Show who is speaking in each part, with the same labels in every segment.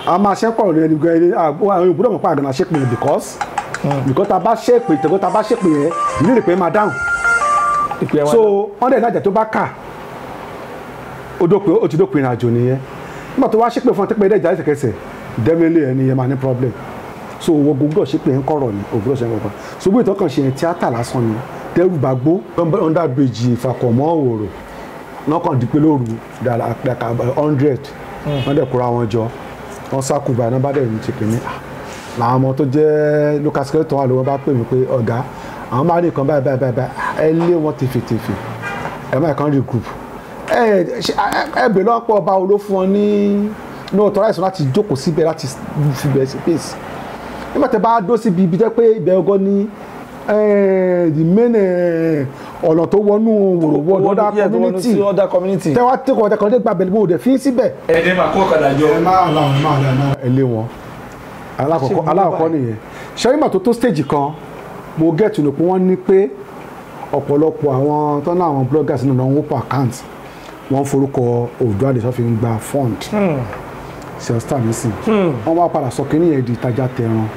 Speaker 1: a máa ṣẹ́pọ̀ rẹ̀ ní gan-an àwọn ìbúdọ̀ mọ̀ pa àgànà ṣépè because tá a bá ṣépè tẹ̀gbọ́n tá a bá ṣépè yẹn ìlú rẹ̀ pé máa dáhùn so wọ́n dẹ̀ nájà tó bá kà ó ti dópin ìrìnàjò nìyẹn nígbà tó wá ṣépè fún ọ tẹ́pẹ́ ẹ̀dẹ́jà ẹsẹ̀kẹsẹ̀ dẹ́mẹ́lẹ́ ẹni yẹn máa ní problem so owó gbogbo ṣépè ń kọ̀rọ̀ ní ògbúdọ̀ ṣe ń kọ̀rọ̀ ṣùgbọ́n ìtọ́kàn ṣe tíátà lásán ni dẹ́rù bá gbó under bridge ìfàkọ̀mọ́ òòrò lọ́kàn dípé lóru dàkà 100 wọ́n dẹ̀ kóra wọn jọ wọ́n sákùbà náà bá dẹ̀ ní ṣèpè ní làwọn ọmọ tó jẹ́ local skeleton wà ló wọ́n bá pè mí pé ọ̀gá àwọn máa ní nǹkan báyìí ẹ lé wọn tèfètèfè ẹ má kàn rí group ẹ bè lọ́pọ̀ ọba oló fún ọ ní authorize láti jókòó síbẹ̀ láti fi bẹ̀rẹ̀ sí pace nígbà tẹ́ bá dó síbi ibi jẹ́ pé ibẹ̀ ọgọ́ ní the main ọ̀nà tó wọnú wòròwò other community tẹ́wá tẹ́kọ̀ ọ̀dẹ kan dé gba bẹ̀rẹ̀ bó dẹ̀ fi síbẹ̀.
Speaker 2: ẹni máa kó ọ̀kadà jọ.
Speaker 1: ẹ lé wọn alákọ̀ọ́kọ́ nìyẹn ṣẹ́yìnbà tó stage kan mo get to know pé wọ́n ní pé ọ̀pọ̀lọpọ̀ àwọn tó ní àwọn bloggers nínú àwọn open account wọ́n forúkọ Oòduà Nation fi ń gba fund selstar nísìn wọ́n wá padà sọ kí nìyẹn di ìtajà tẹran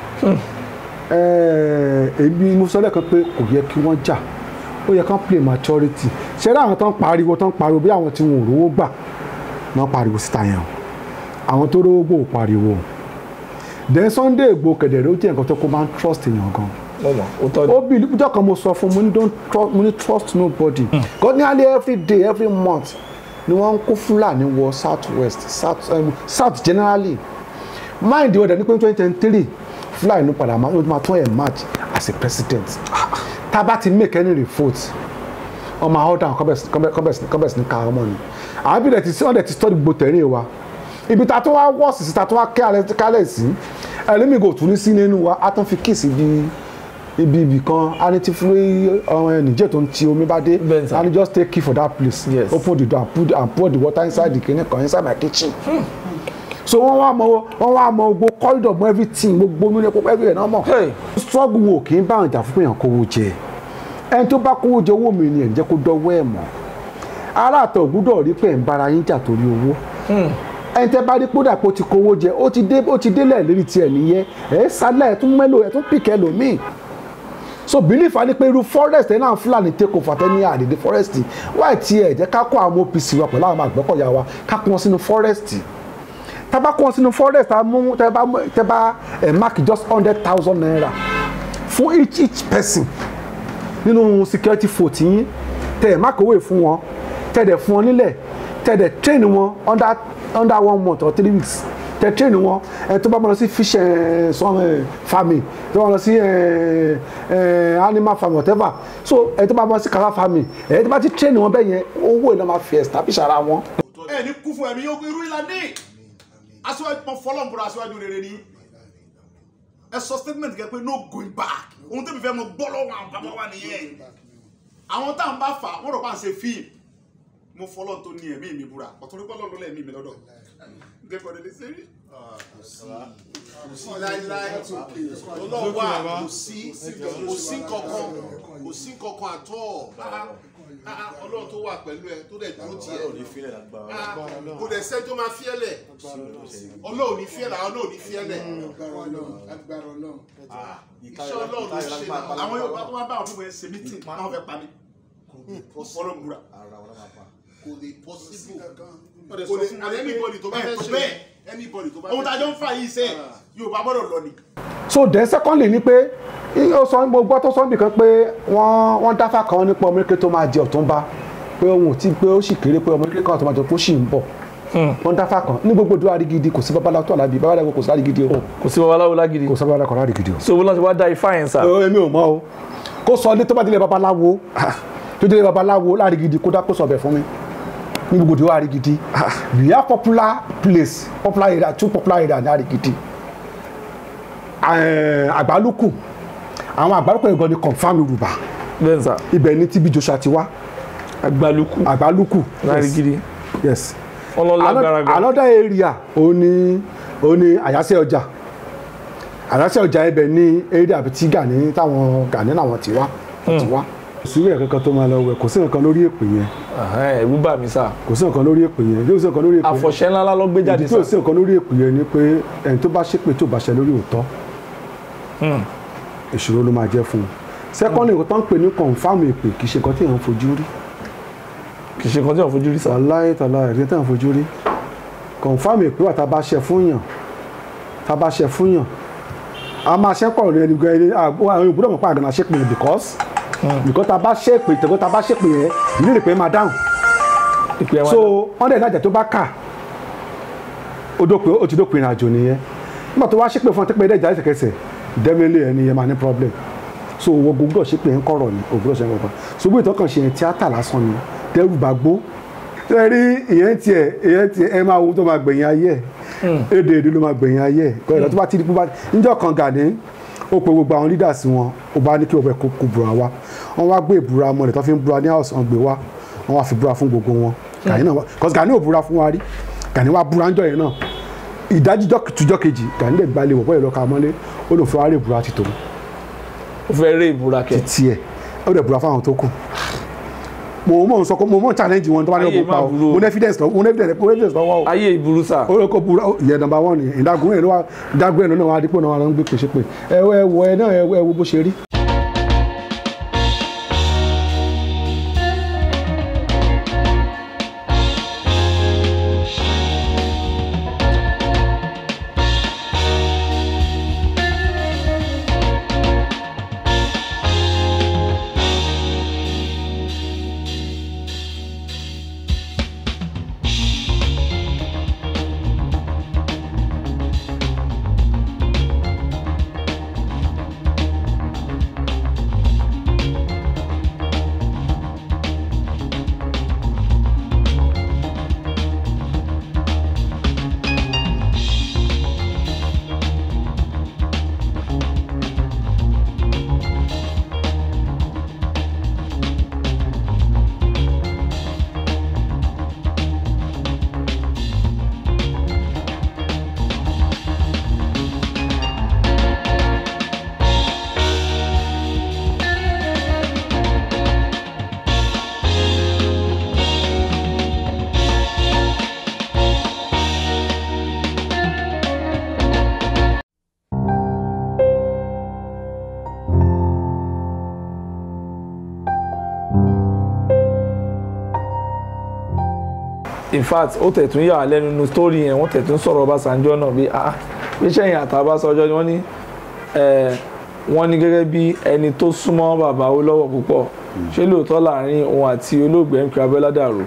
Speaker 1: èmi mo sọ lẹ́ẹ̀kan pé kò yẹ kí wọ́n jà ó yẹ kán play maturity ṣẹ́rẹ́ àwọn tó ń pariwo bí àwọn tí wọn ò rówó gbà náà pariwo síta yẹn àwọn tó rówó gbò pariwo then Sunday Igboho kẹ̀dẹ̀rẹ́ ó jẹ́ nǹkan tó kó máa ń trust èèyàn gan ó bí ìjọ kan mo sọ fún mo ní trust nobody God nearly every day every month ni wọ́n ń kó Fúlàní wọ south generally mind the order ní pé 2023 Fúlàní padà máa tún ẹ̀ match as a president tá a bá ti make any report ọmọ hold down kọ́bẹ̀sì ní ká ọmọ ni àwọn bí ọ̀dẹ̀ ti study gbogbo tẹ̀lé wa ibi tá a tó wá wọ́ọ̀sì sí tá a tó wá kálẹ̀ sí ẹlẹ́mìgò tún ní sí nínú wa á tún fi kíìsì ibi kan a ní ti fún Niger tó ń ti omi bá dé a ní just take key for that place open the door and pour the water inside the kidney kan inside my kitchen so wọ́n wá mọ gbogbo corridor mọ everything gbogbo mi ní pọpọ everywhere náà mọ struggle wo kì í bá àwọn ìjà fún èèyàn kówó jẹ ẹni tó bá kówó jẹ owó mi ni ẹ̀ ń jẹ́ kó dọ́wọ́ ẹ̀ mọ́ aláàtọ̀ gbúdọ̀ rí pé ẹ̀ ń bára yín jà torí owó ẹni tẹ́ bá rí kódà pé ó ti kówó jẹ ó ti délẹ̀ lérí tiẹ̀ nìyẹn ẹ̀ sálẹ̀ ẹ̀ tún mẹ́lò ẹ̀ tún pìkẹ́ lòmíì so belief a ní pé irú forest ẹ̀ náà Fúlàní take over tẹ́ni àdèdè forest wáyé tiẹ̀ jẹ́ ká kó àwọn OPC wa pẹ̀lú àwọn àgbẹ̀kọ̀yà wa ká kó wọn sínú forest tábà kó wọn sínú forest tẹ́ bá mark just 100,000 naira fún each person nínú security force yín tẹ́ mark owó fún wọn tẹ́ dẹ̀ fún wọn nílẹ̀ tẹ́ dẹ̀ train wọn under 1 month or 3 weeks tẹ́ train wọn tó bá lọ sí fish farming tó bá lọ sí animal farming whatever so tó bá lọ sí kara farming tó bá ti train wọn bẹ́ẹ̀ yẹn owó ìlànà máa fi establish ara wọn.
Speaker 3: ẹ ní kú fún ẹ̀mí yóò irú ìlànà aṣíwájú pọn fọlọ́nbùrọ̀ aṣíwájú rere ni ẹ sọ statement kẹ pé no going back ohun tó fi fẹ́ mọ gbọ́ lọ́wọ́ àwọn bàbá wa nìyẹn àwọn táwọn bá fà wọ́n rọ̀ bá ń ṣe fíìmù mo fọlọ́n tó ní ẹ̀mí mi búra ọ̀tún pọ́ lọ́dún lẹ́ẹ̀mí mi lọ́dọ̀ gẹ́gọ́ lè ṣe rí kò sí láíláí ọlọ́wà kò sí kankan àtọ́ ọlọ́run tó wà pẹ̀lú ẹ tó dẹ̀ dúró tiẹ̀ kò dẹ̀ sẹ́ tó máa fiẹ́lẹ̀ ọlọ́run ní fiẹ́lẹ̀ àwọn náà ní fiẹ́lẹ̀ iṣẹ́ ọlọ́run ló ṣe àwọn Yorùbá tó wá bá àwọn fún ẹ ṣe mítìn máa fẹ́ pa mí ọlọ́run búra kò lè possible kò lè anybody tó bá fẹ́ ṣe anybody tó bá fẹ́ ṣe ohun tájọ́ ń fà yìí sẹ́ Yorùbá gbọ́dọ̀ lọ ni.
Speaker 1: so then secondly ni pé ó sọ mo gbọ́ tó sọ nìkan pé wọ́n dáfà kan nípa ọmọ kékeré tó máa jẹ Ọ̀túnba pé òun ò tí pé ó sì kéré pé ọmọ kékeré kan tó máa jẹ pé ó sì ń bọ̀ wọ́n dáfà kan ní gbogbo ìdúrà Àrígídí kò sí babaláwo tó àlábì babaláwo kò sí Àrígídí o
Speaker 2: kò sí babaláwo lágídí
Speaker 1: kò sí babaláwo kan Àrígídí o.
Speaker 2: so wọ́n ti wá dá ifá yẹn sá.
Speaker 1: èmi ò mọ̀ o kó sọ ní tó bá délé babaláwo tó délé babaláwo l'Àrígídí kó dá kó sọ bẹ̀ fún mi ní gbogbo ìdúrà Àrígídí we have popular place popular area two popular area ní Àrígídí Àgbálùkù àwọn Àgbálùkù yẹn gan ni confam Yorùbá ibẹ̀ ni TB Joshua ti wá Àgbálùkù
Speaker 2: l'Àrígídí
Speaker 1: yes
Speaker 2: another
Speaker 1: area òní Àyàsẹ́ ọjà Àyàsẹ́ ọjà ibẹ̀ ni area àbí tí Gani táwọn Gani làwọn ti wá síbẹ̀ kankan tó máa lọ wẹ̀ kò sí nǹkan lórí èpè yẹn.
Speaker 2: ẹ̀rù bà mí sà.
Speaker 1: kò sí nǹkan lórí èpè yẹn yóò sí nǹkan lórí èpè yẹn.
Speaker 2: àfọ̀ṣẹ́ ńlá ló gbé jáde sà.
Speaker 1: ìdí tó sí nǹkan lórí èpè yẹn ni pé ẹni tó bá ṣépè tó bá ṣe lórí òótọ́ ìṣòro ló máa jẹ́ fún un. sẹ́kọ́ndì nǹkan tó ń pè ní kọ̀ǹfàmù èpè kì í ṣe nǹkan tí èèyàn fojú rí.
Speaker 2: kì í ṣe nǹkan tí èèyàn fojú rí sà.
Speaker 1: wàláhì tàláhì ẹ̀rí tí èèyàn fojú rí. kọ̀ǹfàmù èpè wà tá a bá ṣe fún yàn a máa ṣẹ́pọ̀ rẹ̀ ní gan-an àwọn ìbúdọ̀ mọ̀ pé àgbàna ṣépè yẹn because tá a bá ṣépè tẹ̀gbọ́n tá a bá ṣépè yẹn ìlú ìpè máa dáhùn. so wọ́n dẹ̀ nájà tó bá kà ó ti dópin ìrìnàjò nìyẹn nígbà tó wá ṣépè fún ọ tẹ́pẹ́ ẹ̀dẹ́jà ẹ̀sẹ̀kẹsẹ̀ dẹ́mẹ́lẹ́ ẹni yẹn máa ní problem so owó gbogbo ṣépè yẹn kọ̀rọ̀ ni ògbúdọ̀ ṣe ń kọ̀ọ̀kan ṣùgbọ́n ìtọ́kàn ṣe yẹn tíátà lásán ni tẹ́rù bá gbó tẹ́rí ìyẹn tiẹ̀ ẹ máa wo tó máa gbẹ̀yìn ayé ẹ̀ èdè ló máa gbẹ̀yìn ayé ẹ̀ kọ́ ìdọ̀tí bá ti di púpà níjọ́ kan Gani ó pe gbogbo àwọn leaders wọn ó bá ní kí ọbẹ̀ kó búra wá wọ́n wá gbé ìbúra mọ́lẹ̀ tó fi ń búra ní house wọn gbé wá wọ́n wá fi búra fún gbogbo wọn Gani náà cause Gani ò búra fún wa rí Gani wá búra ńjọ́ yẹn náà ìdájí tujọ́ kejì Gani lè gbalẹ̀ wọ̀ bọ́yẹ̀ lọ́ka mọ́lé ó lò fẹ́ wá rí ìbúra ti tòun.
Speaker 2: ó fẹ́ rí ìbúra kẹ́.
Speaker 1: títí ẹ̀ ó dẹ̀ búra fáwọn tó kù mo mọ̀ challenge wọn tó bá ní ọgbọ̀n pa o mo ní evidence lọ́wọ́ o.
Speaker 2: ayé ìburú sà.
Speaker 1: ó kò burú ìyẹn number one ni ìdágún ẹ̀ náà wà á dípò náà wà á ń gbé pèsè pé ẹ wo ẹ náà ẹ wo bó ṣe rí.
Speaker 2: in fact ó tẹ̀tún yà lẹ́nu nínú story yẹn wọ́n tẹ̀tún sọ̀rọ̀ Ọbásanjọ́ náà bí bí sẹ́yìn àtàbásanjọ́ ni wọ́n ní gẹ́gẹ́ bí ẹni tó súnmọ́ bàbá Awólọ́wọ̀ púpọ̀ ṣé lóòótọ́ láàrin òun àti olóògbé MK Abiola dàrú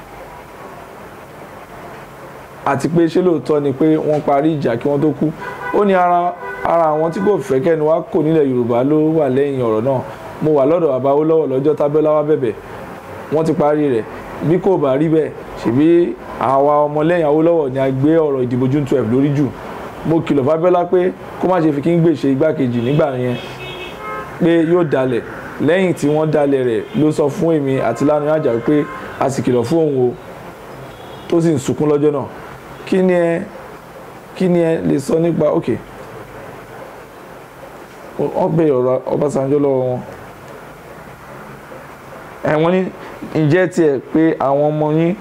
Speaker 2: àti pé ṣé lóòótọ́ ni pé wọ́n parí ìjà kí wọ́n tó kú ó ní ara àwọn tí kò fẹ́ kẹ́nu wá kò nílẹ̀ Yorùbá ló wà lẹ́yìn ọ̀rọ̀ náà mo wà lọ́dọ̀ bàbá Awólọ́wọ̀ lọ́jọ́ tábẹ́lá wá bẹ̀bẹ̀ wọ́n ti parí rẹ̀ bí kò bá rí bẹ́ẹ̀ ṣèbí àwa ọmọlẹ́yìn Awólọ́wọ̀ ni a gbé ọ̀rọ̀ ìdìbò June 12 lórí jù mo kìlọ̀ fábẹ́lá pé kó má ṣe fi kí n gbèsè igbákejì nígbà yẹn pé yóò dalẹ̀ lẹ́yìn tí wọ́n dalẹ̀ rẹ̀ ló sọ fún èmi àti Lánàá Àjàó pé a sì kìlọ̀ fún òun o tó sì ń sunkún lọ́jọ́ náà kí ni ẹ lè sọ nípa ok wọ́n gbé ọ̀rọ̀ Ọbásanjọ́ lọ́wọ́ wọn wọ́n ní ǹjẹ́ tiẹ̀ pé àwọn ọmọ yín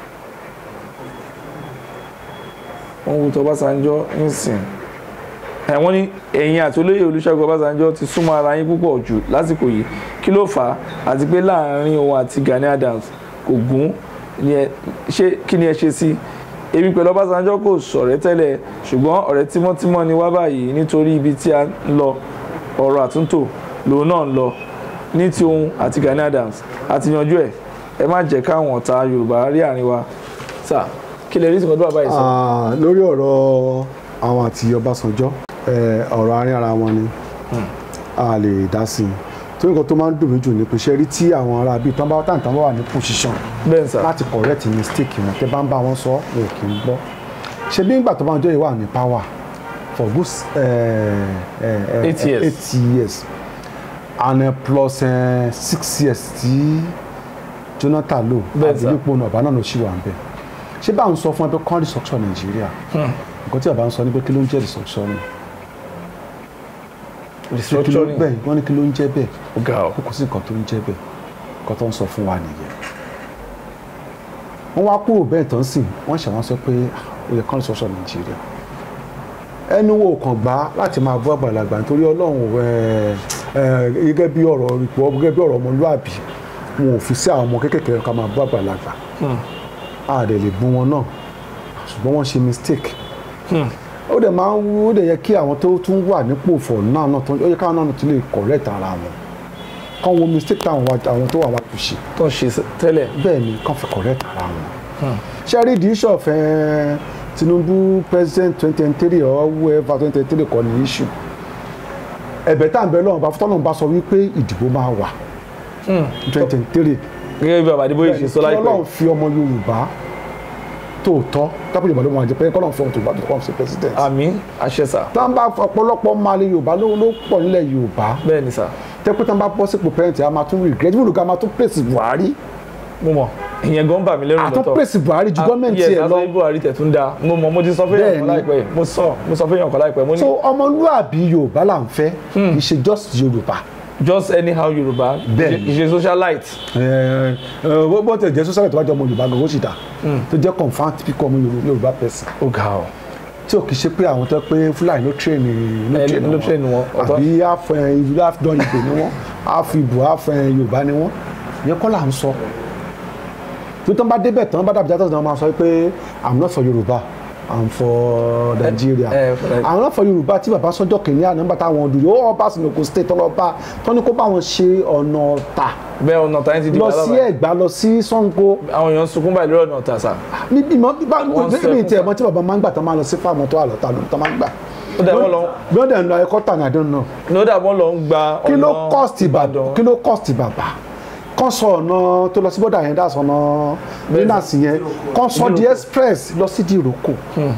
Speaker 2: wọ́n wù tó Ọbásanjọ́ ń sìn wọ́n ní ẹ̀yin àti olóyè Olúṣẹ́gun Ọbásanjọ́ ti súnmọ́ ara yín púpọ̀ jù lásìkò yìí kí ló fà á àti pé láàrin òun àti Gani Adams kò gún kí ni ẹ ṣe sí èmi pẹ̀lú Ọbásanjọ́ kò ṣọ̀rẹ́ tẹ́lẹ̀ ṣùgbọ́n ọ̀rẹ́ tímọ́tímọ́ ni wá báyìí nítorí ibi tí a ń lọ ọ̀rọ̀ àtúntò lòun náà ń lọ ní ti òun àti Gani Adams àti yanjú ẹ má jẹ́ káwọn ọ̀tá Yorùbá rí àárín wa sà kí lè rí ìsìnkú tó bàbá yìí sọ.
Speaker 1: lórí ọ̀rọ̀ àwọn àti Ọbásanjọ́ ọ̀rọ̀ àárín ara wọn ni a lè dá sí i tó nǹkan tó máa ń dùn mí jù ní pé ṣe rí tí àwọn ará bíi tán bá wà ní position láti correct mistake wọn tẹ́ bá ń bá wọn sọ wọn ò kì í gbọ́ ṣe bí nígbà tó bá ń jẹ́ ìwà ní power for good 8 years and plus 6 years tí Jonathan lò àbílípò náà ọ̀bá náà ló ṣì wà ń bẹ̀ ṣé bá ń sọ fún ẹ pé kán restructure Nàìjíríà nǹkan tí ọba ń sọ ní pé kí ló ń jẹ́ restructure ni
Speaker 2: restructuring
Speaker 1: bẹ́ẹ̀ wọ́n ní kí ló ń jẹ́ bẹ́ẹ̀
Speaker 2: ó ga ọ.
Speaker 1: kò sí nǹkan tó ń jẹ́ bẹ́ẹ̀ nǹkan tó ń sọ fún wa nìyẹn wọ́n wá kúrò bẹ́ẹ̀ tán sí wọ́n ṣe wọ́n sọ pé ó yẹ kán sọ́sọ́ Nàìjíríà ẹnu wo kàn gbá láti máa bú àgbàlagbà nítorí Ọlọ́run gẹ́gẹ́ bí ọ̀rọ̀ ipò gẹ́gẹ́ bí ọ̀rọ̀ ọmọlúàbí wọn ò fi sí àwọn ọmọ kéékèèké ká máa bú àgbàlagbà a dẹ̀ lè bú wọn náà ṣùgbọ́n wọ́n ṣe mistake ó dẹ̀ máa ń wú ó dẹ̀ yẹ kí àwọn tó tún wà nípò for now náà ó yẹ káwọn náà tún lè correct ara wọn kán wo mistake táwọn àwọn tó wà wá tó ṣe
Speaker 2: tó ń ṣe tẹ́lẹ̀.
Speaker 1: bẹ́ẹ̀ ni kán fi correct ara wọn ṣe rí the issue of Tinubu president 2023 or whoever 2023 kọ́ ni issue ẹ̀bẹ̀ tá à ń bẹ lọ́wọ́ bá fọ́tọ́nà bá sọ wípé ìdìbò máa wà 2023
Speaker 2: gẹ́gẹ́ bí Adébóyè ṣe sọ láìpẹ́
Speaker 1: kí Ọlọ́run fi ọmọ Yorùbá tòótọ́ tábìlì ìbàdàn wọn jẹ pé kọ́lọ́n fi ọmọ Yorùbá tó kọ́ ṣe president.
Speaker 2: àmín àṣẹ sà.
Speaker 1: tá n bá ọ̀pọ̀lọpọ̀ máa lè Yorùbá ló pọ̀ nílẹ̀ Yorùbá
Speaker 2: bẹ́ẹ̀ ni sà.
Speaker 1: tẹ́pẹ́ tá n bá bọ́ sípò pẹ́rẹ́ǹtì a máa tún regret bí olùkọ́ a máa tún pèsè Buhari
Speaker 2: mo mọ̀ ìyẹn gan bà mí lẹ́rù lọ́tọ̀.
Speaker 1: a tún pèsè Buhari ju gọ́ọ̀mẹ̀ntì ẹ̀ lọ.
Speaker 2: yes Buhari tẹ̀ tún da mo ti sọ fún yàn kan láìpẹ́ mo sọ fún yàn kan láìpẹ́ mo ní.
Speaker 1: so ọmọlúàbí Yorùbá là ń fẹ́ kì í ṣe just Yorùbá.
Speaker 2: just anyhow Yorùbá ìṣe socialite.
Speaker 1: bó tẹ̀ jẹ́ socialite tó bá jẹ́ ọmọ Yorùbá gan ó sì dà tó jẹ́ confam typical ọmọ Yorùbá person.
Speaker 2: ó ga ọ.
Speaker 1: tí o kì í ṣe pé àwọn tó pé Fúlàní ló train
Speaker 2: wọn
Speaker 1: àbí half dán Ìgbò ni wọ́n half Ìgbò half Yorùbá ni wọ́n ìyẹn kọ́ là ń sọ. tó tán bá débẹ̀ tán bá dàbí játọ̀ náà máa sọ pé I'm not for Yorùbá I'm for Nigeria I'm not for Yorùbá tí bàbá sọ́jọ́ kìíní àná nígbà táwọn ọdún yóò ọba Sìnàkò state ọlọ́ba tó ní kó bá wọn ṣe ọ̀nà ọ̀tà
Speaker 2: bẹ́ẹ̀ ọ̀nà ọ̀tà yẹn ti di
Speaker 1: lọ sí Ẹ̀gbá lọ sí Ṣàngó.
Speaker 2: àwọn èèyàn sunkún báyìí lórí ọ̀nà ọ̀tà sà.
Speaker 1: níbi tí ẹ̀mọ́ tí bàbá máa ń gbà tán máa lọ sí fáàmù tó àlọ́ta tán máa ń gbà. bí wọ́n dẹ̀ ń lọ ẹ̀kọ́ tàn àdán náà.
Speaker 2: ní ó dà wọ́n lọ ń gba ọ̀nà
Speaker 1: kí ló cost bàbá kán sọ ọ̀nà tó lọ sí bọ́dà yẹn dà sọ̀nà nínàsì yẹn kán sọ di express lọ sí di ìrókò.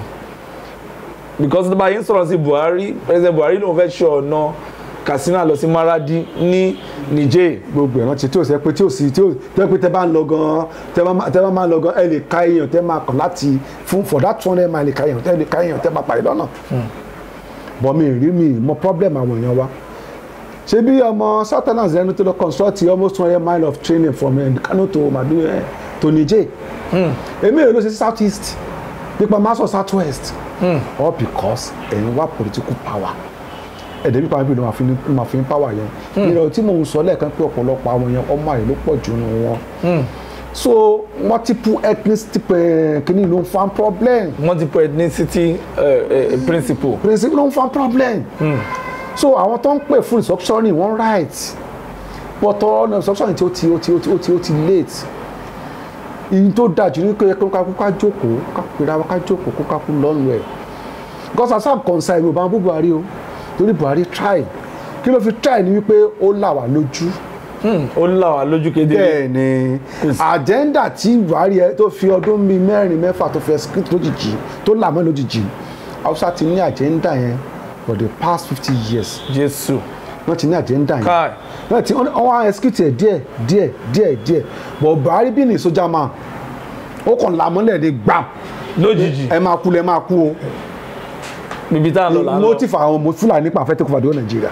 Speaker 2: because bá yín sọ̀rọ̀ sí Buhari president Buhari ló ń fẹ́ ṣe ọ̀nà Katsina lọ sí Maradi ní Niger.
Speaker 1: gbogbo ẹ̀rọ tí o ṣe pé tí o sì tí o tẹ́ pé tẹ́ bá ń lọ gan tẹ́ bá máa ń lọ gan ẹ lè ka èèyàn tẹ́ máa kàn láti fún for that 200 mile ka èèyàn tẹ́ máa parí lọ́nà. bọ́ mi mọ problem àwọn èèyàn wa ṣé bí ọmọ southerners ẹni tó lọ construct almost 200 mile of training from Kano to Maiduguri to Niger. èmi ò lọ sí south east nípa mass of south west. all because ẹ̀yin wá political power ẹ̀dẹ̀ bí pàmò ìlú máa fi ń power yẹn ìrọ̀ tí mò ń sọ lẹ́ẹ̀kan pé ọ̀pọ̀lọpọ̀ àwọn yẹn ọmọ àyè ló pọ̀ jù nínú wọn so multiple ethnicity kìíní ló ń fa problem.
Speaker 2: multiple ethnicity principle
Speaker 1: ló ń fa problem. so àwọn tó ń pè fún restructuring wọ́n right but ọ̀nà restructuring tí ó ti late ìyìn tó dájú ní pé ká jókòó ká pèrè àwọn ká jókòó kó ká kú lọ́nu ẹ̀ because as I'm concerned mi ò bá ń bú Buhari o torí Buhari try kí ló fi try ni wípé ó là wá lójú.
Speaker 2: ó là wá lójú kedere.
Speaker 1: bẹ́ẹ̀ ni agenda tí Buhari tó fi ọdún bíi 4-5 tó fi execute lójijì tó là mọ́ lójijì Hausa ti ní agenda yẹn for the past 50 years.
Speaker 2: Jésù.
Speaker 1: wọ́n ti ní agenda yẹn wọ́n ti wọ́n execute ẹ̀ díẹ̀ but Buhari bí ní sójà máa ó kàn làmọ́lẹ̀ ní gbàm
Speaker 2: lójijì
Speaker 1: ẹ máa kú o
Speaker 2: bíbí tá a lọ lánàá
Speaker 1: ló ti fa àwọn ọmọ Fúlàní nípa àfẹ́ tó kó fàdúrà Nàìjíríà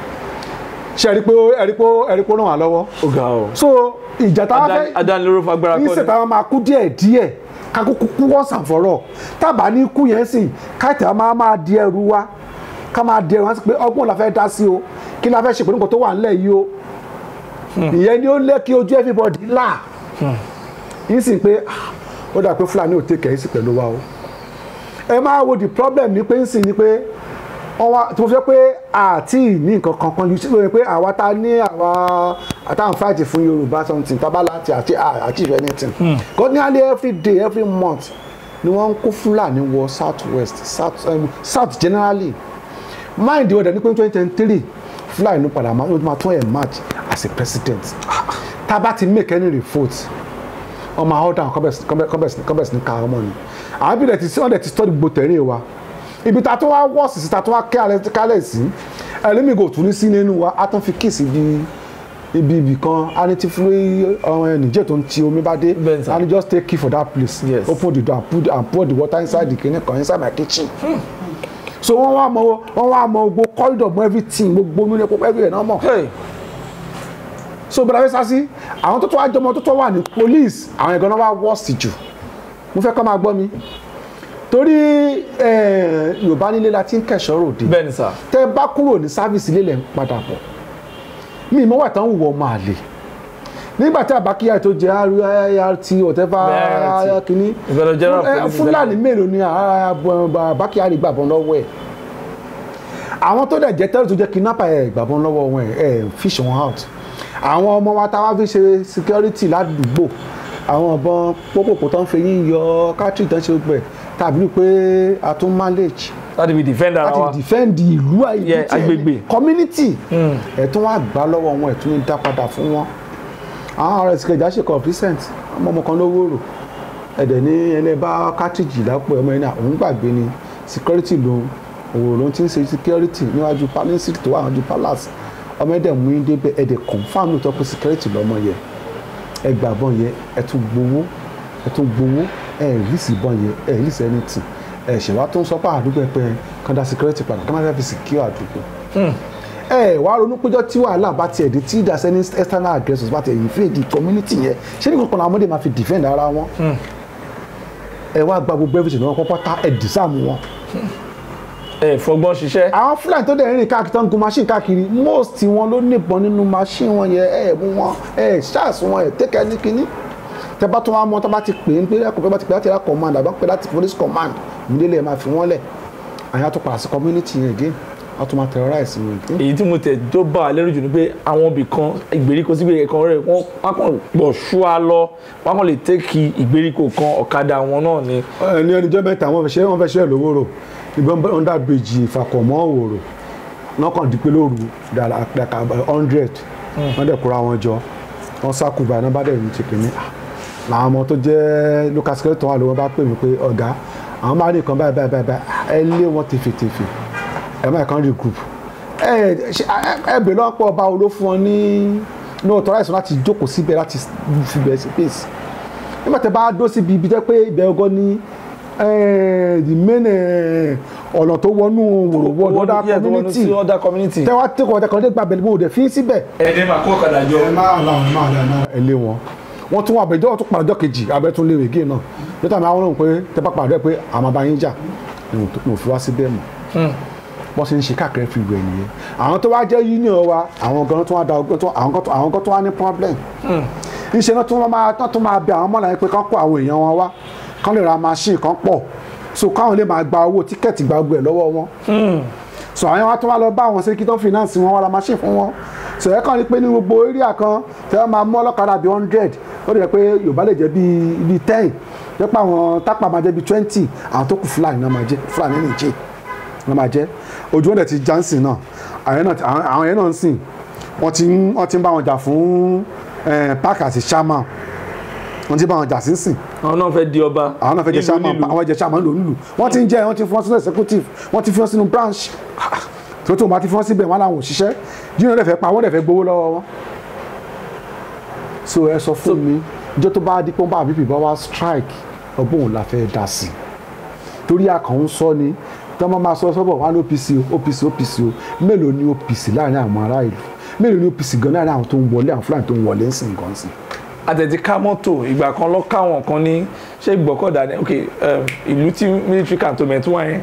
Speaker 1: ṣe ẹ̀rí pé ràn wá lọ́wọ́.
Speaker 2: ó ga ọ.
Speaker 1: so ìjà tá a fẹ́
Speaker 2: adánilóró fagbára kọ́ ni
Speaker 1: ìṣètò àwọn máa kú díẹ̀ ká kú once and for all tábà ní kú yẹn sì káìtà máa di ẹrù wa ká máa di ẹrù wá sí pé ọgbọ́n la fẹ́ dá sí o kí la fẹ́ ṣe pẹ̀lú nǹkan tó wà nílẹ̀ yìí o ìyẹn ni ó lé kí ojú everybody là yìí sì pé ó dà pé Fúlàní ò tẹ̀kẹ̀ yìí sì pẹ̀lú wa o ẹ máa wo the problem ni pé ń sìn ni pé tó fẹ́ pé àti ní nǹkan kankan yìí sí pé àwa ta ní àwa àtàwọn fight fún Yorùbá something tábàlà àti achieve anything because nearly every day every month ni wọ́n ń kó Fúlàní wọ south west south generally mind the order ní pé 2023 Fúlàní ló padà máa tún ẹ̀ match as a president tábà ti make any report ọmọ àwọn ọ̀dà kọ́bẹ̀sì ní ká ọmọ ni àwọn bí wọ́n ti study gbogbo tẹ̀rín wa ibi ta tó wá wọ́ọ̀sì sí ta tó wá kálẹ̀ sí ẹlẹ́mìí kò tún ní sí nínú wa á tún fi kíìsì ibi kan a ní ti fún Niger tó ń ti omi bá dé a ní just take key for that place open the door and pour the water inside the kidney kan inside my kitchen so wọ́n wá mọ gbogbo corridor mọ everything gbogbo omi lẹ́kọ̀ọ́ everywhere náà mọ̀. So bẹ̀rẹ̀ fẹ́ sá sí àwọn tó tó wá jọmọ tó tó wà ní police àwọn ẹ̀gbọ́n náà wá worst jù mo fẹ́ kọ́ máa gbọ́ mi torí Yorùbá nílé la ti ń kẹ̀ṣọ́ ròde
Speaker 2: bẹ́ẹ̀ ni sà.
Speaker 1: tẹ́ bá kúrò ní sáfìsì ilé lẹ̀ ń padà bọ̀ mi ìmọ̀ wà tán wùwọ́ máa lè nígbà tí àbákíyà tó jẹ́ ART whatever kìíní Fúlàní mélòó ni àbákíyà rí gbàbọ́n lọ́wọ́ ẹ̀ àwọn tó dẹ̀ jẹ́ tẹ́lẹ̀ tó jẹ́ kidnapper ẹ̀ gbàbọ́n lọ́wọ́ wọn ẹ̀ fish wọn out àwọn ọmọ wa táwa fi ṣe security ládùúgbò àwọn ọ̀bọ̀n pópòpò tó ń fẹ́ yín yọ cartridge tó ń ṣe gbẹ̀ tàbí pé a tún manage
Speaker 2: láti fi defend ara wa
Speaker 1: láti defend ìlú
Speaker 2: agbègbè
Speaker 1: community ẹ̀ tún wá gbà lọ́wọ́ wọn ẹ̀ tún ń dá padà fún wọn àwọn ọ̀rẹ́ ìsìnkẹjà ṣe complacent ọmọ kan lówó rò ẹ̀dẹ̀ ní ẹni bá cartridge lápò ọmọ ẹni òun gbàgbé ni security lòun òun ló ti ń ṣe security níwájú palace tó wà níwájú palace ọmọ ẹ̀dẹ̀ mú yín débẹ̀ ẹ̀dẹ̀ confam lóòótọ́ pé security lọ́mọ yẹ ẹ gbà bọ́n yẹ ẹ tún gbowó ẹ rìsì bọ́n yẹ ẹ rìsì anything ẹ ṣèwá tó ń sọ pé àdúgbò ẹ pé kọ́ńdà security padà kí wọ́n máa fi secure àdúgbò wàá ronú péjọ tí wàhálà bá tiẹ̀ dé tí ìdásẹ́ ní external aggressors bá tiẹ̀ invade community yẹn ṣé nìkan kan làwọn ọmọdé máa fi defend ara wọn ẹ wá gba gbogbo everything náà pọ́pọ́ tá ẹ dìsáàmù wọn.
Speaker 2: fọgbọ́n ṣiṣẹ́.
Speaker 1: àwọn Fúlàní tó dẹ̀ rìn káàkiri tó ń gun machine káàkiri most wọn ló níbọn nínú machine wọn yẹn mú wọn ṣáàsì wọn tẹ́kẹ́ ní kínní tẹ bá tún wá mọ tó bá ti pè é pé ẹkọ bá ti pè láti ẹ̀rọ command àbá pè láti police command nílé ẹ̀ máa fi wọ́n lẹ̀ àyà tó padà sí community yẹn again wọ́n tún máa terrorize wọn again.
Speaker 2: èyí tí mo tẹ̀ tó bá a lérò jù ni pé àwọn ibì kan ìgbèríko sí ìgbèríko kan rẹ̀ wọ́n kàn pọ̀ ṣúà lọ wọ́n kàn lè tẹ́kì ìgbèríko kan ọ̀kadà wọn náà ni.
Speaker 1: ní ẹnìjọ́ mẹ́ta wọ́n fẹ́ ṣe lówóró ìbọn under bridge ìfàkọ̀mọ́ òwòrò náà kàn dípé lóru dàkà 100 wọ́n dẹ̀ kóra wọn jọ wọ́n sákùbà náà bá dẹ̀ ní chicken ní làwọn ọmọ tó jẹ́ local security wà lówó bá pè mí pé ọ̀gá àwọn máa ní nǹkan báyìí ẹ lé wọn tèfètèfè ẹ máa kàn rí group ẹ bèrè lọ́pọ̀ ọba wo ló fún ọ ní authorize láti jókòó síbẹ̀ láti fi bẹ̀rẹ̀ sí pace nígbà tẹ bá dó síbi ibi tẹ́ pé ibẹ̀ ọgọ́ ní the main ọ̀nà tó wọnú wòròwò other community tẹ wá tẹkọ̀ ọ̀dẹ̀ kan dé gba bẹ̀rẹ̀ bó dẹ̀ fi síbẹ̀.
Speaker 2: ẹni máa kó ọ̀kadà jọ.
Speaker 1: ẹ máa ẹ lé wọn wọ́n tún wà bẹ̀jọ́ tún padà ọjọ́ kejì abẹ́ tún léwé gé náà nítorí àwọn ọlọ́run pé tẹ bá padà pé àwọn abáyín jà ní òfin wá síbẹ̀ mọ́ wọ́n ṣe ń ṣe káàkiri fi wẹ̀ nìyẹn àwọn tó wá jẹ́ union wa àwọn gan tó wá da àwọn gan tó wá ní problem iṣẹ́ náà tó máa bẹ àwọn mọ́lá yẹn pé kán kó àwọn èèyàn wọn wá kán lè ra machine kan pọ̀ so káwọn lè máa gba owó tíkẹ́ẹ̀tì gba gbogbo ẹ̀ lọ́wọ́ wọn so àwọn wa tó wá lọ bá àwọn sẹ́kí tó finance wọn wá ra machine fún wọn so ẹ̀ kàn ní pé ní gbogbo area kan tẹ́ wọ́n máa mú ọlọ́kadà bíi 100 ó lè jẹ́ pé Yorùbá lè jẹ́ bíi 10 nípa àwọn tápà máa jẹ́ bíi 20 àwọn tó kù Fúlàní náà máa jẹ́ Fúlàní nìjẹ́ náà máa jẹ́ ojú wọn dẹ̀ ti jansin náà àwọn yẹn náà ń sìn wọ́n ti ń bá wọn jà fún park àti chairman wọ́n ti bá wọn jà sí sìn.
Speaker 2: àwọn náà fẹ́ di ọba.
Speaker 1: àwọn náà fẹ́ jẹ chairman àwọn jẹ chairman lòlù wọ́n ti ń jẹ́ wọ́n ti fi wọ́n sínú executive wọ́n ti fi wọ́n sínú branch tó tó wọ́n ti fi wọ́n síbẹ̀ wọ́n làwọn òṣìṣẹ́ junior dẹ̀ fẹ́ pa wọ́n dẹ̀ fẹ́ gbowó lọ́wọ́ wọn. so ẹ sọ fún mi ìjọ tó bá di pé wọ́n bá àbíbí bá wá strike ọgbọ́n la fẹ́ dá sí torí àkàn ń sọ ni tí wọ́n máa sọ sọ́bọ̀ wá ní OPC o mélòó ni OPC láàrin àwọn ará ìlú mélòó ni OPC gan láàrin àwọn tó ń wọlé àwọn Fúlàní tó ń wọlé ń sìn gan sìn.
Speaker 2: àtẹ̀tí ká mọ́tò ìgbà kan lọ káwọn kan ní ṣé gbọ́kọ̀dá ni ok ìlú tí military cantonment wà yẹn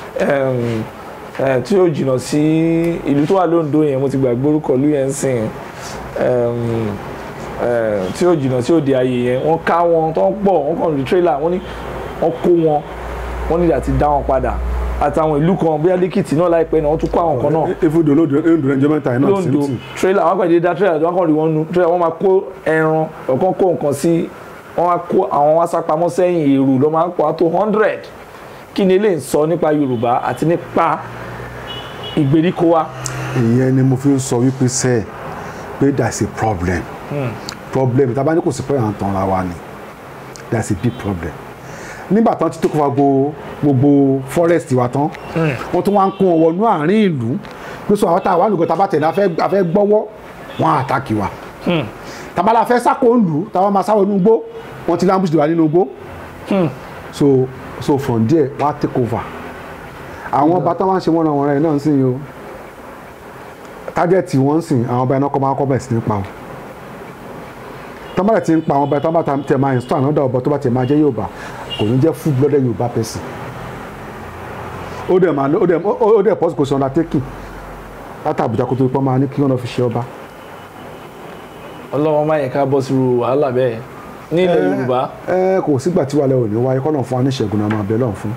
Speaker 2: tí yóò jìnnà sí ìlú tó wà lóńdó yẹn mo ti gbàgbé orúkọ ìlú yẹn ń sìn tí yóò jìnnà sí òde ayé yẹn wọ́n ká wọn tó ń pọ̀ wọ́n kàn ní trailer wọ́n kó wọn wọ́n nígbà tí dá wọn padà àtàwọn ìlú kan bóyá lẹ́kìtì náà láìpẹ́ náà wọ́n tún kó àwọn kan náà.
Speaker 1: efudo lóńdó ẹnjọ́ mẹ́ta iná ti ń tì.
Speaker 2: trailer wọ́n pàdé dá trailer wọ́n kàn rí wọn nu trailer wọ́n máa kó ẹran ọ̀kan kó nǹkan sí wọ́n máa kó àwọn wá sápamọ́ sẹ́yìn èrò lọ́ máa ń pọ̀ tó 100 kí ni eléyìí ń sọ nípa Yorùbá àti nípa ìgbèríko wa.
Speaker 1: ìyẹn ni mo fi ń sọ wípé sẹ́ẹ̀ pé that's a problem problem tábà ní kò sí pé à ń tan ara wa ni that's a big problem nígbà tán ti tó kó fa gbogbo forest wa tán wọ́n tún wá ń kún ọwọ́ ní àárín ìlú pé sọ àwọn tá a wà nìkan tá a bá tẹ̀lé a fẹ́ gbọ́wọ́ wọ́n á àtàkì wa tàbá la fẹ́ sáko ń lù táwọn máa sáwọ́ inú igbó wọ́n ti láǹbùsì wà nínú igbó so from there wọ́n á take over àwọn ọba tó máa ń ṣe wọ́n ràn náà ń sìn yìí o tágẹ́ẹ̀tì wọ́n ń sìn àwọn ọba iná kọ́ máa kọ́ bẹ̀ sí ní pa o tọ́mọ̀lẹ̀ ti ń pa àwọn ọba tọ́mọ̀ tẹ̀ máa install àwọn ọ̀dọ́ ọba tó bá tẹ̀ máa jẹ́ Yorùbá kò ní jẹ́ full blooded Yorùbá person ó dẹ̀ pọ́sì kò sí undertaking láti Àbújá kó tó pọ́n máa ní kí wọ́n lọ fi ṣe ọba.
Speaker 2: Ọlọ́run máa yẹ ká bọ́ sí wàhálà bẹ́ẹ̀ ní ilẹ̀ Yorùbá.
Speaker 1: Kò sígbà tí wàhálà ò ní wáyé kọ́nà fún wa ní ìṣẹ́gun náà máa bẹ̀ lọ́hùn fún.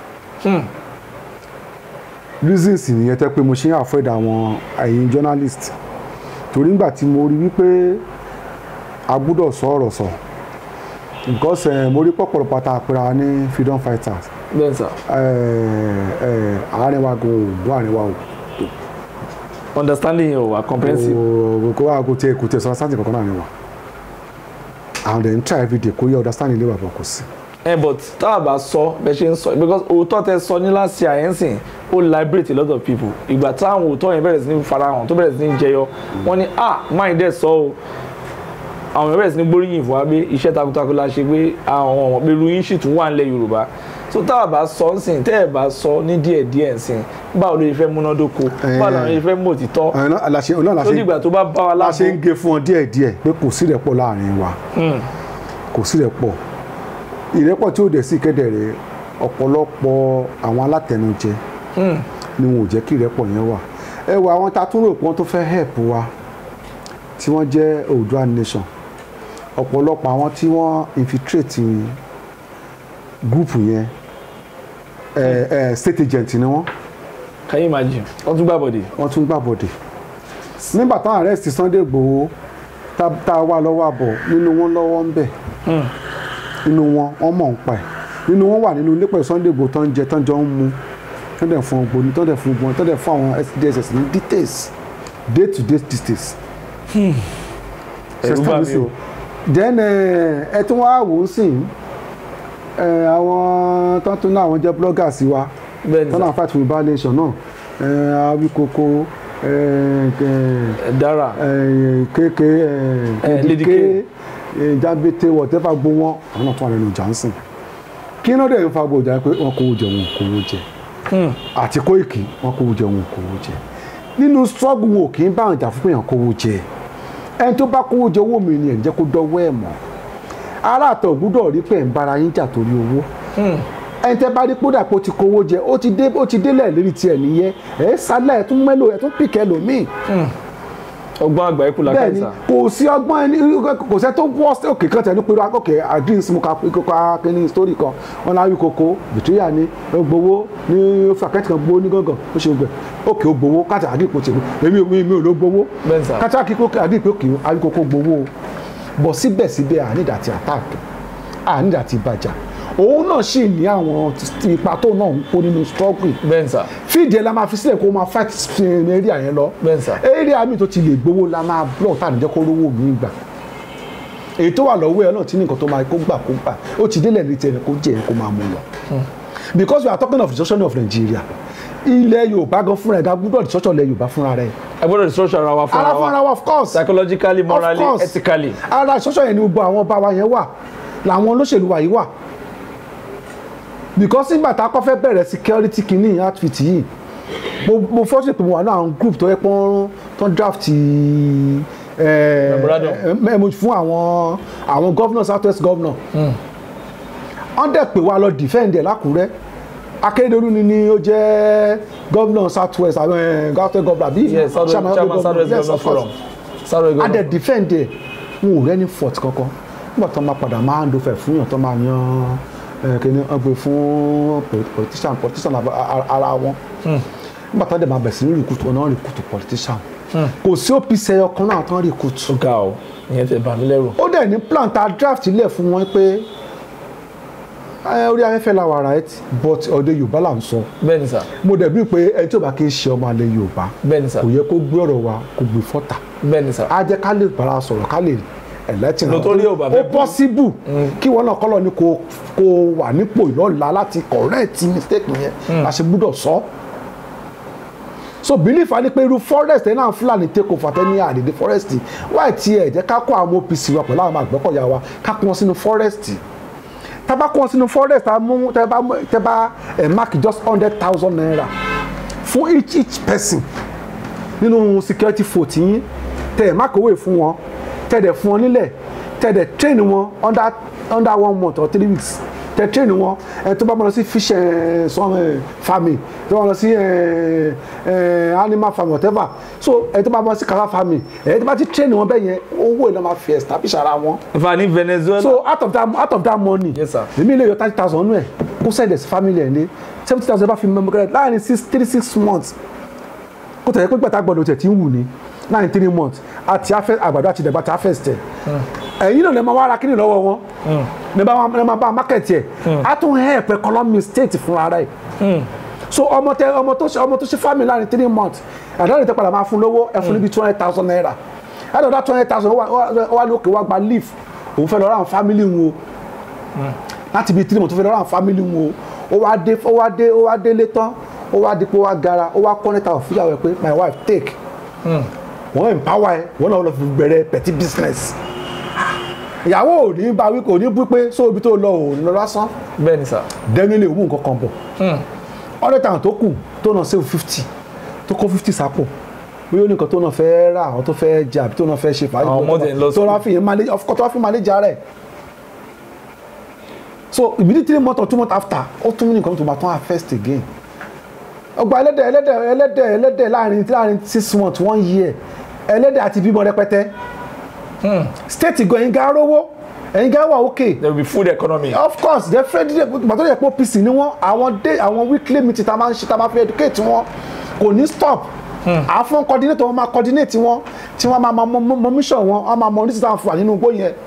Speaker 1: Reasons nìyẹn tẹ́ pé mo ṣe ń avoid àwọn ẹ̀yin journalist torí nígbà tí mo rí wípé a gbúdọ̀ sọ ọ̀rọ̀ sọ because mo rí pọ̀pọ̀lọpọ̀ pátá àpẹẹrẹ ní freedom fighters.
Speaker 2: Bẹ́ẹ̀ sà.
Speaker 1: Àárín wa kò bó àárín wa o.
Speaker 2: Understanding yẹn ò wà comprehensive.
Speaker 1: Kò wá kò tẹ sọ sáǹtì kankan náà ni wa and then try every day kò yẹ understanding ilé wa bọ̀ kò sí.
Speaker 2: But tá a bá sọ bẹ́ẹ̀ ṣe ń sọ because òótọ́ tẹ sọ ní last year yẹn sìn ó liberate a lot of people ìgbà táwọn òótọ́ yẹn bẹ̀rẹ̀ sí ní farahàn tó bẹ̀rẹ̀ sí ní jẹyọ wọ́n ní máa dẹ̀ sọ o àwọn èèyàn bẹ̀rẹ̀ sí ní gbóríyìn fún wa pé iṣẹ́ takuntakun la ṣe pé àwọn ọmọ pé irú yín sì tún wà nílẹ̀ Yorùbá so tá a bá sọ ń sìn tẹ́ ẹ̀ bá sọ ní díẹ̀díẹ̀ ń sìn báwo ló ṣe fẹ́ múnádóko báwo làwọn ṣe fẹ́ mú òtítọ́ tó dìgbà tó bá bá wa láàbò.
Speaker 1: la ṣe ń gé fún ọ díẹ̀díẹ̀ pé kò sí ìrẹ́pọ̀ láàrin wa kò sí ìrẹ́pọ̀ ìrẹ́pọ̀ tí ó dẹ̀ sí ìkẹ́dẹ̀rẹ́ ọ̀pọ̀lọpọ̀ àwọn alátẹnujẹ ni wọn ò jẹ́ kí ìrẹ́pọ̀ yẹn wà ẹ wo àwọn tá a tún rò pé wọ́n tó fẹ́ help wa tí wọ́n jẹ́ Oòduà nation ọ̀pọ̀lọpọ̀ àwọn tí wọ́n infiltrate group yẹn state agent ni wọ́n.
Speaker 2: Can you imagine? Wọ́n tún gbàbọ̀dè.
Speaker 1: Wọ́n tún gbàbọ̀dè. Nígbà táwọn arrest Sunday Igboho tá a wà lọ́wọ́ àbọ̀ nínú wọn lọ́wọ́ ń bẹ̀ nínú wọn wọ́n mọ̀ ń pa ẹ̀ nínú wọn wà nínú ilé pẹ̀lú Sunday Igboho tó ń jẹ tó ń jọ ń mu tó ń dẹ̀ fún ọgbọ́n tó ń dẹ̀ fún ọgbọ́n tó ń dẹ̀ fún àwọn SDSS ní details day to day details.
Speaker 2: Ẹ̀rù bà mí o.
Speaker 1: Then ẹ tún wá wò ó sìn àwọn tó ń tún náà àwọn jẹ́ bloggers wa tó náà fight for Yorùbá nation náà Awíkókó
Speaker 2: Dara
Speaker 1: kéèké
Speaker 2: Lédìké
Speaker 1: Jábété whatever gbó wọn àwọn náà tó wà nínú Johnson kí náà dẹ̀ ń fa gbòòjà pé wọn kò jẹ wọn kò jẹ àti Kóìkì wọn kò jẹ wọn kò jẹ nínú struggle wọn kì í bá àwọn jà fún èèyàn kówó jẹ ẹni tó bá kówó jẹ owó mi ni ẹ̀ ń jẹ́ kó dọ́wọ́ ẹ̀ mọ́ aláàtọ̀ gbúdọ̀ rí pé ń bára yín jà torí owó ẹni tẹ́ bá rí kódà pé ó ti kówó jẹ ó ti délẹ̀ lérí tiẹ̀ nìyẹn ẹ̀ sálẹ̀ ẹ̀ tún mẹ́lò ẹ̀ tún pìkẹ́ lòmíì.
Speaker 2: ọgbọ́n àgbà ikú la
Speaker 1: bẹ́ẹ̀ni kò sí ọgbọ́n ẹni kò sẹ́ tó wọ́ òkè kan tẹ̀lé pẹ̀lú akókè àdínsì mú ká kíní sítórì kan wọn náà Awíkókó bìtúyà ní gbowó ní fàkẹ́tì kan gbowó ní gángan ó ṣe gbẹ òkè ó gbowó káàtà àdìpọ̀ tèmi èmi ò ló gbowó káàtà kíkókè àdìpọ̀ òkè Awíkókó gbowó bọ̀ síbẹ̀síbẹ̀ ànídàtì àtàkì ànídàtì ìbàjá òun náà sì ní àwọn ipa tó náà ń kó nínú struggle.
Speaker 2: bẹ́ẹ̀nsà.
Speaker 1: fídíẹ̀ la máa fi sílẹ̀ kó máa fight area yẹn lọ.
Speaker 2: bẹ́ẹ̀nsà.
Speaker 1: area mi tó ti lè gbowó la máa block tá à ní jẹ́ kó rówó mi gbà. èyí tó wà lọ́wọ́ ẹ̀ náà tí ní nǹkan tó máa kó gbà ó ti délẹ̀ ní tiẹ̀ kó jẹ́ kó máa mú lọ. because we are talking of destruction of Nigeria ilẹ̀ Yorùbá gan fúnra ẹ̀dá gbọ́dọ̀ destruction ilẹ̀ Yorùbá fúnra rẹ̀.
Speaker 2: ẹ gbọ́dọ̀ destruction ara wa
Speaker 1: fúnra wa of course.
Speaker 2: psychologically morally ethically.
Speaker 1: ara destruction yẹn ni gbogbo àwọn ọba wa yẹn wà làwọn olóṣèlú wa yìí wà because nígbà tá a kọ́ fẹ́ bẹ̀rẹ̀ security kìíní outfit yìí mo fọ́sẹ̀ pé mo wà ní àwọn group tó yẹ pọ́n tó ń draft fún àwọn governor southwest governor wọ́n dẹ̀ pé wa lọ defend ẹ̀ l'Ákúrẹ́ Akérédolú ni ó jẹ́ governor southwest governor bí
Speaker 2: chairman southwest governor forum
Speaker 1: a dẹ̀ defend ẹ̀ wọn ò rẹ́ni fort kankan nígbà tó máa padà máa ń do fẹ̀ fún yàn tó máa yan kìíní ọgbẹ fún politician ara wọn nígbà tó dẹ̀ máa bẹ̀ sí ní rìkútù ọ̀nà rìkútù politician kò sí OPC ẹyọ kan náà tán rìkútù.
Speaker 2: ó ga ọ ìyẹn tẹ bà mí lẹ́rù.
Speaker 1: ó dẹ̀ ní plan ta draft ilẹ̀ fún wọn pé orí afẹ́fẹ́ la wà right but ọ̀dọ̀ Yorùbá là ń sọ.
Speaker 2: bẹ́ẹ̀ni sà.
Speaker 1: mo dẹ̀ bí pé ẹni tí ò bá kí ń ṣe ọmọ alẹ́ Yorùbá
Speaker 2: bẹ́ẹ̀ni sà.
Speaker 1: kò yẹ kó gbé ọ̀rọ̀ wa kó gbé fọ́tà.
Speaker 2: bẹ́ẹ̀ni sà.
Speaker 1: á jẹ́ ká lè bára sọ̀rọ̀ ká lè ẹlẹ́tìn
Speaker 2: náà ó
Speaker 1: possible kí wọ́n náà kọ́lọ́ ni kò wà nípò ìlọ́la láti correct mistake yẹn la ṣe gbúdọ̀ sọ. so belief wa ni pé irú forest ẹ̀ náà Fúlàní take over tẹ́ ní àdèdè forest wáyé tí ẹ̀ jẹ́ ká kó àwọn OPC wa pẹ̀lú àwọn Àgbẹ̀kọ̀yà wa ká kó wọn sínú forest tábà kó wọn sínú forest tẹ́ bá mark just 100,000 naira fún each person nínú security vote yín tẹ́ mark owó fún wọn tẹ́ dẹ̀ fún wọn nílẹ̀ tẹ́ dẹ̀ train wọn under 1 month or 3 weeks tẹ́ train wọn tó bá lọ sí fish farming tó bá lọ sí animal farming whatever so tó bá lọ sí cassava farming tó bá ti train wọn bẹ́ẹ̀ yẹn owó ìlànà máa fi establish ara wọn.
Speaker 2: ìfà ní Venezuela.
Speaker 1: so out of that money èmi lè yọ 30,000 nù ẹ̀ kó send ẹ̀ sí family ẹ̀ ní 70,000 bá fi mẹ́mọ́ kẹ́rẹ́ láàrin 6 months kó tẹ̀lé pé gbàtà gbọ́dọ̀ tẹ̀ tí ń wù ní láàrin 3 months àti àgbàdo àti ìdàgbà tí a fẹ́ tẹ̀ ẹ̀yin náà lè máa wá ra kíni lọ́wọ́ wọn lè máa bá market yẹ á tún help economy state fún ara ẹ̀ so ọmọ tó ṣe family láàrin 3 months àdáyé tẹ padà máa fún lówó ẹ fún níbi 200,000 naira àdàdà 200,000 wà lókè wá gba leave òun fẹ́ lọ ra àwọn family wọn láti bí 3 months tó fẹ́ lọ ra àwọn family wọn ó wá délé tán ó wá dípò wá gara ó wá kọ́nẹ́tà òfìyàwó ẹ pé my wife take wọ́n empower ẹ wọ́n náà lọ fi bẹ̀rẹ̀ petty business ìyàwó ò ní bá wí kò ní bú pé sóòbí tó lọ ò lọ lásán
Speaker 2: bẹ́ẹ̀ ni sà
Speaker 1: dẹ́nu lè wú nǹkan kan bọ̀ ọ̀rẹ́ tàn tó kù tó náà save 50 tó kó 50 sápò bí ó ní nǹkan tó náà fẹ́ rà àwọn tó fẹ́ jà àbí tó náà fẹ́ ṣe fàájì tó náà fi yẹn manage of course tó wá fi manage rẹ̀ so immediately 3 months or 2 months after ó tún ní nǹkan tó máa tún affect again ọgbà ẹlẹ́dẹ̀ láàrin 6 months 1 year ẹlẹ́dẹ̀ àti bímọ rẹpẹtẹ state gan ẹ̀yin gan rówó ẹ̀yin gan wà okay.
Speaker 2: there will be food economy.
Speaker 1: of course definitely gbàtọ́ yẹ pé OPC ni wọ́n àwọn weekly meeting tá a máa ń ṣe tá a máa fi educate wọn kò ní stop àfọ̀n coordinator wọn máa coordinate wọn tí wọ́n máa mọ mission wọn wọ́n máa mọ oríṣiríṣi àwọn fún wa nínú igbó yẹn.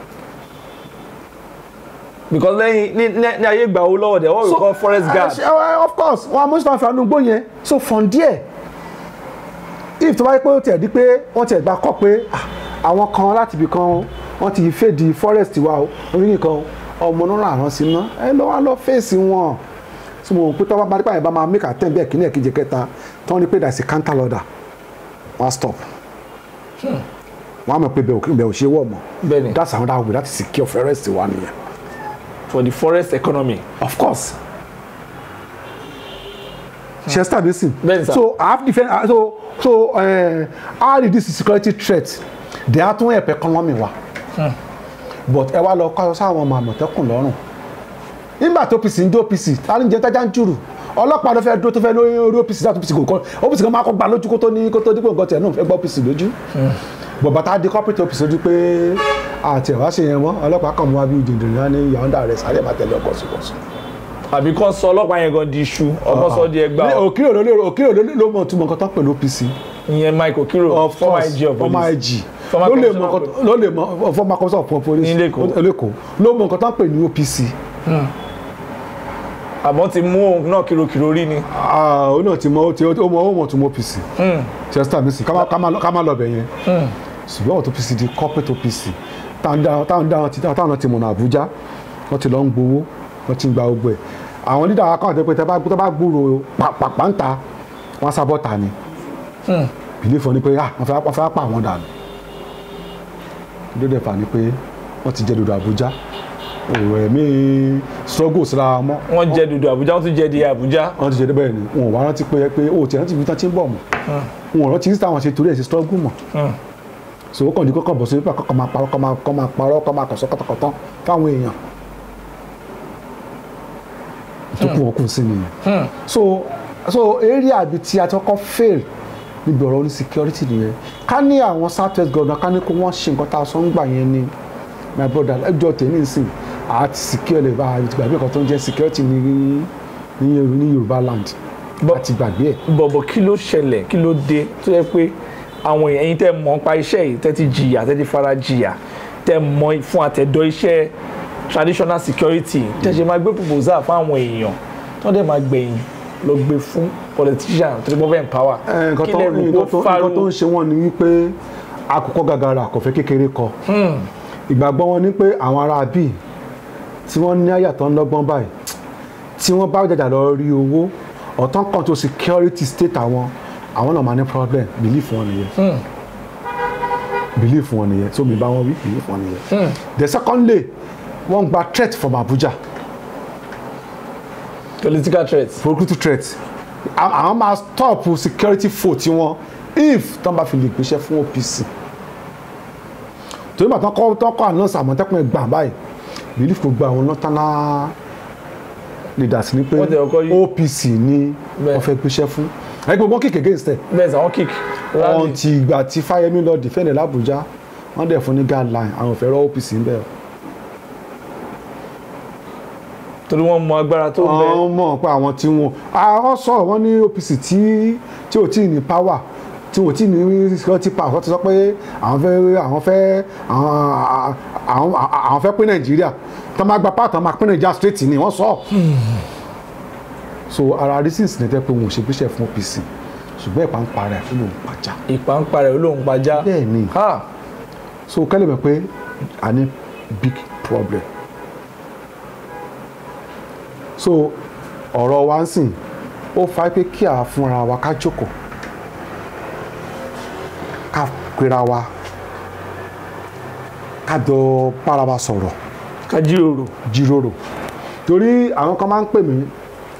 Speaker 2: because lẹ́yìn ní ayé ìgbà wo lọ́wọ́ dẹ̀ wọ́n call forest guard.
Speaker 1: of course wọ́n á mọ oríṣiríṣi àwọn fún wa nínú igbó yẹn so from there if tó bá yẹ pé ó tiẹ̀ di pé wọ́n tiẹ̀ gbà kọ́ pé àwọn kan láti ibì kan wọ́n ti fẹ́ di forest wa o orí nìkan ọmọ náà ràn sí ná ẹ lọ́wọ́ lọ fèsì wọn tí mo pé tọ́wọ́ bá nípa yẹn bá máa make attempt bẹ́ẹ̀ kíní ẹ̀kejì kẹta tí wọ́n ní pé that's a counter order wọ́n stop wọ́n á mọ̀ pé bẹ́ẹ̀ ò ṣe wọ̀ mọ́ that's another way láti secure forest wa nìyẹn.
Speaker 2: for the forest economy.
Speaker 1: of course. Chester Basin.
Speaker 2: So
Speaker 1: I have different how this security threat they are to help economy wa. But ẹ wá lọ kọ́ sáwọn ọmọ Àmọ̀tẹ́kùn lọ́rùn. Nígbà tó OPC ń dé OPC ta ló ń jẹ tájà ń jùrù ọlọ́pàá ló fẹ́ dúró tó fẹ́ lórí OPC láti OPC kò kọ́ OPC kan máa kọ́ gba lójú kó tó dípò nǹkan tiẹ̀ náà fẹ́ gbọ́ OPC lójú. Bọ̀bá tá a di corporate OPC lójú pé àti ẹ̀wá ṣe yẹn wọ́n ọlọ́pàá kan mú wa bí ìdìndìn náà ní yàrá rẹ̀ sáré máa tẹ̀lé ọkọ̀ síbọ̀sí.
Speaker 2: Àbí kan sọ ọlọ́pàá yẹn gan di iṣu ọkọ sọ di ẹgbàá.
Speaker 1: Òkìrò ló mọ̀ túmọ̀ nǹkan tó pẹ̀lú OPC.
Speaker 2: Ìyẹn Mike Okiro former IG of police.
Speaker 1: Former IG ló lè mọ former commissioner of police lẹ́kọ̀ọ́ ló mọ nǹkan tó ń pè ní OPC.
Speaker 2: Àmọ́ ti mú òun náà kìròkìrò rí ni.
Speaker 1: Ó náà ti mọ ó mọ̀ tún mọ OPC. Chester Basin ká má lọ bẹ̀ yẹn. Ṣùgbọ́n ọ̀tún OPC di corporate OPC táwọn ti mọ̀nà Àbújá wọ́n ti lọ ń gbowó wọ́n ti ń gba gbogbo ẹ̀. Àwọn dídá akáwọn tẹ́ pé tẹ́ bá gbúrò pàpàǹtà wọ́n sábọ́ta ni. Bìlífù wọn ni pé wọ́n fẹ́ pa àwọn dànù. Lóde fà ni pé wọ́n ti jẹ dòdò Àbújá òwò ẹ̀mí struggle síra mọ́.
Speaker 2: Wọ́n jẹ dòdò Àbújá wọ́n tún jẹ di Àbújá.
Speaker 1: Wọ́n ti jẹ bẹ́ẹ̀ ni wọn ò wá rántí pé ó ti rántí ibi tán ti ń bọ̀ mọ́. Wọn ò rántí táwọn ṣe torí ẹ̀ ṣe struggle mọ́. So ó kàn ní kọ́kọ́ bọ̀ sí pípa kọ́kọ́ máa parọ́ kọ́ máa kọ̀sọ́ kọ́tọ́kọ́tọ́ fáwọn èèyàn. Tó kù wọn kù sí nìyẹn. So area àbí tí a ti kọ́kọ́ fail níbi ọ̀rọ̀ ní security nìyẹn. Ká ní àwọn south west governor ká ní kó wọ́n ṣe nǹkan tá a sọ ń gbà yẹn ni my brother ẹjọ́ tèmi nsìn àti secure lè bá a ti gbàgbé nǹkan tó ń jẹ́ security ní Yorùbá land àti gbàgbé ẹ̀.
Speaker 2: Bọ̀bọ̀ kí ló ṣẹlẹ̀ kí ló dé tó yẹ pé àwọn èèyàn tẹ́ mọ̀ nípa iṣẹ́ yìí tẹ́ ti jìyà tẹ́ ti fara jìyà tẹ́ mọ̀ fún àtẹ̀dọ́ iṣẹ́ traditional security tẹ́ ṣe máa gbé proposal fún àwọn èèyàn tó dẹ̀ máa gbẹ̀yìn lọ gbé fún politician tó ti gbọ́ fẹ́ empower.
Speaker 1: nǹkan tó ń ṣe wọ́n ni wípé àkùkọ gàgàrà kò fẹ́ kékeré kọ. Ìgbàgbọ́ wọn ni pé àwọn ará bíi tí wọ́n ní àyàtọ̀ ńlọ́gbọ́n báyìí tí wọ́n bá jàjà lọ rí owó ọ̀tán kan tó security state àwọn náà máa ní problem belief wọn nìyẹn. Belief wọn nìyẹn so mi bá wọn wí belief wọn nìyẹn. The secondly wọ́n gba threat from Abuja
Speaker 2: political threats.
Speaker 1: political threat àwọn máa stop security foe tí wọ́n if tán bá fi lè gbéṣẹ́ fún OPC torí bàtà tọ́kọ̀ announce Àmọ̀tẹ́kùn ẹgbàá báyìí relief kò gba àwọn national leaders ní pé OPC ni wọ́n fẹ́ gbéṣẹ́ fún ẹgbẹ́ wọn kick against ẹ̀.
Speaker 2: bẹ́ẹ̀ sàwọn kick.
Speaker 1: wọ́n ti ìgbà tí Fáyẹmí lọ defend l'Abuja wọ́n dẹ̀ fún ní guideline àwọn òfin rọ OPC ń bẹ̀.
Speaker 2: torí wọ́n mọ agbára tó bẹ́ẹ̀.
Speaker 1: wọ́n mọ̀ pé àwọn tí wọ́n sọ̀rọ̀ wọ́n ní OPC tí ò tí ì ní power tí wọ́n tí ì ní security power wọ́n ti sọ pé àwọn fẹ́ pín Nàìjíríà tó máa gba power tó máa pín Nàìjíríà straight ni wọ́n sọ. so ara reasons ní tẹ́ pé wọn ò ṣe gbéṣẹ́ fún OPC ṣùgbọ́n ìpà ń parẹ́ ó lóun pàjá.
Speaker 2: ìpà ń parẹ́ ó lóun pàjá.
Speaker 1: bẹ́ẹ̀ ni so kẹ́lẹ́ mọ̀ pé a ní big problem. so ọ̀rọ̀ wa ń sìn ó fa pé kí a fúnra wa ká jókòó ká pera wa ká jọ bára wa sọ̀rọ̀
Speaker 2: ká jíròrò
Speaker 1: torí àwọn kan máa ń pè mí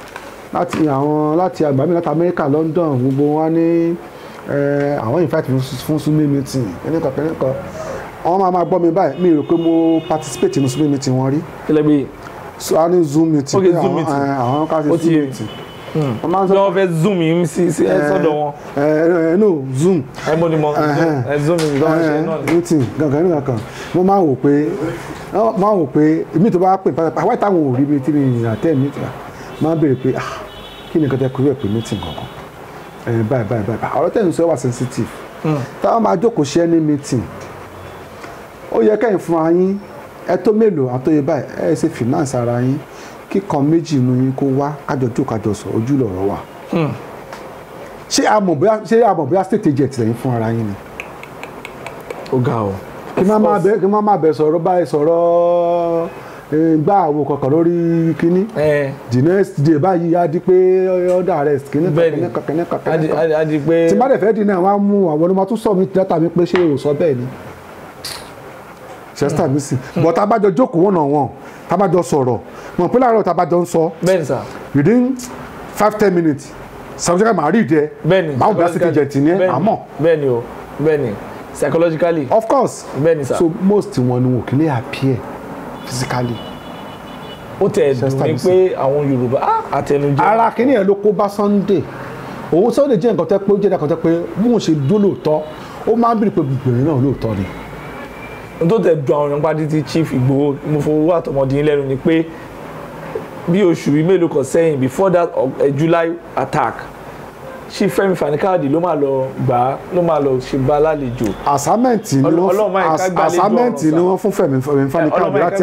Speaker 1: láti àgbà mi láti Amẹ́ríkà London gbogbo wọn ní àwọn invite fún Sunday meeting kẹ́nìkan wọ́n máa gbọ́ mi báyìí mi rò pé mo participate nínú Sunday meeting wọn rí.
Speaker 2: kílẹ̀bí.
Speaker 1: so a ní Zoom meeting.
Speaker 2: ok Zoom meeting.
Speaker 1: àwọn kan ṣe Zoom meeting.
Speaker 2: lọ́wọ́ fẹ́ zoom yìí sí sọ́dọ̀ wọn.
Speaker 1: no Zoom.
Speaker 2: ẹ mọ́ ni mo zoom yìí lọ́wọ́ ṣe náà ni.
Speaker 1: meeting gangan mo máa wò pé èmi tó bá pè pàtàkì àwọn ìtàwọn ò rí mi tí mi rìn àtẹ́ mi tà máa béèrè pé kí ni nǹkan tẹ́ kúrò pé meeting kankan báyìí ọ̀rọ̀ tẹ̀ ń sọ wà sensitive táwọn máa jókòó ṣe ní meeting ó yẹ kẹ́yìn fún ara yín ẹ tó mélòó àtòyè báyìí ẹ ṣe finance ara yín kíkan méjì inú yín kó wá kájọ tó kájọ sọ ojú lọ̀rọ̀ wà ṣé a mọ̀ bóyá state agent lẹ́yìn fún ara yín ni.
Speaker 2: ó ga ọ.
Speaker 1: kí má má bẹ sọ̀rọ̀ báyìí sọ̀rọ̀ gbá àwo kankan lórí kínní the next day báyìí á di pé order arrest kínní kankan
Speaker 2: á di pé
Speaker 1: tí má dẹ̀ fẹ́ di náà wọ́n á mú àwọn ọmọ tó sọ mí dátà mi pé ṣé o sọ bẹ́ẹ̀ ni ṣẹ́sítà mi sì but tábàjọ jókòó wọ̀nà wọn tábàjọ sọ̀rọ̀ mọ̀ pé láàárọ̀ tábàjọ ń sọ within 5-10 minutes sàmúṣẹ́ká màá rí ìdẹ màá bá city jet ní àmọ́.
Speaker 2: bẹ́ẹ̀ni o bẹ́ẹ̀ni psychologically.
Speaker 1: of course
Speaker 2: bẹ́ẹ̀ni sir.
Speaker 1: so most wọn ni wọn kì í lè appear physically.
Speaker 2: ó tẹ̀ dùn mí pé àwọn Yorùbá àtẹnujẹ.
Speaker 1: ara kìíní ẹ̀ ló kó bá Sunday òun Sunday jẹ́ nǹkan tẹ́ pé ó jẹ́ nǹkan tẹ́ pé bí wọ́n ṣe dó lóòótọ́ ó máa ń bìrì pé gbogbo ìrìn náà lóòótọ́ ni.
Speaker 2: n tó tẹ̀ dùn àwọn èèyàn pàdé tí Chief Igboho mo fowó àtọmọdé lẹ́nu ni pé bí oṣù bíi mélòó kan sẹ́yìn before that July attack Chief Fẹ́mi Fani-Káyọ̀dé ló máa lọ gbà á ló máa lọ ṣe bá lálejò.
Speaker 1: àsámẹ́ǹtì ni wọ́n fún Fẹ́mi Fani-Káyọ̀dé láti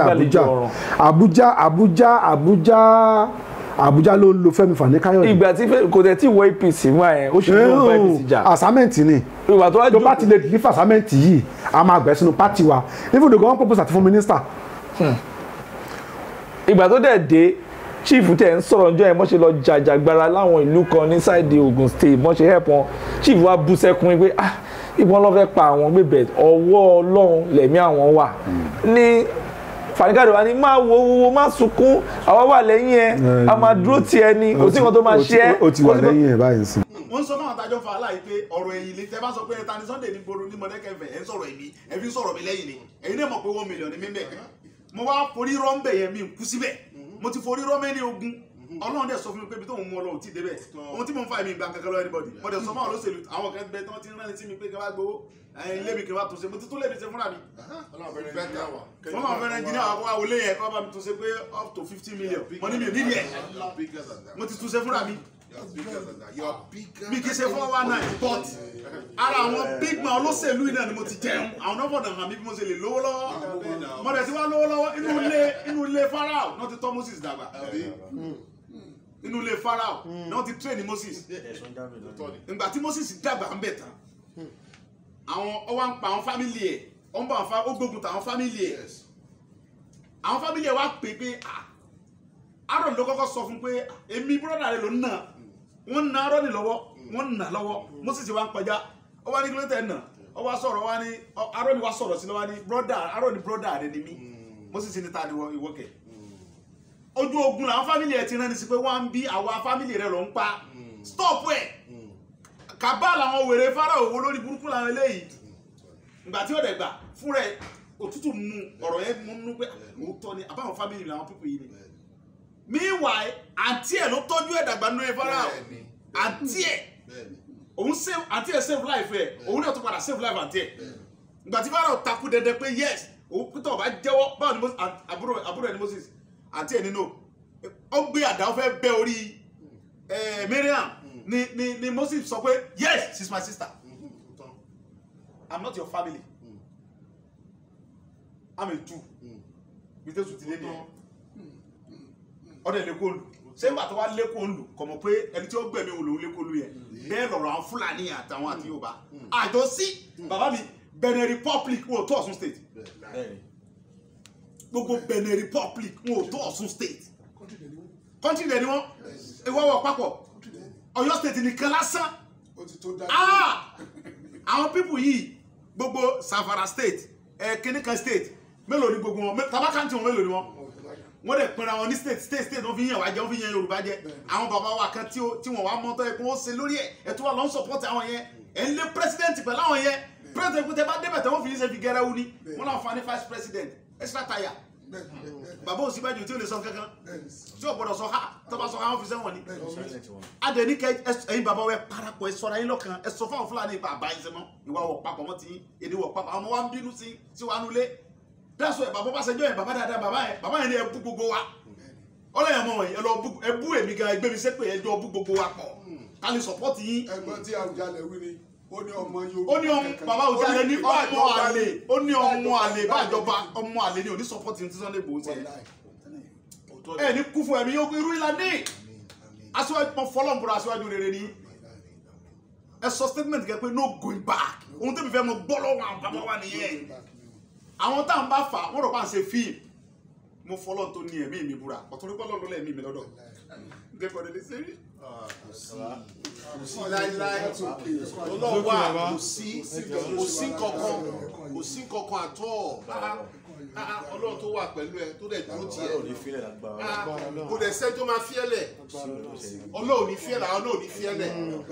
Speaker 1: Àbújá ló ń lo Fẹ́mi Fani-Káyọ̀dé.
Speaker 2: ìgbà tí kò tẹ̀ tí wọ APC wá yẹn ó ṣe ló ń bá APC jà.
Speaker 1: àsámẹ́ǹtì ni tó bá ti lè dìlífà àsámẹ́ǹtì yìí a máa gbẹ̀ sínú pátì wa even though wọ́n propose àti fún mínísítà.
Speaker 2: ìgbà tó dẹ̀ dé Chief tẹ̀ ń sọ̀rọ̀ ọjọ́ yẹn mọ́ ṣe lọ jàjàgbara láwọn ìlú kan ní sáìdì Ogun State mọ́ ṣe help wọn Chief wa bú sẹ́kún pé ìbọn lọ́ fẹ́ pa àwọn gbébẹ̀ ọwọ́ Ọlọ́run lẹ̀mí àwọn wà ní Fani-Káyọ̀dé wa ni máa wo má sunkún àwa wà lẹ́yìn ẹ a máa dúró ti ẹ ni kò sí nǹkan tó máa ṣe ẹ́.
Speaker 1: ó ti wà lẹ́yìn ẹ̀ báyìí sí.
Speaker 3: wọ́n sọ fún àwọn àtàjọ fa aláì pé ọ̀rọ̀ ẹ̀yìn ni tẹ́ bá sọ pé ta ni Sunday ní gbòòrò ní Mọ̀dákẹ́kẹ́ ẹ̀ ń sọ̀rọ̀ èmi ẹ̀ fi ń sọ̀rọ̀ mi lẹ́yìn ni ẹ̀yin náà mọ̀ pé 1 million ni mí bẹ́ẹ̀ mo wá forí rọ́ ń bẹ̀ yẹn mi kú síbẹ̀ mo ti forí rọ́ mẹ́ni ogun Ọlọ́run dẹ̀ sọ fún mi pé ibi tó ń mú Ọlọ́run ti débẹ̀ ohun tí mo ń fa èmi ìgbà kankan lọ anybody mo dẹ̀ sọ fún àwọn olóṣèlú àwọn kan bẹ tí wọ́n ti rán sí mi pé kí n bá gbowó ilé mi kí n bá tún ṣe mo ti tún lé mi ṣe fúnra mi. wọ́n máa fẹ́ràn ẹnjìnìá àwọn akọ́wá wọlé yẹn kí wọ́n bá mi tún ṣe pé up to 50 million mo ní mi ò nídìí ẹ̀ mo ti tún ṣe fúnra mi. mi kì í ṣe 419 but ara àwọn big man olóṣèlú yìí náà ni mo ti jẹun àwọn náà fọ̀dà hàn mí bí mo ṣe lè lówó lọ́wọ́ mo dẹ̀ ti wá lówó lọ́wọ́ inú ilé Pharaoh náà ti tọ́ Moses dàgbà inú ilé Pharaoh náà ti train Moses ìgbà tí Moses dàgbà ń bẹ̀ tán àwọn ọwọ́ ń pa àwọn fámìlì ẹ̀ ó ń bá ó gbógun tàwọn fámìlì ẹ̀ àwọn fámìlì ẹ̀ wá pè pé Aaron ló kọ́kọ́ sọ fún pé èmi búrọ́dà rẹ̀ ló ń nà wọ́n ń na Aaron lọ́wọ́ wọ́n ń nà lọ́wọ́ Moses wá ń kọjá ó wá ní kí ló tẹ̀ nà ó wá sọ̀rọ̀ wá ní Aaron wá sọ̀rọ̀ sí lọ́wọ́ ní Aaron búrọ́dà rẹ̀ ni mí Moses ní ta ni ìwọ kẹ̀ ojú ogun làwọn fámìlì ẹ ti rán ní sí pé wọ́n ń bí àwa fámìlì rẹ ló ń pa stop ẹ̀ kàbá làwọn wèrè Fáráò owó lórí burúkú làwọn eléyìí ìgbà tí ó dẹ̀ gbà fún rẹ̀ òtútù mú ọ̀rọ̀ yẹn mú nínú pé òótọ́ ni àbáwọn fámìlì làwọn pípọ̀ yìí ni meanwhile àǹtí ẹ̀ ló tọ́jú ẹ̀ dàgbà nínú Fáráò àǹtí ẹ̀ òun save àǹtí ẹ̀ save life ẹ̀ òun náà tó padà save life àǹtí ẹ̀ ìgbà tí Fáráò takú dẹdẹ pé yes òun pété ọba jẹ́wọ́ báwo ni àbúrò ẹ̀ ní Moses àǹtí ẹ̀ nínú ó gbé àdá ó fẹ́ bẹ́ orí Mariam ni Moses sọ pé yes she's my sister I'm not your family I'm a Jew bí tẹ́sù ti lé ní ọdẹ lẹ́kọ̀ọ́ lù ṣé ìgbà tó wá lẹ́kọ̀ọ́ lù kọ̀ mọ̀ pé ẹni tí ó gbẹ̀mí òun lòun lẹ́kọ̀ọ́ lù yẹn bẹ́ẹ̀ lọ̀rọ̀ àwọn Fúlàní àtàwọn àti Yorùbá àjọ sí bàbá mi Benin Republic wọn ò tó Ọ̀ṣun state gbogbo Benin Republic wọn ò tó Ọ̀ṣun state country dẹ̀ ni wọ́n ìwọ́wọ́ papọ̀ Ọ̀yọ́ state nìkan lásán àwọn people yìí gbogbo Zamfara state kìnìkan state mélòó ni gbogbo wọn tabakanti wọn mélòó ni wọn dẹ̀ pinra wọn ní state wọn fi yàn wá jẹ wọn fi yàn Yorùbá jẹ àwọn bàbá wa kan tí wọn wá mọ́tọ́ ẹ̀ kó wọ́n ṣe lórí ẹ̀ tó wà lọ́n support àwọn yẹn ẹ̀ ń lé president pẹ̀lú àwọn yẹn president kò tẹ́ bá débẹ̀ tẹ́ wọ́n fi yín ṣe fi gẹ́rẹ́ wú ni wọn náà fa ní vice president extra tire bàbá Ọ̀ṣínbàjò tí ó lè sọ kankan tí ó gbọ́dọ̀ sọ ha tó bá sọ ha wọn fi sẹ́wọ̀n ni adẹni kẹ ẹ̀yin bàbá wẹ parapọ̀ ẹ ṣọ́ra yín lọ́kàn ẹ sọ fáwọn Fúlàní bàbá yín sẹmọ ìwà wọ papọ̀ mọ́ ti èdè wọ papọ̀ àwọn ọmọ wa ń bínú sí wa nulẹ̀ dáṣọ ẹ bàbá Ọbásanjọ́ yẹn bàbá dáadáa bàbá yẹn ni ẹ bú gbogbo wa ọlọ́yìn ọmọ wọ̀nyí ẹ bú èmi gan ẹgbẹ́ mi sẹ́pẹ̀ ẹ jọ bú gbogbo wa pọ̀ ká lè sọ̀pọ́tì yín.
Speaker 4: ẹ̀gbọ́n tí Àwùjalẹ̀ wí ni ó ní ọmọ
Speaker 3: Yorùbá ó ní ọmọ bàbá Àwùjalẹ̀ ní ọmọ àlè ó ní ọmọ àlè bájọba ọmọ àlè ní òní sọpọ́tì ní Sunday Igboho tiẹ̀ ẹ ní kú fún ẹ̀mí yóò irú ìlà ní aṣíwájú mọ fọlọ́nbùrọ̀ aṣíwájú rere ní ẹ sọ statement kẹ pé no going back ohun tẹ́mi fẹ́ mọ gbọ́ lọ́wọ́ àwọn bàbá wa nìyẹn àwọn tá à ń bá fà wọ́n rọ̀ bá ń ṣe fíìmù mo fọlọ́n tó ní ẹ̀mí mi búra ọ̀tún nípa lọ́dún lẹ́ẹ̀mí mi lọ́dọ̀ gẹ́gọ́ lè ṣe rí.
Speaker 4: kò sí láíláí ọlọ́wà kò sí kankan àtọ́ ọlọ́run tó wà pẹ̀lú ẹ tó dẹ̀ dúró tiẹ̀ kò dẹ̀ sẹ́ tó máa fiẹ́lẹ̀ ọlọ́run ní fiẹ́lẹ̀ àwọn náà ní fiẹ́lẹ̀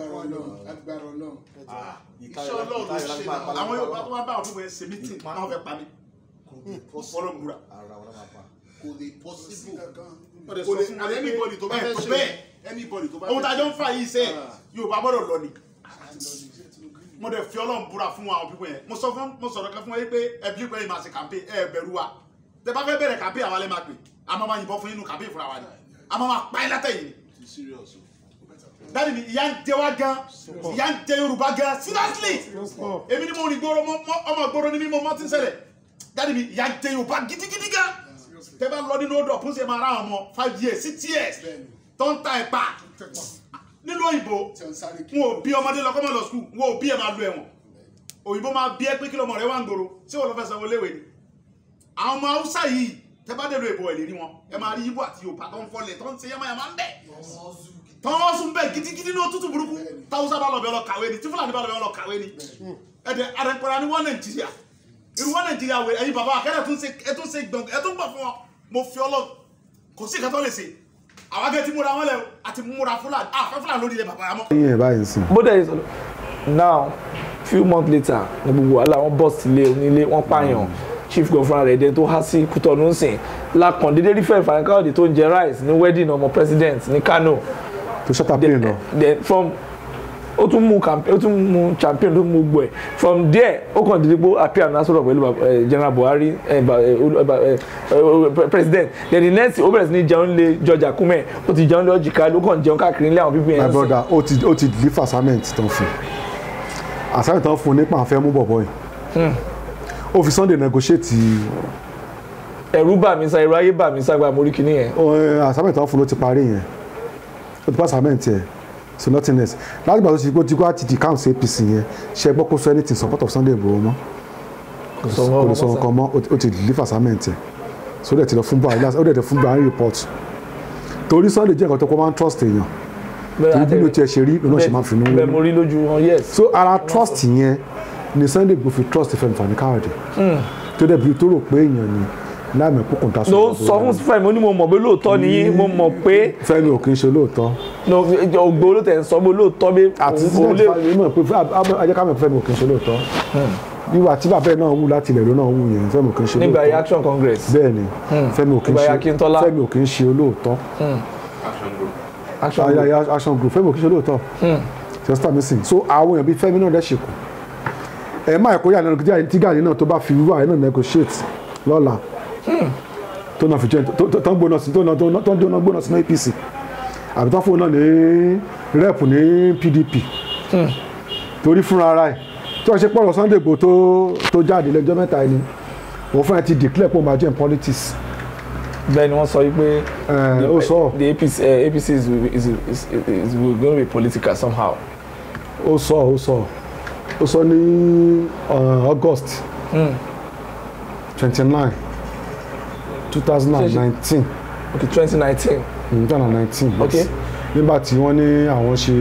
Speaker 4: iṣẹ́ ọlọ́run ló ṣe
Speaker 3: àwọn Yorùbá tó wá bá àwọn fún mi ṣe mítìn máa fẹ́ pa mí fọlọ́n búra
Speaker 4: kò lè possible
Speaker 3: kò lè
Speaker 4: anybody tó bá fẹ́ ṣe anybody tó bá fẹ́ ṣe
Speaker 3: ohun tàjọ ń fà yìí ṣe Yorùbá gbọ́dọ̀ lọ ni mo dẹ̀ fi Ọlọ́run búra fún àwọn pípọ̀ yẹn mo sọ̀rọ̀ kan fún wọn pé ẹbí pé ìmọ̀ àti campaign ẹ bẹ̀rù wa tẹ bá fẹ́ bẹ̀rẹ̀ campaign àwọn alẹ́ máa pè àmọ́ máa yìnbọn fún yín nù campaign fúnra wa ni àmọ́ máa pa ẹ́ látẹ̀yìn ni dáàdì mi ìyà ń jẹ wá gan ìyà ń jẹ Yorùbá gan seriously èmi ni mo rìn gbòòrò ọmọ gbòòrò ni mi mo mọ́ ti ń ṣẹlẹ̀ dáàdì mi ìyà ń jẹ Yorùbá gidigidi gan tẹ bá lọ nínú odò fún ṣe máa ra ọmọ 5 years 6 years tó ń ta ẹ̀pà nínú òyìnbó wọn ò bí ọmọdé lọ kọ́mọ lọ skul wọn ò bí ẹ máa lu ẹ̀wọ̀n òyìnbó máa bí ẹ pé kí lọmọ rẹ wà ń gbòòrò tí wọn lọ fẹ́ sanwó léwé ni àwọn ọmọ Haúsá yìí tẹ bá dé lu èbò ẹ̀ lè rí wọn ẹ máa rí Ìgbò àti Yorùbá tó ń fọlẹ̀ tó ń ṣe yẹ́mọ̀ yẹ́mọ̀ ń bẹ̀ tó ń sún bẹ́ẹ̀ gidigidi ní òtútù burúkú táwùsá bá lọ bẹ́ẹ̀ lọ kàwé ni tí Fúlàní bá lọ bẹ́ẹ̀ lọ kàwé ni ẹ̀dẹ̀ àrẹ̀pẹ̀rẹ̀ ni wọ́n Nàìjíríà irú wọn Nàìjíríà wẹ̀ ẹ̀yin bàbá akẹ́rẹ́ tún ṣe gbọ̀ngàn ẹ̀ tún gbà fún wọn mo fi Ọlọ́run kò sí ìkàtọ́ lè ṣe àwọn akẹ́ ti múra wọn lẹ àti múra Fúlàní àfẹ́ Fúlàní lórí ilẹ̀ bàbá mọ́.
Speaker 1: ìyẹn báyìí sìn.
Speaker 2: bó dẹ̀ sọ now few months later ní gbogbo wàhálà wọn bọ̀ sílé onílé wọn pààyàn chief governor rẹ̀ dẹ̀ tó há sí Kútọ̀nù sìn lákàn dédé rí fẹ́ẹ̀ Fani Káyọ̀dé tó ń jẹ rice ní wedding ọmọ president ní Kano.
Speaker 1: tó ṣọ́tà plane lọ.
Speaker 2: then from ó tún mú champion tó mú gbọ́ ẹ̀ from there ó kàn dídí pé appear náà sọ̀rọ̀ pẹ̀lú General Buhari president then the next ó bẹ̀rẹ̀ sí ní jẹun lé George Akume ó ti jẹun lé ọjìká ló kàn jẹun káàkiri nílé àwọn pípín yẹn.
Speaker 1: my brother ó ti deliver assignment tó ń fún assignment tó ń fún nípa àfẹ́ mú bọ̀bọ̀ yìí ó fi Sunday negotiate.
Speaker 2: ẹ̀rù bà mí sa ẹ̀rù ayé bà mí sa gba mórí kìíní yẹn.
Speaker 1: assignment tó ń fún ló ti parí yẹn ó ti pass assignment yẹn so nothing else láti gbà tó ti gbó ti di council APC yẹn ṣe gbọ́ kó sọ anything support of Sunday Igboho mọ́ kò lè sọ nǹkan mọ́ ó ti deliver assignment yẹn so ó dẹ̀ ti lọ fún Buhari ó dẹ̀ ti fún Buhari report torí Sunday jẹ́ nǹkan tó kọ́ máa ń trust èèyàn torí bí ló tiẹ̀ ṣe rí lónà ṣe máa fi nú
Speaker 2: bẹ́ẹ̀ mo rí lójú wọn yes.
Speaker 1: so ara trust yẹn ni Sunday Igboho fi trust Fẹ́mi Fani Káyọ̀dé tó dẹ̀ bí tó rò pé èèyàn ni láàmì kókò ta
Speaker 2: no sọ fún Fẹ́mi ó ní mo mọ̀ pé lóòótọ́ ni yín mo mọ̀ pé
Speaker 1: Fẹ́mi ò kì í ṣe lóòótọ́.
Speaker 2: no ògbó ló tẹ̀ ń sọ pé lóòótọ́ bí òun lè.
Speaker 1: àti mọ̀ pé ajẹ́ ká mọ̀ Fẹ́mi ò kì í ṣe lóòótọ́. wíwà tí bàbá ẹ̀ náà wù láti ilẹ̀ ló náà wù yẹn Fẹ́mi ò kì í ṣe lóòótọ́.
Speaker 2: nígbà Action Congress.
Speaker 1: bẹ́ẹ̀ ni Fẹ́mi ò kì í
Speaker 2: nígbà
Speaker 1: ṣe
Speaker 2: Akíntọ́lá.
Speaker 1: Fẹ́mi ò kì í ṣe olóòótọ́. Action Group Fẹ́mi ò kì í ṣe olóòótọ́. sẹ́sítà mi sìn so àwọn èèyàn bíi Fẹ́mi náà dẹ̀ ṣèkù. ẹ má ẹ̀kọ́ yà lẹ́nu tí Gani náà tó bá fi wíwà ẹ̀ náà negotiate lọ́la tó náà fi jẹ́ tó ń gbóná sí tó ń gbóná sí ní APC àbí tó ń fún un náà ní rep ní PDP torí fúnra ara ẹ̀ tí wọ́n ṣe pọ̀rọ̀ Sunday Igboho tó jáde lẹ́jọ́ mẹ́ta ẹni òun fún ẹ ti declare pé òun máa jẹ́ in politics.
Speaker 2: bẹ́ẹ̀ ni wọ́n sọ wípé
Speaker 1: ó sọ
Speaker 2: the APC is going to be political somehow.
Speaker 1: ó sọ ní August 29 2019.
Speaker 2: okay 2019.
Speaker 1: 2019
Speaker 2: okay.
Speaker 1: nígbà tí wọ́n ní àwọn ṣe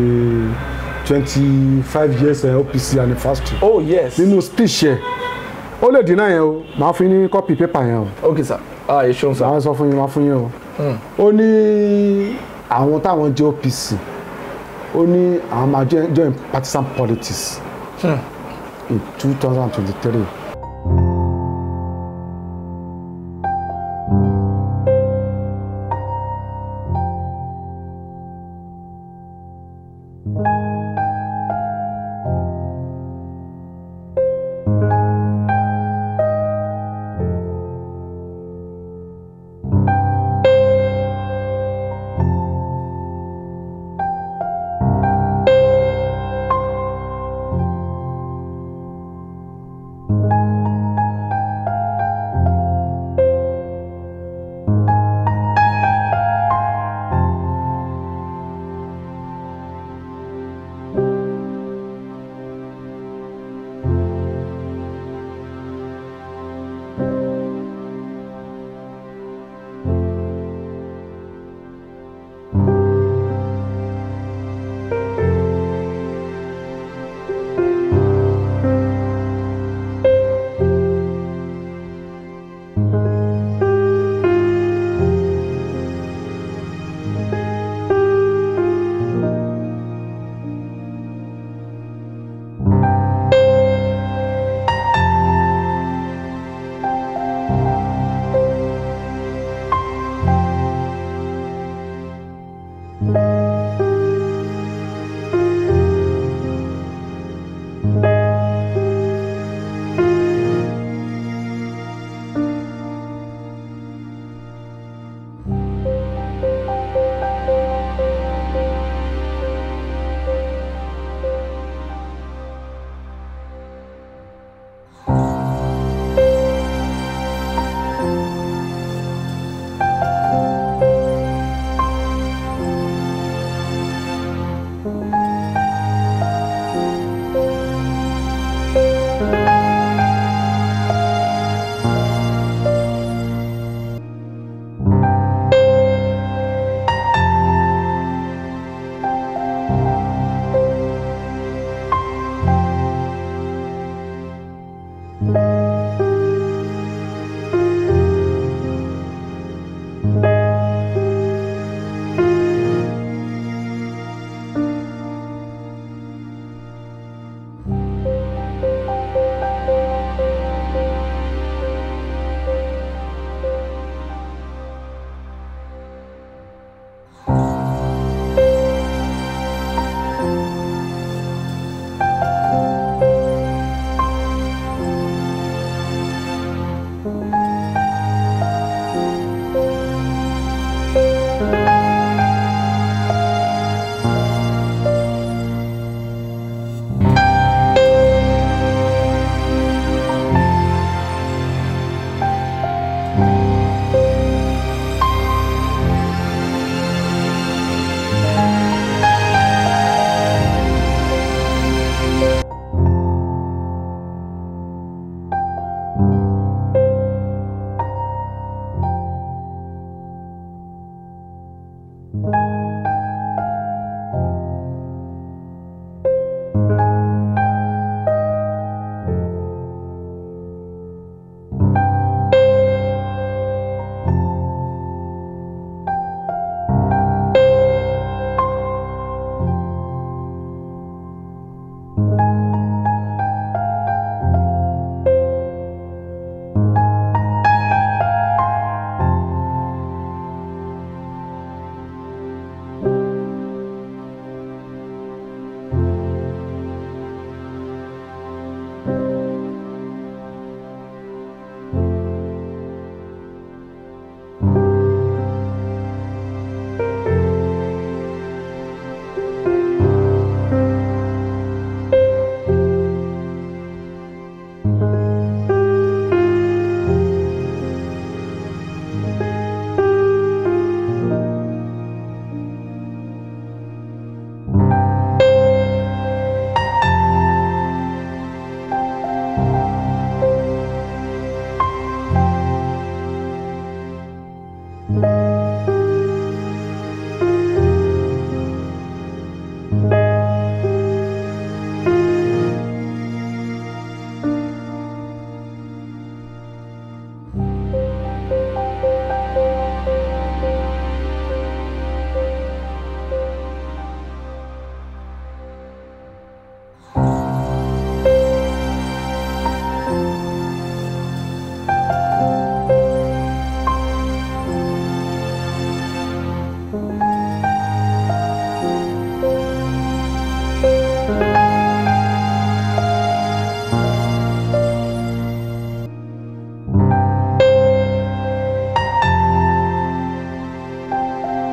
Speaker 1: 25 years OPC anniversary.
Speaker 2: oh yes.
Speaker 1: nínú speech yẹ ó lè dínà yẹn o máa fún yín ní copy paper yẹn o.
Speaker 2: okay sir ẹ ṣeun sir.
Speaker 1: máa sọ fún yín máa fún yín o. ó ní àwọn táwọn jẹ́ OPC ó ní àwọn máa join partisan politics in 2023.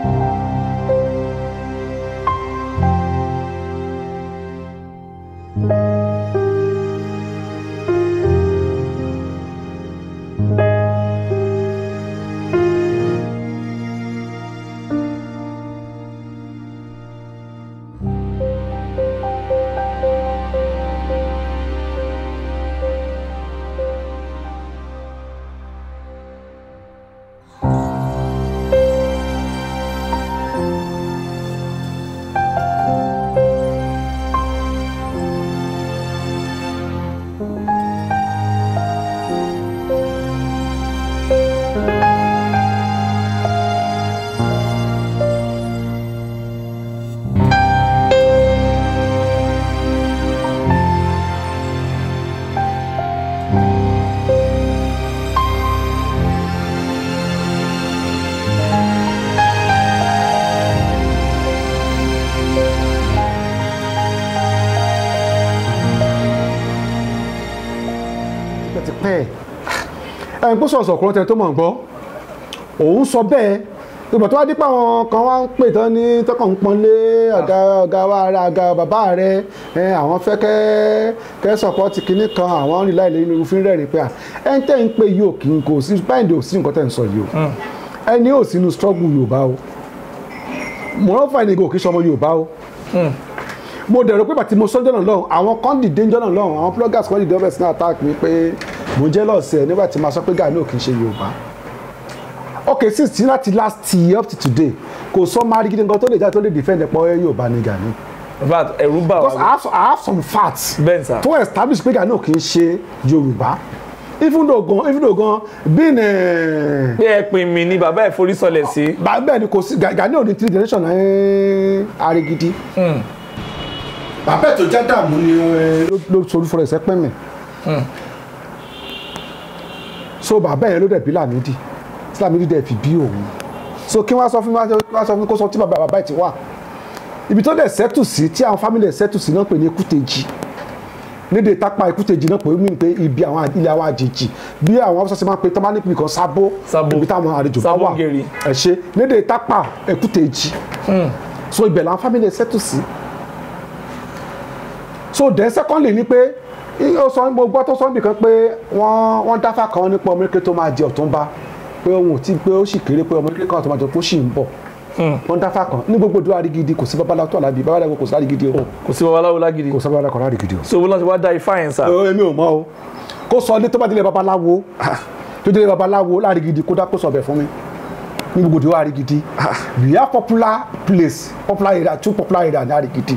Speaker 1: ẹ̀yìn kó sọ̀sọ̀ kúrọ́ tẹ tó mọ̀ gbọ́ òun sọ bẹ́ẹ̀ ìgbà tó wá dípò àwọn kan wá ń pè tán ní tọkàn ń pọnlé ọ̀gá wa ara ọ̀gá bàbá rẹ àwọn fẹ́ kẹ́ sọ̀pọ̀tì kínní kan àwọn rí láì lẹ́yìn irúfin rẹ̀ rí pé ẹ̀ ń tẹ́ ń pè yìí ò kí n kò sí báyìí ò sí nǹkan tẹ̀ ń sọ yìí o ẹni ò sínú struggle Yorùbá o mọ̀rọ́ fàìní kò kí sọmọ Yorùbá o mo dẹ̀rọ pé bàtí mo sọ jọ́nà lọ́hùn àwọn kan dìde jọ́nà lọ́hùn àwọn bloggers kan dìde ọbẹ̀ sí náà attack mi pé mo jẹ́ lọ́ọ̀sẹ̀ nígbà tí màá sọ pé Gani ò kì í ṣe Yorùbá ok since tí láti last year up to today kò sọ máa rí gidi nǹkan tó lè jáde tó lè defend ẹ̀pọ̀ Yorùbá ní Gani.
Speaker 2: in fact ẹ̀rù bà wá.
Speaker 1: because I have some facts
Speaker 2: bẹ́ẹ̀
Speaker 1: to establish pé Gani ò kì í ṣe Yorùbá even though gan being
Speaker 2: pé ẹ pin mi ni bàbá ẹ forí sọlẹ̀ sí.
Speaker 1: bẹ́ẹ̀ ni kò sí Gani ò ní 3 generation arigidi. bàbá ẹ̀ tó já dààmú ni ló sorí fúnra ẹ̀sẹ̀ pẹ́ mi. so bàbá ẹ̀ ló dẹ̀ bí Lámídì tí Lámídì dẹ̀ fi bí òun so kí wọ́n sọ fún mi kó sọ tí bàbá ẹ̀ ti wà ibi tó dẹ̀ settle sí tí àwọn family ẹ̀ settle sí náà pè ní Èkútèjì nídìí tápá Èkútèjì náà pè é pé ibi àwọn ilé àwọn àjèjì bí àwọn ọ̀sán ṣe máa ń pe tọ́ bá ní nìkan Sábó ibi táwọn àlejò bá wà ẹ̀ ṣe nídìí tápá Èkútèjì so ibẹ̀ làwọn family ẹ̀ settle sí so then secondly ni pé ó sọ mo gbọ́ tó sọ nìkan pé wọ́n dáfà kan nípa ọmọ kékeré tó máa jẹ Ọ̀túnba pé òun ò tí pé ó sì kéré pé ọmọ kékeré kan tó máa jẹ pé ó sì ń bọ̀ wọ́n dáfà kan ní gbogbo ìdúrà Àrígídì kò sí babaláwo tó àlábì babaláwo kò sí Àrígídì o
Speaker 2: kò sí babaláwo lágídí
Speaker 1: kò sí babaláwo kan Àrígídì o.
Speaker 2: so wọ́n ti wá dá ifá yẹn sá.
Speaker 1: èmi ò mọ̀ o kó sọ ní tó bá délé babaláwo tó délé babaláwo l'Àrígídì kó dá kó sọ bẹ̀ fún mi ní gbogbo ìdúrà Àrígídì we have popular place popular area two popular area ní Àrígídì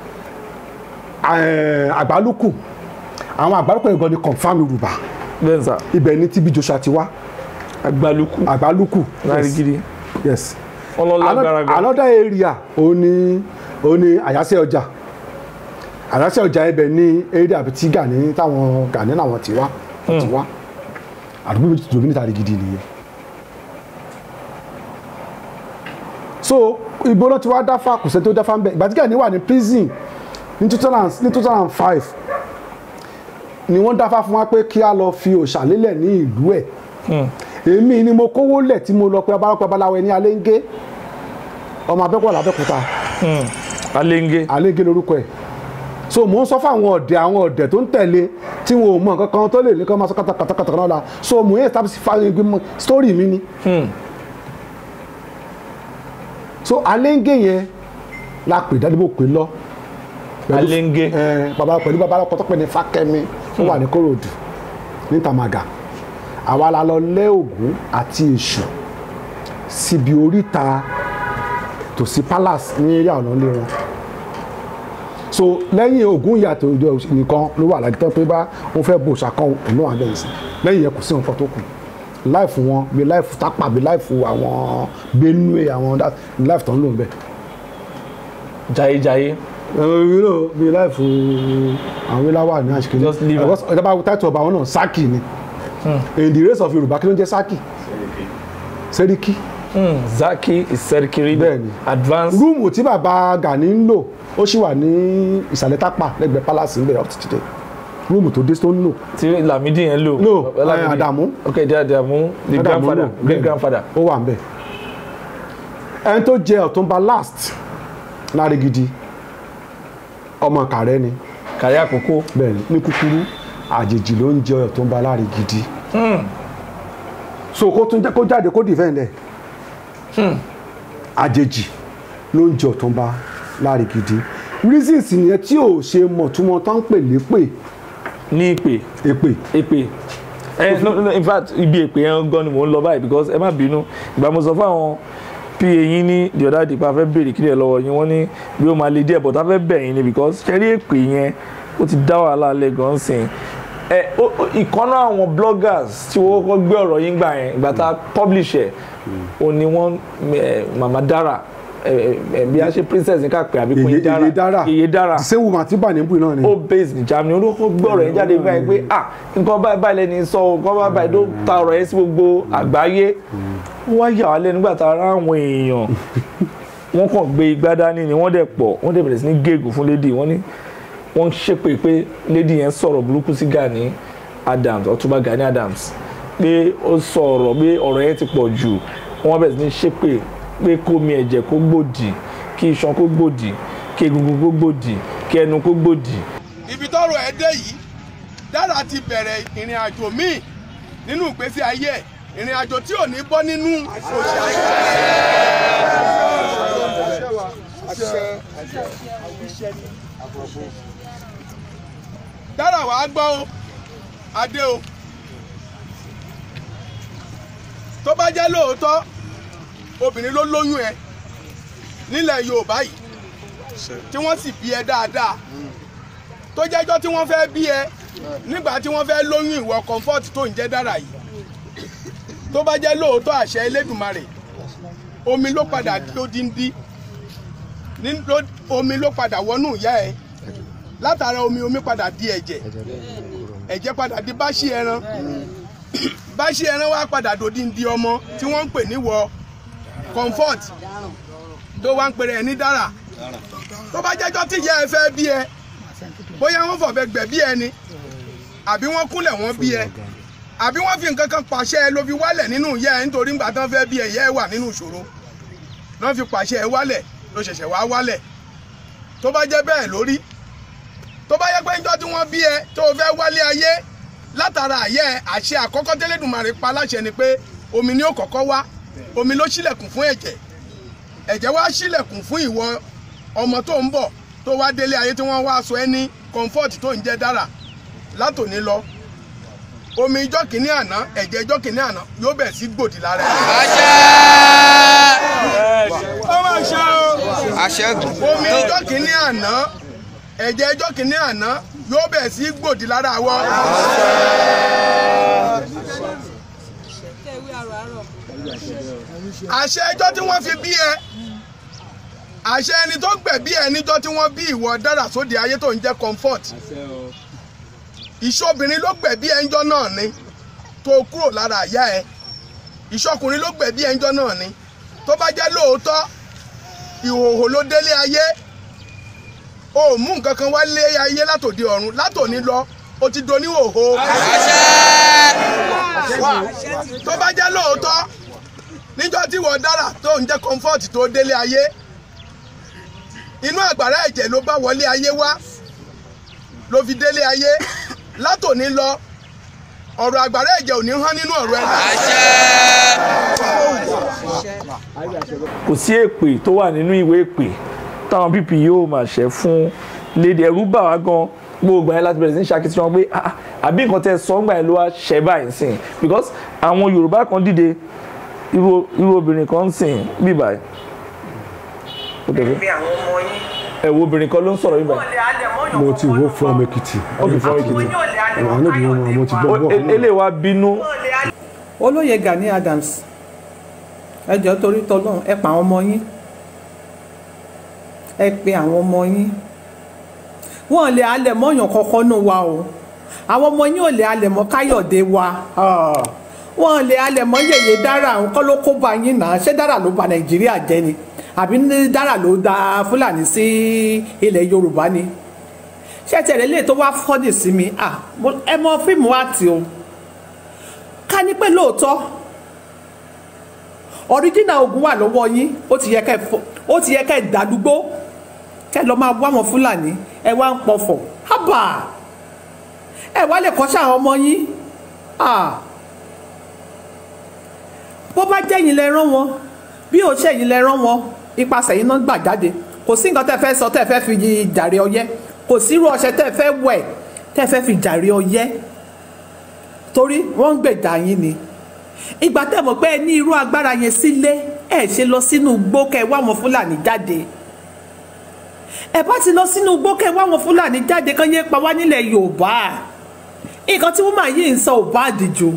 Speaker 1: Àgbálùkù àwọn Àgbálùkù ẹ̀gọ́ ni confam Yorùbá
Speaker 2: bẹ́ẹ̀ sá
Speaker 1: ibẹ̀ ni TB Joshua ti wá Àgbálùkù
Speaker 2: l'Àrígídì
Speaker 1: yes
Speaker 2: ọlọ́lágbára
Speaker 1: another area òní Àyàsẹ́ ọjà Àyàsẹ́ ọjà ibẹ̀ ní area àbí tí Gani táwọn Gani làwọn ti wá àdúgbò méjì tó bí níta Àrígídì nìyẹn so ìbò náà ti wá dáfà kò sẹ́ni tó dáfà ń bẹ̀ ìgbà tí Gani wà ní prison ní 2005 ni wọ́n dáfà fún wa pé kí a lọ fi òòṣà lélẹ̀ ní ìlú ẹ̀ èmi ni mo kówó lẹ̀ tí mo lọ pé babaláwo ẹni Aléńgé ọmọ Abẹ́òkúta l'Abẹ́òkúta Aléńgé lórúkọ ẹ̀ so mò ń sọ fún àwọn ọ̀dẹ̀ tó ń tẹ̀lé tí wọn ò mọ nǹkan kan tó lè ní kí wọ́n máa sọ kàtàkàtà náà la so mò ń establish fáwọn story mi ni so Aléńgé yẹn la pè dádìbò pé lọ
Speaker 2: Aléńgé
Speaker 1: pẹ̀lú babaláwo tó pè ní Fákẹ́mi ó wà ní Kòròdú ní Tàmàgà àwa la lọ lé Ògún àti Èṣù síbi oríta tòsí palace ní eré ọ̀nà ilé wọn so lẹ́yìn Ògún ìyàtọ̀ nìkan ló wà láti tán pé bá wọn fẹ́ bò ṣàkàn òun náà lẹ́yìn sí lẹ́yìn yẹn kò sí nǹkan tó kù láìfù wọn bí láìfù Tápà bí láìfù àwọn Benue àwọn láìfù tó ń lò ń bẹ̀.
Speaker 2: Jayéjayé
Speaker 1: bí láìfù àwọn wíláwà ní àṣìkiri ìjọba táìtù ọba àwọn náà Sákì ni in the race of Yorùbá kí ló ń jẹ́ Sákì Sẹ́ríkì
Speaker 2: Zaki Sẹ́ríkì
Speaker 1: bẹ́ẹ̀ni
Speaker 2: advance
Speaker 1: rúùmù tí bàbá Gani ń lò ó sì wà ní ìsàlẹ̀ Tápà lẹ́gbẹ̀ẹ́ palace ńbẹ̀ up to today rúùmù tó dé tó ń lò
Speaker 2: tí Lámídì yẹn lò
Speaker 1: Àdàmú
Speaker 2: okay Àdàmú the grandfather great grandfather
Speaker 1: ó wà ńbẹ̀ ẹni tó jẹ Ọ̀túnba last Lárigidi ọmọ Kàrẹ́ ni.
Speaker 2: Kàrẹ́ Àkókó.
Speaker 1: bẹ́ẹ̀ni ní kúkúrú àjèjì ló ń jẹ Ọ̀túnba Lárigidi. so kó tún jẹ́ kó jáde kó defend ẹ̀. àjèjì ló ń jẹ Ọ̀túnba Lárigidi. reasons nìyẹn tí ò ṣe mọ̀ tí wọ́n tán ń pè lépè.
Speaker 2: ní èpè. No, in fact ibi èpè yẹn gan ni mò ń lọ báyìí because ẹ má bínú ìgbà mo sọ fún àwọn pa yín ní the other day pa fẹ́ béèrè kílẹ̀ lọ́wọ́ yín wọ́n ní bí ó máa le díẹ̀ but a fẹ́ bẹ̀ yín ni because ṣẹ́rí èpè yẹn ó ti dá wàhálà lẹ̀ gan sìn ìkànnà àwọn bloggers tí wọ́n kọ́ gbé ọ̀rọ̀ yín gbà yẹn ìgbà tá a publish ẹ̀ ó ní wọ́n Mama Dara bí a ṣe princess ní ká pè àbí kò Iye Dara
Speaker 1: ṣé woman tí bà ní bùi náà ni.
Speaker 2: ó base ní Germany olóko gbé ọ̀rọ̀ yẹn jáde báyìí pé nǹkan báyìí lẹ́ni sọ nǹkan báyìí tó ta ọ̀rọ̀ yẹn sí gbogbo àgbáyé wọ́n wá yà wá lẹ́nu nígbà tá a rá àwọn èèyàn wọ́n kàn gbé igbá dání ni wọ́n dẹ̀ pọ̀ wọ́n dẹ̀ bẹ̀rẹ̀ sí ní gégùn fún lady wọ́n ní wọ́n ṣépè pé lady yẹn sọ̀rọ̀ burúkú sí Gani Adams Ọ̀túnba Gani Adams pé ó sọ̀rọ̀ pé ọ̀rọ̀ yẹn ti pọ̀ jù wọ́n bẹ̀rẹ̀ sí ní ṣépè pé kómi ẹ̀jẹ̀ kó gbòdì kí iṣan kó gbòdì kí egungun kó gbòdì kí ẹnu kó gbòdì.
Speaker 5: ibi tọ́rọ̀ ẹ dé yìí Dara ti bẹ̀rẹ̀ ìrìn àjò míì nínú ìgbésí ayé ẹ̀ ìrìn àjò tí ò ní bọ́ nínú òṣì ayé. Dara wàá gbọ́ o adé o tó bá jẹ́ lóòótọ́ obìnrin ló lóyún ẹ nílẹ̀ Yorùbá yìí tí wọ́n sì bí ẹ dáadáa tó jẹ́jọ́ tí wọ́n fẹ́ bí ẹ nígbà tí wọ́n fẹ́ lóyún ìwọ comfort tó ń jẹ́ Dara yìí tó bá jẹ́ lóòótọ́ àṣẹ Elédùmarè omi ló padà di odindi omi ló padà wọnú ìyá ẹ látara omi padà di ẹ̀jẹ̀ padà di báṣí ẹran báṣí ẹran wá padà dòdindi ọmọ tí wọ́n ń pè níwọ comfort tó wá ń pèrè ẹ ní Dara tó bá jẹ́jọ́ tí ìyá ẹ fẹ́ bí ẹ bóyá wọ́n fọ̀bẹ gbẹ̀ bí ẹ ni àbí wọ́n kúnlẹ̀ wọ́n bí ẹ àbí wọ́n fi nǹkan kan pàṣẹ ẹ ló fi wálẹ̀ nínú ìyá ẹ nítorí ńgbà tán fẹ́ bí ẹ ìyá ẹ wà nínú ìṣòro lọ́n fi pàṣẹ ẹ wálẹ̀ ló ṣẹ̀ṣẹ̀ wá wálẹ̀ tó bá jẹ́ bẹ́ẹ̀ lórí tó bá yẹ pé níjọ́ tí wọ́n bí ẹ tó fẹ́ wálé ayé látara àyẹ́ ẹ àṣẹ àkọ́kọ́ tẹ́lẹ̀dùmarè pa láṣẹ ni pé omi ni ó kọ́kọ́ wá omi ló ṣílẹ̀kùn fún ẹ̀jẹ̀ wá ṣílẹ̀kùn fún ìwọ ọmọ tó ń bọ̀ tó wá délé ayé tí wọ́n wá sọ ẹ́ ní comfort tó ń jẹ́ Dara látòní lọ omi ijọ́ kìíní àná ẹ̀jẹ̀ ijọ́ kìíní àná yóò bẹ̀ sí gbòdì lára ẹ̀. ó máa ṣe o omi ijọ́ kìíní àná ẹ̀jẹ̀ ijọ́ kìíní àná yóò bẹ̀ sí gbòdì lára wọ. àṣẹ ẹjọ́ tí wọ́n fi bí ẹ àṣẹ ẹni tó gbẹ̀bí ẹ níjọ́ tí wọ́n bí ìwọ Dara sóde ayé tó ń jẹ́ comfort ìṣọ́bìnrin ló gbẹ̀bí ẹ ńjọ́ náà ni tó kúrò lára àyà ẹ ìṣọ́kùnrin ló gbẹ̀bí ẹ ńjọ́ náà ni tó bá jẹ́ lóòótọ́ ìhòòhò ló délé ayé o mú nǹkan kan wá lé ayé látòdì ọ̀run látòní lọ o ti doníhòòhò tó bá jẹ́ lóòótọ́ níjọ́ tí wọ́n Dara tó ń jẹ́ comfort tó délé ayé inú àgbàrá ẹ̀jẹ̀ ló bá wọlé ayé wá ló fi délé ayé látòní lọ ọ̀rọ̀ àgbàrá ẹ̀jẹ̀ ò ní hàn nínú ọ̀rọ̀ ẹ̀.
Speaker 2: kò sí èpè tó wà nínú ìwé èpè táwọn pp yóò máa ṣe fún lédi ẹ̀rù bà wá gan gbogbo ẹ̀ láti bẹ̀rẹ̀ sí ní ṣàkíyèsí pé àbí nǹkan tẹ́ sọ ńgbà ẹ̀ ló wá ṣẹ báyìí sìn because àwọn Yorùbá kan dìde irú obìnrin kan ń sìn bí báyìí. ẹ wo obìnrin kan ló ń sọ̀rọ̀ bí báyìí.
Speaker 1: mo ti wo from Èkìtì.
Speaker 2: ok from Èkìtì.
Speaker 1: àwọn náà bí mo ti gbọ́.
Speaker 2: eléyìí wá bínú.
Speaker 6: Olóyè Gani Adams ẹ jọ̀ọ́ torí tọlọ́run ẹ pa àwọn ọmọ yín ẹ pe àwọn ọmọ yín wọn lè alẹ̀ mọ́yàn kankan nù wa o àwọn ọmọ yín ò lè alẹ̀ mọ́ Káyọ̀dé wa wọn lè alẹ̀ mọ́ Yèyé Dara àwọn kọ́ ló kó bá yín náà ṣé Dara ló bà Nàìjíríà jẹ́ ni àbí Dara ló da Fúlàní sí ilẹ̀ Yorùbá ni ṣé tẹ̀lé lè tó wá fọ́dì sí mi ẹ mọ fíìmù àti o ká ní pé lóòótọ́ original ogun wà lọ́wọ́ yín ó ti yẹ kẹ́ dàdúgbò kẹ́ lọ máa wá wọn Fúlàní ẹ wá ń pọ̀fọ̀ hábà ẹ wá lè kọ́ṣẹ́ àwọn ọmọ yín bó bá jẹ́yìn lẹ rán wọn bí ó ṣẹ̀yìn lẹ rán wọn ipasẹ̀ yín náà gbà jáde kò sí nǹkan tẹ́ fẹ́ sọ tẹ́ fẹ́ fi jàre ọyẹ́ kò sí irú ọṣẹ tẹ́ fẹ́ wẹ̀ tẹ́ fẹ́ fi jàre ọyẹ́ torí wọ́n ń gbèjà yín ni ìgbà tẹ́ mọ̀ pé ẹ ní irú agbára yẹn sílé ẹ ṣe lọ sínú igbó kẹ́ wá wọn Fúlàní jáde ẹ bá ti lọ sínú igbó kẹ́ wá wọn Fúlàní jáde kán yé pa wá nílẹ̀ Yorùbá nǹkan tí wọ́n máa yí ń sọ ò bá àdìjọ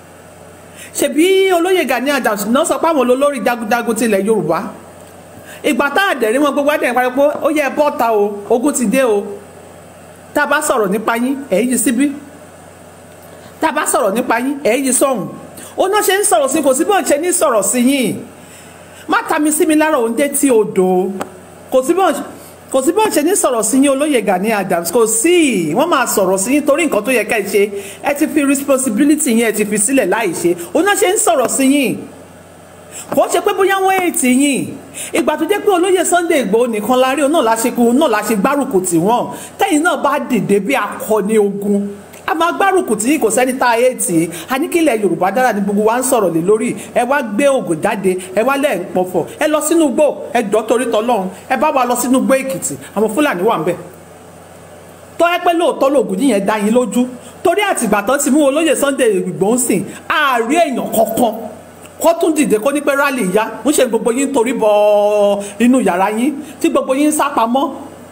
Speaker 6: ṣebí olóyè Gani Adams náà sọ pé àwọn olórí jagunjagun tilẹ̀ Yorùbá ìgbà tá àdẹ̀rí wọn gbogbo ẹ̀dẹ̀ parí pé ó yẹ bọ́ta o ogun ti dé o tá a bá sọ̀rọ̀ nípa yín ẹ̀ yí síbí tá a bá sọ̀rọ̀ nípa yín ẹ̀ yí sọ̀hún ó náà ṣe ń sọ̀rọ̀ sí kò sí bọ́ọ̀ ṣe ní sọ̀rọ̀ sí yín má ta mi sí mi lára òun dé tí odò kò sí bọ́ọ̀ ṣe ní sọ̀rọ̀ sí yín olóyè Gani Adams kò sí wọ́n máa sọ̀rọ̀ sí yín torí nǹkan tó yẹ ká ẹ ṣe ẹ ti fi responsibility yín ẹ ti fi sílẹ̀ láì ṣe ó náà ṣe ń sọ̀rọ̀ sí yín kò ṣe pé bóyá wọ́n èètì yín ìgbà tó jẹ́ pé olóyè Sunday Igboho nìkan la rí òun náà la ṣe gbárùkù tì wọ́n tẹ́yìn náà bá dìde bí akọni ogun a máa gbárùkù tí kò sẹ́ni tá a èètì a ní kílẹ̀ Yorùbá dára ní gbogbo wa ń sọ̀rọ̀ lé lórí ẹ wá gbé ògùn jáde ẹ wá lẹ́ẹ̀ ń pọ̀fọ̀ ẹ lọ sínú igbó ẹ jọ torí tọlọ́run ẹ bá wa lọ sínú igbó Èkìtì àwọn Fúlàní wà ń bẹ̀ tọ́ ẹ pé lóòótọ́ lògùn yìnyẹn dá yín lójú torí àtìgbà tán ti mú olóyè Sunday Igboho sìn àárí èèyàn kankan kó tún dìde kó ní pé rálì yá ń ṣe gbogbo yín torí bọ inú yàrá yín tí gbogbo yín sá pamọ́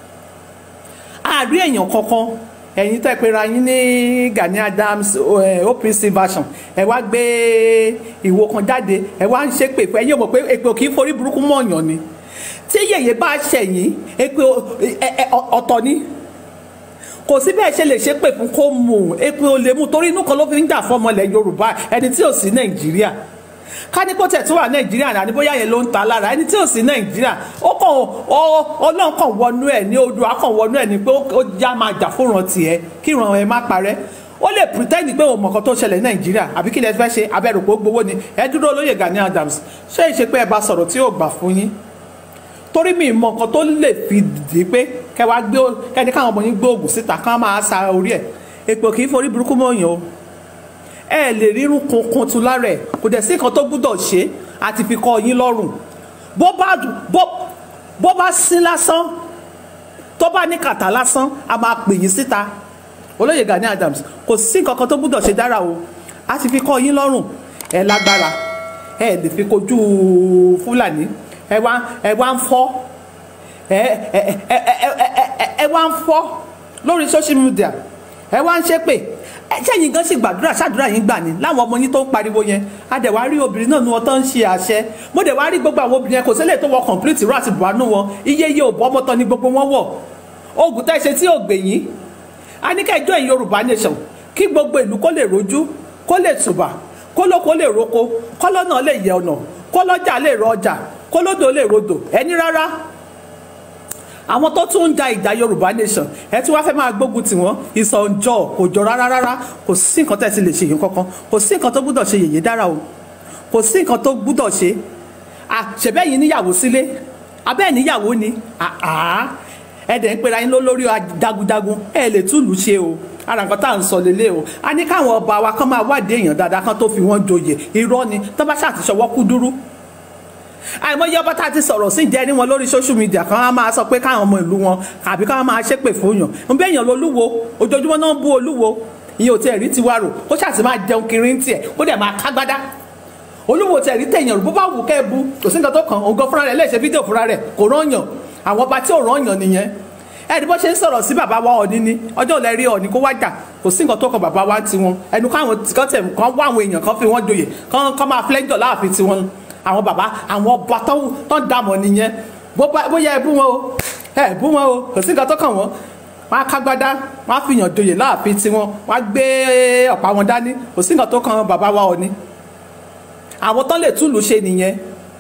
Speaker 6: àárí èèyàn kankan ẹ̀yin tẹ́ pera yín ní Gani Adams OPC version ẹ wá gbé ìwo kan jáde ẹ wá ń ṣépè pé ẹ̀yin ò mọ̀ pé èpè ò kì í forí burúkú mọ̀ọ̀yàn ni tí yèyé bá ṣẹ̀yìn èpè ọ̀tọ̀ ni kò sí bẹ́ẹ̀ ṣe lè ṣépè fún kó mú èpè ò lè mú torí inú kan ló fi ń jà fún ọmọlẹ̀ Yorùbá ẹni tí ò sí Nàìjíríà ká ní kó tẹ̀ tó wà Nàìjíríà náà ní bóyá yẹn ló ń ta lára ẹni tí ò sí Nàìjíríà ó kàn Ọlọ́run kàn wọnú ẹ̀ ní odò akàn wọnú ẹ̀ ní pé ó já máa jà fúnran tiẹ̀ kí ìran ẹ̀ má parẹ́ ó lè pretend pé òun mọ̀kan tó ṣẹlẹ̀ Nàìjíríà àbí kí lẹ fẹ́ ṣe abẹ́rù pé ó gbowó ni ẹ dúró olóyè Gani Adams ṣé ìṣe pé ẹ bá sọ̀rọ̀ tí yóò gbà fún yín torí mi mọ nǹkan tó lè fi dì pé kẹwàá gbé kẹni káwọn ọmọ yín gbé oògùn síta kán máa sa orí ẹ̀ èpò kì í forí burúkú mọ́yàn o ẹ lè rírun kunkun tu lára ẹ kò dẹ̀ sí nǹkan tó gbúdọ̀ ṣe àti fi kọ́ yín lọ́rùn bó bá sín lásán tó bá ní kàtà lásán a máa pè yín síta olóyè Gani Adams kò sí nǹkan kan tó gbúdọ̀ ṣe dára o a ti fi kọ́ yín lọ́rùn ẹ lágbára ẹ lè fi kojú Fúlàní ẹ wá ń fọ́ ẹ wá ń fọ́ lórí social media ẹ wá ń ṣépè ṣẹ́yìn gan sì gbàdúrà ṣàdúrà yín gbà ní láwọn ọmọ yín tó ń pariwo yẹn a dẹ̀ wá rí obìnrin náà ní wọn tó ń ṣe àṣẹ mo dẹ̀ wá rí gbogbo àwọn obìnrin yẹn kò sílẹ̀ tó wọ complete rà àti buhanu wọn iye òbọ̀ ọmọ tán ni gbogbo wọn wọ̀ oògùn tẹ́ ṣe tí ò gbè yín a ní kẹjọ ìyẹn Yorùbá nation kí gbogbo ìlú kó lè rojú kó lè tùbà kó lóko lè roko kó lọ́nà lè yẹ ọ̀nà kó lọ́jà lè rọ ọjà kó lódò lè rodò ẹni rárá àwọn tó tún ń ja ìjà Yorùbá nation ẹ tí wàá fẹ́ máa gbógun tì wọ́n ìsọ̀njọ́ kò jọ rárá kò sí nǹkan tẹ́ ti lè ṣe yìí kankan kò sí nǹkan tó gbúdọ̀ ṣe yèyé dára o kò sí nǹkan tó gbúdọ̀ ṣe ṣẹ̀bẹ́ yìí níyàwó sílé abẹ́ níyàwó ni ẹ̀dẹ̀ ń pera yín lórí jagunjagun ẹ lè túlù ṣe o ara nǹkan tá à ń sọ lélẹ̀ o a ní káwọn ọba wa kán máa wádìí èèyàn dáadáa kán tó fi wọ́n joyè irọ́ ni tó bá ṣàtìṣọwọ́ kú dúró àìmọye ọba tá a ti sọ̀rọ̀ sí ìjẹ́ ní wọn lórí social media kan á máa sọ pé káwọn ọmọ ìlú wọn àbí káwọn máa ṣépè fún yàn ń bẹ́ èèyàn lolúwo ojoojúmọ́ náà ń bú olúwo ìyẹn ò tiẹ̀ rí tiwa rò ó ṣàtì máa jẹun kiri ń tiẹ̀ ó dẹ̀ máa kágbádá olúwo tiẹ̀ rí tẹ̀yàn rò bó bá wù kẹ́ ẹ bu kò sí nǹkan tó kàn òun gan fúnra rẹ̀ lè ṣe fídíò fúnra rẹ̀ kò rányàn àwọn ọba tí ò rányàn nìyẹn ẹni bó ṣe ń sọ̀rọ̀ sí bàbá wa Ọọ̀ni ni ọjọ́ òlẹ̀ rí Ọọ̀ni kó wájà kò sí nǹkan tó kan bàbá wa tiwọn ẹnu káwọn kan tẹ̀ kán wá àwọn èèyàn kan fi wọ́n joyè kán máa flẹ́jọ̀ láàfin tiwọn àwọn bàbá àwọn ọba tó ń dààmú nìyẹn bóyá ẹ bú wọn o ẹ bú wọn o kò sí nǹkan tó kàn wọ́n wọ́n á kágbádá wọ́n á fìyàn joyè láàfin tiwọn wọ́n á gbé ọ̀pá wọn dání kò sí nǹkan tó kàn bàbá wa Ọọ̀ni àwọn tó lè túlù ṣe nìyẹn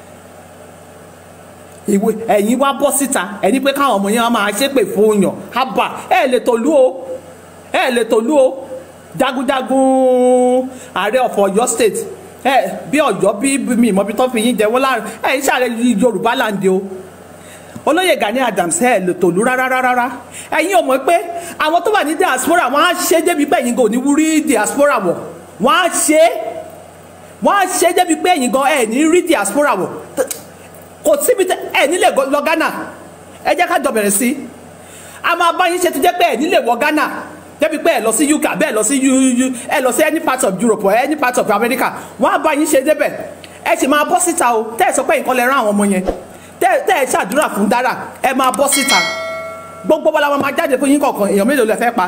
Speaker 6: ẹ̀yin wá bọ́ síta ẹni pé káwọn ọmọ yẹn máa ṣépè fún yàn ábà ẹ lè tòlú o jagunjagun ààrẹ of Ọ̀yọ́ state bí Ọ̀yọ́ bí mi ìmọ̀ bí tó fi yín jẹ wọ́n láàrin ìṣàlẹ̀ Yorùbá láǹdẹ o olóyè Gani Adams lè tòlú rárá ẹ̀yin ò mọ̀ pé àwọn tó wà ní diaspora wọ́n á ṣe débi pé ẹ̀yin kò ní rí diaspora wọ̀ wọ́n á ṣe débi pé ẹ̀yin gan ẹ̀ ní rí diaspora wọ̀ kò síbi ẹ̀ nílẹ̀ lọ Ghana ẹ jẹ́ ká jọ bẹ̀rẹ̀ sí a máa bá yín ṣe tó jẹ́ pé ẹ̀ nílẹ̀ wọ Ghana débi pé ẹ̀ lọ sí UK bẹ́ẹ̀ lọ sí any part of Europe or any part of America wọ́n á bá yín ṣe débẹ̀ ẹ sì máa bọ́ síta o tẹ́ ẹ sọ pé nǹkan lè rán àwọn ọmọ yẹn tẹ́ ẹ ṣàdúrà fún Dara ẹ máa bọ́ síta gbogbo bọ́lá wọn máa jáde fún yín kọ̀ọ̀kan èèyàn mélòó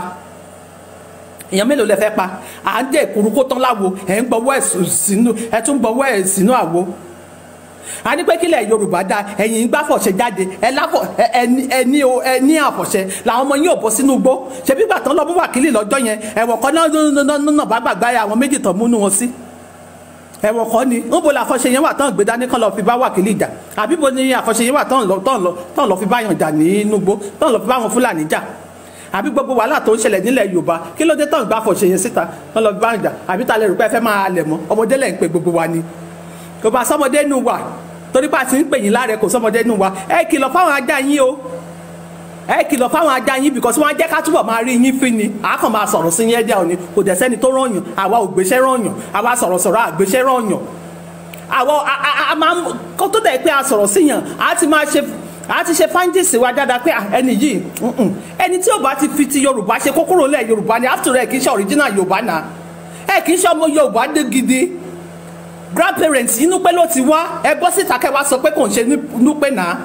Speaker 6: lẹ fẹ́ pa à ń dé ìkúrú kó tán láwo ẹ̀ ń gbọ́wọ́ ẹ̀ tún gbọ́wọ́ ẹ̀ sínú àwo a ní pé kílẹ̀ Yorùbá dá ẹ̀yìn ń gbáfọ̀ṣẹ jáde ẹ ní àfọ̀ṣẹ làwọn ọmọ yín ò bọ́ sínú igbó ṣebí gbà tán lọ bó wákìlì lọ́jọ́ yẹn ẹ̀wọ̀n kan náà bá gbàgbá àwọn méjì tán múnú wọn sí ẹ̀wọ̀n kan ni ń bo la àfọ̀ṣẹ yẹn wà tán gbé dání kán lọ fi bá wákìlì jà àbí bo ni àfọ̀ṣẹ yẹn wà tán lọ fi bá yàn jà nínú igbó tán lọ fi bá wọn Fúlàní jà àbí gbogbo wàhálà tó ń ṣẹlẹ̀ nílẹ̀ Yorùbá kí ló dé tán gbà àfọ̀ṣẹ yẹn síta tán lọ fi bá yàn jà àbí ta lè rò pé ẹ fẹ́ máa lẹ̀ mọ́ ọmọdé lẹ̀ ń pe gbogbo wa ni kò bá sọmọdé nù wà torí pé a ti ń pè yín láre kò sọmọdé nù wa ẹ kìlọ̀ fáwọn ajá yín o ẹ kìlọ̀ fáwọn ajá yín because wọ́n á jẹ́ ká túbọ̀ máa rí yín fín ni a kàn máa sọ̀rọ̀ sí yín ẹ̀dá òní kò dẹ̀ sẹ́ni tó rọ̀yàn àwa ò gbéṣẹ́ rọ̀yàn àwa sọ̀rọ̀ àgbéṣẹ́ rọ̀yàn àwa a máa kó tó dẹ̀ pé a sọ̀rọ̀ sí yàn a ti ṣe fáńdìsì wa dáadáa pé ẹni yìí ẹni tí ò bá ti fi ti Yorùbá ṣe kókóró lẹ̀ Yorùbá ni after all kì í ṣe original Yorùbá náà kì í ṣe ọmọ Yorùbá dé gidi grandparents inú pé ló ti wá ẹ bọ́ síta kẹ́ wá sọ pé kò ń ṣe inú pé náà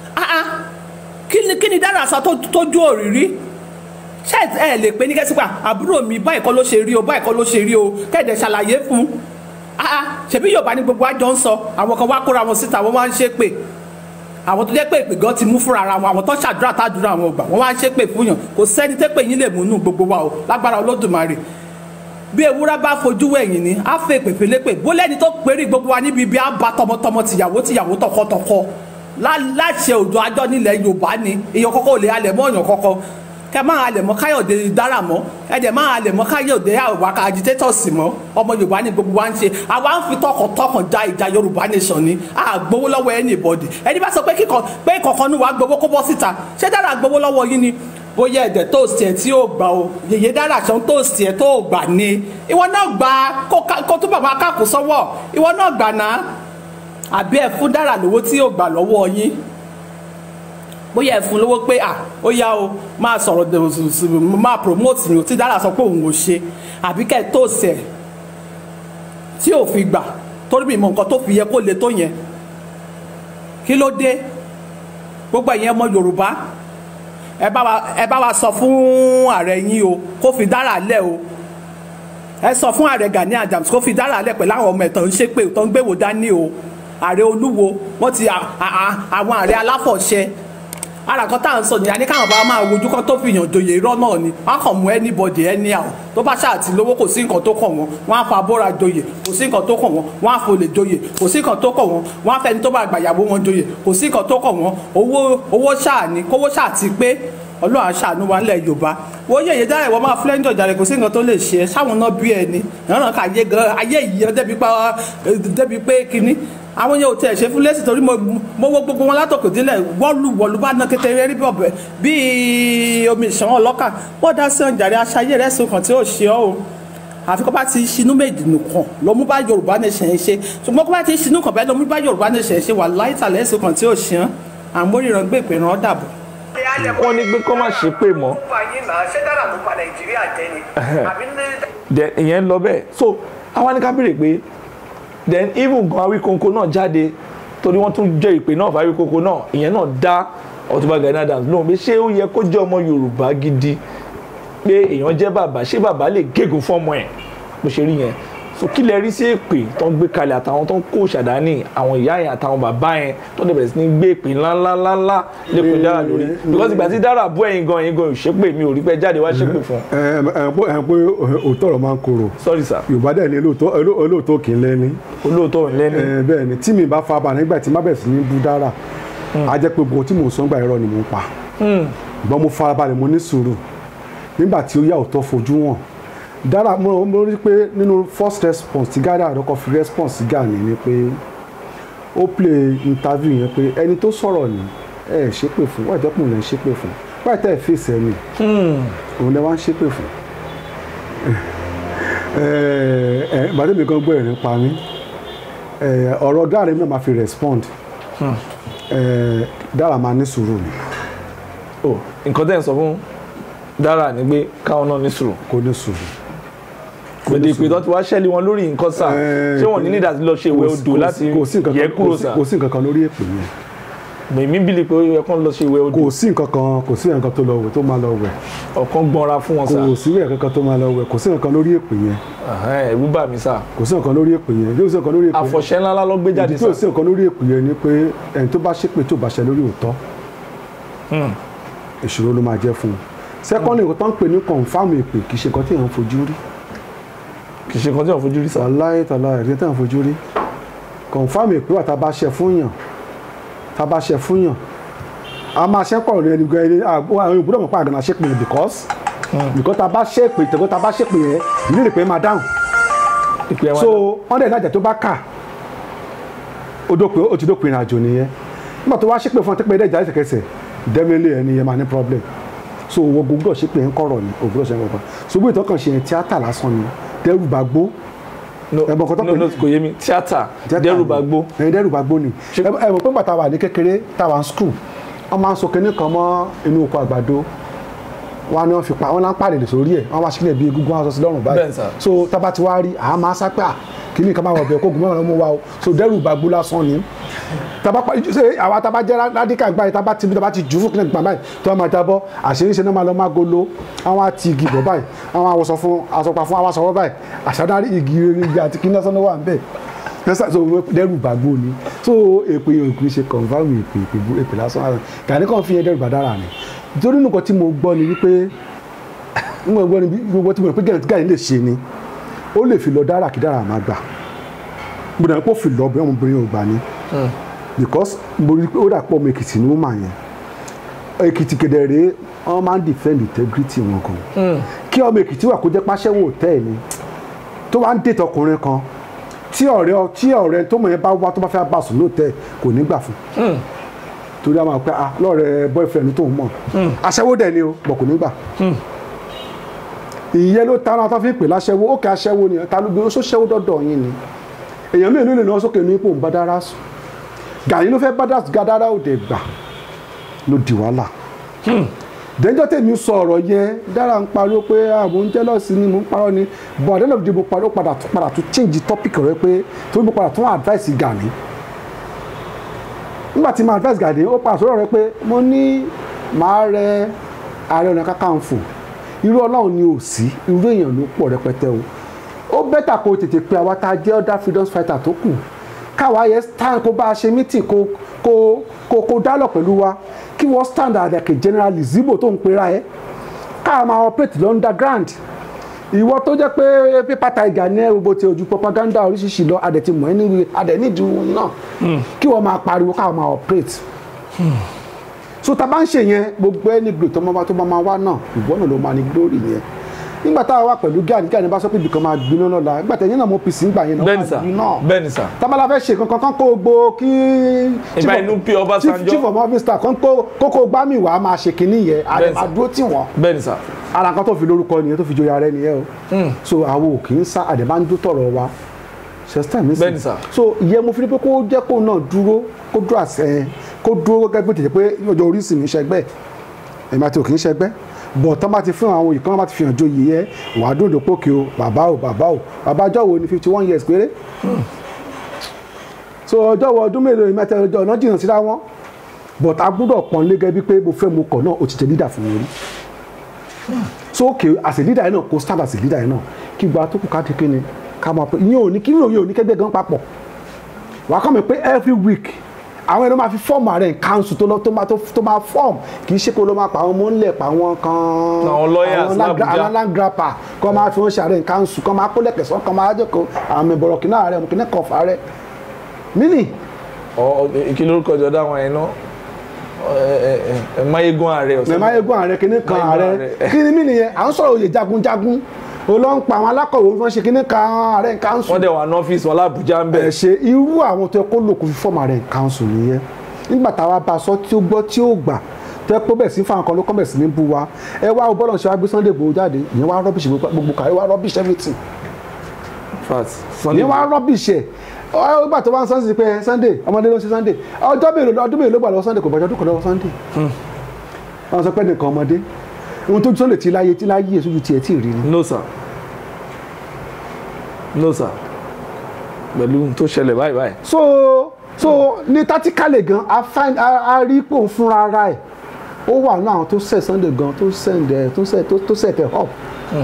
Speaker 6: kí ni Dara sọ tó dú òrìrí ṣé ẹ lè pè ní kẹ́sípà àbúrò mi báyìí kọ́ ló ṣe rí o báyìí kọ́ ló ṣe rí o kẹ́ẹ̀dẹ̀ ṣàlàyé fún ṣebí Yorùbá ní gbogbo àjọ ń sọ àwọn kan wá kóra wọn síta wọ́n wá ń ṣe pé àwọn tó jẹ́ pé ìpè gan ti mú fúnra ara wọn àwọn tó ṣàdúrà tàdúrà àwọn ògbà wọ́n wá ń ṣe pé fúnyàn kò sẹ́ni tẹ́ pé yín lè múnú gbogbo wa o lágbára Olódùmarè bí ewúrẹ́ bá fojú wẹ̀yìn ni á fẹ́ pèpélépè bó lẹ́ni tó péré gbogbo wa níbi ibi á ba tọmọtọmọ tìyàwó tọkọtọkọ láṣẹ òjò àjọ nílẹ̀ Yorùbá ni èèyàn kọ́kọ́ ò lè halẹ̀ mọ́ èèyàn kọ́kọ́ kẹ máa halẹ̀ mọ́ Káyọ̀dé Dara mọ́ ẹ̀dẹ̀ máa halẹ̀ mọ́ Káyọ̀dé àwàkà agitators mọ́ ọmọ Yorùbá ni gbogbo wa ń ṣe àwa ń fi tọkàntọkàn ja ìjà Yorùbá nation ni a gbowó lọ́wọ́ anybody ẹni bá sọ pé kọ̀ọ̀kan ní wàá gbowó kó bọ́ síta ṣé Dara gbowó lọ́wọ́ yín ni bóyá ẹ̀dẹ̀ tóòsì ẹ̀ tí ó gbà o yèyé Dara ṣan tóòsì ẹ̀ tó gbà ni ìwọ náà gbà kó tó bàbá káàkó sọ́wọ́ ìwọ náà gbà náà àbí ẹ̀ fún Dara lówó tí ó gbà lọ́wọ́ yín bóyá ẹ̀ fún lówó pé ó yá o máa sọ̀rọ̀ máa promote ni o tí Dara sọ pé òun ò ṣe àbí kẹ́ ẹ̀ tóòsì ẹ̀ tí ò fi gbà torí mi mọ nǹkan tó fi yẹ kó le tó yẹn kí ló dé gbogbo ẹ̀yin ọmọ Yorùbá ẹ bá wa sọ fún ààrẹ yín o kó fi Dara lẹ̀ o ẹ sọ fún ààrẹ Gani Adams kó fi Dara lẹ̀ pẹ̀lú àwọn ọmọ ẹ̀tàn ń ṣépè tó ń gbéwò dání o ààrẹ Olúwo wọ́n ti àwọn ààrẹ aláfọ̀ṣẹ ara kan tá à ń sọ nìyà ní káwọn bá máa wojú kan tó fi yàn joyè irọ́ náà ni wọ́n kàn mú anybody anyhow tó bá ṣáà ti lówó kò sí nǹkan tó kàn wọ́n wọ́n á fa bóra joyè kò sí nǹkan tó kàn wọ́n wọ́n á folè joyè kò sí nǹkan tó kàn wọ́n wọ́n á fẹ́ni tó bá gbàyàwó wọn joyè kò sí nǹkan tó kàn wọ́n owó ṣáà ni kówó ṣáà ti pé Ọlọ́run aṣàánú wa nílẹ̀ Yorùbá wọ́n yẹ̀yẹ̀ Dara ìwọ máa flẹ́ńdọ̀ jàre kò sí nǹkan tó lè ṣe é sáwọn náà bí ẹni ìrànà ká ayé yìí débi pé kínní àwọn yẹn ò tẹ̀ ṣe fún lẹ́sìn torí mo wo gbogbo wọn látòkè délẹ̀ wọ́ọ̀lù bá ná kékeré rí bọ̀bẹ̀ bíi omi ìṣàn ọlọ́kà wọ́n dá sí ọ̀jàre aṣayé rẹ̀ sùn kan tí ó ṣe ọ́ o àfi kó bá ti ṣinú méjì nìkan ló mú bá Yorùbá nation ṣe ṣùgbọ́n kó bá ti ṣinú kan bẹ́ẹ̀ ló mú bá Yorùbá nation ṣe wà láìta lẹ́sìn kan tí ó ṣe án àmóríran gbé ìpè ràn dàbọ̀.
Speaker 2: wọ́n ní pé kó má ṣe pé mọ́.
Speaker 6: ṣé Dara ló pa Nàìjíríà jẹ ni.
Speaker 2: ìyẹn ń lọ bẹ́ẹ̀ so àwa ní ká béèrè pé then even gan Awíkonko náà jáde torí wọ́n tún jẹ́ ìpè náà fún Awíkonko náà ìyẹn náà dá Ọ̀túnba Gani Adams lóhùn pé ṣé ó yẹ kó jẹ́ ọmọ Yorùbá gidi pé èèyàn jẹ́ bàbá ṣé bàbá lè gégùn fọ́mọ ẹ̀ bó ṣe rí yẹn so kí lẹ rí sí èpè tó ń gbé kalẹ̀ àtàwọn tó ń kó ṣàdánì àwọn ìyá yẹn àtàwọn bàbá yẹn tó dẹ̀ bẹ̀rẹ̀ sí ní gbé èpè ńláńláńlá lẹ́kùn Dara lórí because ìgbà tí Dara bú ẹ̀yin gan ò ṣépè mi ò rí pé jáde wá ṣépè fún.
Speaker 1: ẹ pé òótọ́ ọ̀rọ̀ máa ń korò.
Speaker 2: sorry sir.
Speaker 1: Yorùbá dẹ̀ ní olóòótọ́ kì í lẹ́ni.
Speaker 2: olóòótọ́ ò ń lẹ́ni.
Speaker 1: bẹ́ẹ̀ ni tí mi bá fa balẹ̀ nígbà tí má bẹ̀ sí ní bú Dara a jẹ́ pé gbogbo tí mò ń sọ nígbà irọ́ ni mò ń pa. ìgbọ́n mo fara balẹ̀ mo ní sùúrù nígbà tí ó yá òótọ́ fojú wọn Dara mo rí pé nínú first response tí Dara àdọ́kọ̀ fi response sí Gani ni pé ó play interview yẹn pé ẹni tó sọ̀rọ̀ ni ẹ ṣépè fún wọ́n ìjọpọ̀ lẹ́ ń ṣépè fún wọ́n ìtẹ́ fèsì ẹni òun lẹ́ wá ń ṣépè fún bàdé mi kan gbọ́ ẹ̀rín pa mí ọ̀rọ̀ Dara mi náà máa fi respond Dara máa ní sùúrù ni.
Speaker 2: nǹkan tẹ́ ń sọ fún Dara ni pé káwọn náà ní sùúrù.
Speaker 1: kò ní sùúrù.
Speaker 2: gbèdé ìpè tó ti wá ṣẹ́lí wọn lórí nǹkan sà ṣé wọ́n ní nídà tí lọ ṣe ìwé odò láti yẹ kúrò sà.
Speaker 1: kò sí nǹkan kan lórí èpè yẹn.
Speaker 2: èmi bìlì pé ó yẹ kán lọ ṣe ìwé odò.
Speaker 1: kò sí nǹkan tó lọ wẹ̀ tó máa lọ wẹ̀.
Speaker 2: ọ̀kan gbọ́nra fún wọn sà.
Speaker 1: kò sí nǹkan kan tó máa lọ wẹ̀ kò sí nǹkan lórí èpè yẹn.
Speaker 2: ẹ̀rù bà mí sà.
Speaker 1: kò sí nǹkan lórí èpè yẹn yóò sí nǹkan lórí èpè yẹn.
Speaker 2: àfọ̀ṣẹ́ ńlá ló gbé jáde sà.
Speaker 1: ìdí tó sí nǹkan lórí èpè yẹn ni pé ẹni tó bá ṣépè tó bá ṣe lórí òótọ́ ìṣòro ló máa jẹ́ fún un. secondly nǹkan tó ń pè ní confam èpè kì í ṣe nǹkan tí èèyàn fojú rí.
Speaker 2: kì í ṣe nǹkan tí èèyàn fojú rí sà.
Speaker 1: wàláhì tàláhì ẹ̀rí tí èèyàn fojú rí. confam èpè wà tá a bá ṣe fún yàn a máa ṣe pọ̀ rẹ̀ nígbà ẹni àwọn ìbúdọ̀ mọ̀ pa àgànà ṣépè yẹn because tá a bá ṣépè tẹ̀gbọ́n tá a bá ṣépè yẹn ìlú rẹ̀ pé máa dáhùn. so wọ́n dẹ̀ ìdájà tó bá kà ó ti dópin ìrìnàjò nìyẹn nígbà tó wá ṣépè fún ọ tẹ́pẹ́ ẹ̀dẹ́jà ẹ̀sẹ̀kẹsẹ̀ definitely ẹni yẹn máa ní problem so owó gbogbo ṣépè ń kọ̀rọ̀ ni ògbúdọ̀ ṣe ń kọ̀rọ̀ ṣùgbọ́n ìtọ́kàn ṣe tíátà lásán ni dẹ́rù bá gbó.
Speaker 2: kò yé mi tíátà dẹ́rù bá gbó.
Speaker 1: dẹ́rù bá gbó ni ẹ̀mọ̀ pé bàtà wà ní kékeré táwa ń school wọ́n máa ń so kinní kan mọ́ inú oko àgbàdo wọn ni wọ́n fi pa wọ́n láń pàdé sórí ẹ̀ wọ́n wá sílẹ̀ bí egungun wọn sọ sí lọ́rùn báyìí so tábà ti wá rí àá máa sápẹ́ kinní kan máa wọ̀ bẹ̀ kó gun mọ́ràn mú wa o so dẹ́rù bá gbó lásán ni àwa tábà jẹ́ rádíkà gbáyé tábà ti jù fún kílẹ̀ nípa báyìí tó wọ́n máa jábọ́ àṣíríṣẹ́ náà máa lọ máa golo àwọn àti igi bọ̀ báyìí àwọn àwọ̀sọ fún asọ̀pá fún àwọn asọ̀rọ̀ báyìí àṣàdárí igi àti kíní lásán ló wà ń bẹ̀ so dẹ́rù bá gbó ni so èpè òkú ṣe confam èpè lásán Gani kan fi yẹn dẹ́rù bá Dara ni nítorí nǹkan tí mo gbọ́ ni wípé gbogbo tí mo rò pé Gani lè ṣe ni ó lè fi lọ Dara kí Dara máa gbà gbọdọ̀ pé ó fi lọ bí ọmọbìnrin ò gbà ni because mo rí pé ó dà pọ̀ ọmọ Èkìtì ni ó mà yẹn Èkìtì kedere wọ́n máa ń defend integrity wọn kan kí ọmọ Èkìtì wà kó jẹ́ pàṣẹwò tẹ́ ẹ̀ ni tó wá ń dètò ọkùnrin kan tí ọ̀rẹ́ tó mọ̀ yẹn bá wá tó bá fẹ́ bá sùn lóòótẹ́ kò ní gbà fún torí a máa pẹ́ lọ́ọ̀rẹ́ boyfriend tó ń mọ̀ aṣẹ́wó dẹ̀ ni o bọ̀ kò ní gbà ìyẹn ló tara tó fi ń pè láṣẹ́wó ó kẹ́ aṣẹ́wó ni ta ló gbé ó ṣẹ́wó dọ́dọ̀ yín ni èèyàn mélòó lè náà sókè ní ipò ń bá Dara sùn Gani ló fẹ́ bá Dara ò dẹ̀ gbà ló di wàhálà dẹ́jọ́ tèmi sọ ọ̀rọ̀ yẹn Dara ń pariwo pé ààbò ń jẹ́lọ́sì ni mò ń parọ́ ni but àdéhùn òdìbò parọ́ padà tún change topic rẹ pé tó ń bọ̀ padà tún advice Gani nígbà tí mo advice Gani ó padà sọ̀rọ̀ rẹ pé mo ní màá rẹ Ààrẹ Ọ̀nà Kakanfò irú Ọlọ́run ni ò sí irú èèyàn ló pọ̀ rẹpẹtẹ o ó bẹ́tà kó tètè pé àwa tá a jẹ́ other freedom fighter tó kù káwa yẹ stand kó bá a ṣe meeting kó dálọ̀ pẹ̀lú wa kí wọ́n stand like a general Zibo tó ń pera ẹ́ káà máa operate lọ underground ìwọ tó jẹ́ pé paper tiger ní gbogbo ti ojú propaganda oríṣiríṣi lọ adẹ̀ ti mọ̀ ẹ́ níbi adẹ̀ nídìí náà kí wọ́n máa pariwo káà máa operate so tá a bá ń ṣe yẹn gbogbo ẹni gbè tó máa wá náà ìwọ náà ló máa ní glory yẹn nígbà tá a wà pẹ̀lú Gani bá sọ pé ibìkan máa gbiná lọ́la nígbà tẹ̀yìn náà mo pèsè nígbà yẹn náà wọ́n máa gbiná
Speaker 2: bẹ́ẹ̀ni sà
Speaker 1: tábàlà fẹ́ ṣe kankan kó gbó kí
Speaker 2: ìgbà inú P. Ọbásanjọ́
Speaker 1: chief of officer kan kókó gbámi wàá máa ṣe kinní yẹn àdèmà dúró tì wọ́n
Speaker 2: bẹ́ẹ̀ni sà
Speaker 1: ara nǹkan tó fi lórúkọ nìyẹn tó fi joyà rẹ nìyẹn o so àwọn ò kì í sá àdèmà ń dó tọ̀rọ̀ wa
Speaker 2: bẹ́ẹ̀ni sà
Speaker 1: so ìyẹn mo fi ní pé kó jẹ́ kó náà dúró kó dúró gẹ́gẹ́ bí tètè pé ọjọ́ orí sì ní ṣẹgbẹ́ ẹ̀mí àti òkè ń ṣẹgbẹ́ bọ̀ tán bá ti fún àwọn ìkan bá ti fi hàn joyè yẹ wàá dúró dòpókè o bàbá ọjọ́ wo ni 51 years péré so ọjọ́ wo ọdún mélòó ni mẹ́tẹ́ ọjọ́ ọ̀nà jìnnà síra wọn but a gbọ́dọ̀ pọ́n lé gẹ́gẹ́ bí pé mo fẹ́ mo kọ̀ náà o ti jẹ́ leader fún mi rí so okay as a leader yẹn náà kó stand as a leader yẹn náà kí gba tó kù ká ti kíni ká máa pẹ́ yín ò ní kí yín ò ní kẹ́gbẹ́ gan papọ̀ wàá kọ́ mi pé every week àwọn ẹni máa fi fọ́ọ̀mù ààrẹ council tó máa fọ́ọ̀mù kì í ṣe kó ló máa pa àwọn ọmọ ńlẹ̀ pa àwọn kan
Speaker 2: àwọn lawyers l'Abuja
Speaker 1: àwọn land grapper kọ́ máa fi wọ́n ṣe ààrẹ council kọ́ máa kó lẹ́kẹ̀sán kọ́ máa jókòó àwọn ẹ̀bọ̀rọ̀ kìnnà ààrẹ kìnnà kan fà rẹ̀ mini.
Speaker 2: kí lórúkọ jọ dáwọn ẹ̀ náà Máyégún ààrẹ ọ̀sẹ̀
Speaker 1: Máyégún ààrẹ kìnnì kan ààrẹ kí ni mini yẹn à ń sọ̀rọ̀ oyè jagunjagun ó lọ ń pa àwọn alákọ̀wé wọn ṣe kíní kan ààrẹ council.
Speaker 2: wọ́n dẹ̀ wà ní ọ́fíìsì wọn l'Ábùjá ń bẹ̀.
Speaker 1: ẹ ṣe irú àwọn tó yẹ kó lò kó fi fọ́ọ̀mù ààrẹ council nìyẹn nígbà táwa bá a sọ tí ó gbọ́ tí ó gbà tẹ́ pé bẹ̀ sí fáwọn kan ló kọ́ bẹ̀ sí ní bú wa ẹ wá o bọ́lọ̀ ṣe wá gbé Sunday Igboho jáde ìyẹn wá rubbish gbogbo kàrí wá rubbish everything ìyẹn wá rubbish ẹ̀ ọgbà tó wá ń sọ́nsì pé Sunday ọmọdé ló ń ṣe Sunday ọdún mélòó ló gbà lọ́wọ́ Sunday kò bọ́jọ́ ọdún kan lọ́wọ́ Sunday wọ́n sọ pé nìkan ọmọdé ohun tó tó lè ti láyé èso ju tiẹ̀ tí ì rí ni.
Speaker 2: no sir pẹ̀lú tó ṣẹlẹ̀ báyìí.
Speaker 1: so ní tactically gan a rí pé òun fúnra ara ẹ̀ ó wà ní àwọn tó set Sunday gan tó set ẹ̀ up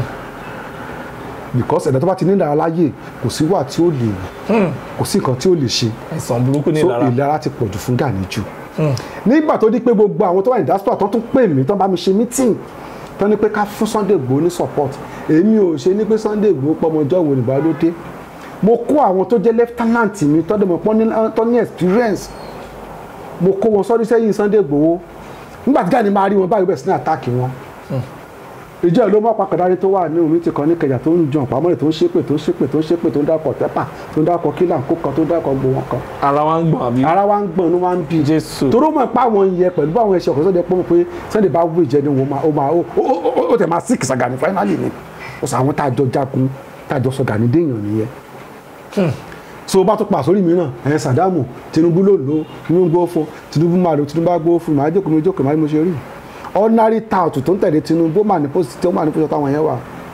Speaker 1: because ẹ̀dá tó bá ti ní ìlara láyè kò sí wà tí ó lè kò sí nǹkan tí ó lè ṣe
Speaker 2: ẹ̀sán burúkú ní ìlara
Speaker 1: so ìlara ti pọ̀jù fún Gani jù nígbà tó di pé gbogbo àwọn tó wà ní diaspora tó tún pè mí tó bá mi ṣe meeting tó ní pé ká fún Sunday Igboho ní support èmi ò ṣe ní pé Sunday Igboho pọmọjọ́ wo nìbá ló dé mo kó àwọn tó jẹ́ lieutenant mi tó dẹ̀mọ̀ pọ́n tó ní experience mo kó wọn sọ́dí sẹ́yìn Sunday Igboho nígbà tí Gani máa rí wọn báyìí bẹ̀rẹ̀ sí ní àtàkì wọn ìjọ ló mọ̀ pàkàdárí tó wà ní omi ti kan ní Ìkẹjà tó ń jọ pàmò rẹ̀ tó ń ṣépè tó ń dákọ̀ tẹ́pà tó ń dákọ̀ kílà ń kó kan tó ń dákọ̀ gbò wọn kan.
Speaker 2: ara wa ń gbọ̀n àbí.
Speaker 1: ara wa ń gbọ̀n ló máa ń bì. Jésù. toró mọ̀ pé àwọn yẹ pẹ̀lú báwọn ẹṣẹ̀ ọ̀kọ́ sọ́dẹ̀ pọ́n pé Sunday bá wú ìjẹ́ ni ó tẹ̀ máa síkì Gani finally ni ó sọ àwọn tá a jọ jagun tá a jọ sọ Gani déèyàn nìyẹn. so bá tó pa àsórí mìíràn Sàdámù Tinubu ló lò Tinubu gbó fún Tinubu máa lò Tinubu bá gbó fún màá jókòó máa mo ṣe rí ordinary tout tó ń tẹ̀lé Tinubu máa ní pósìtì tó máa ní pósìtì táwọn yẹn wà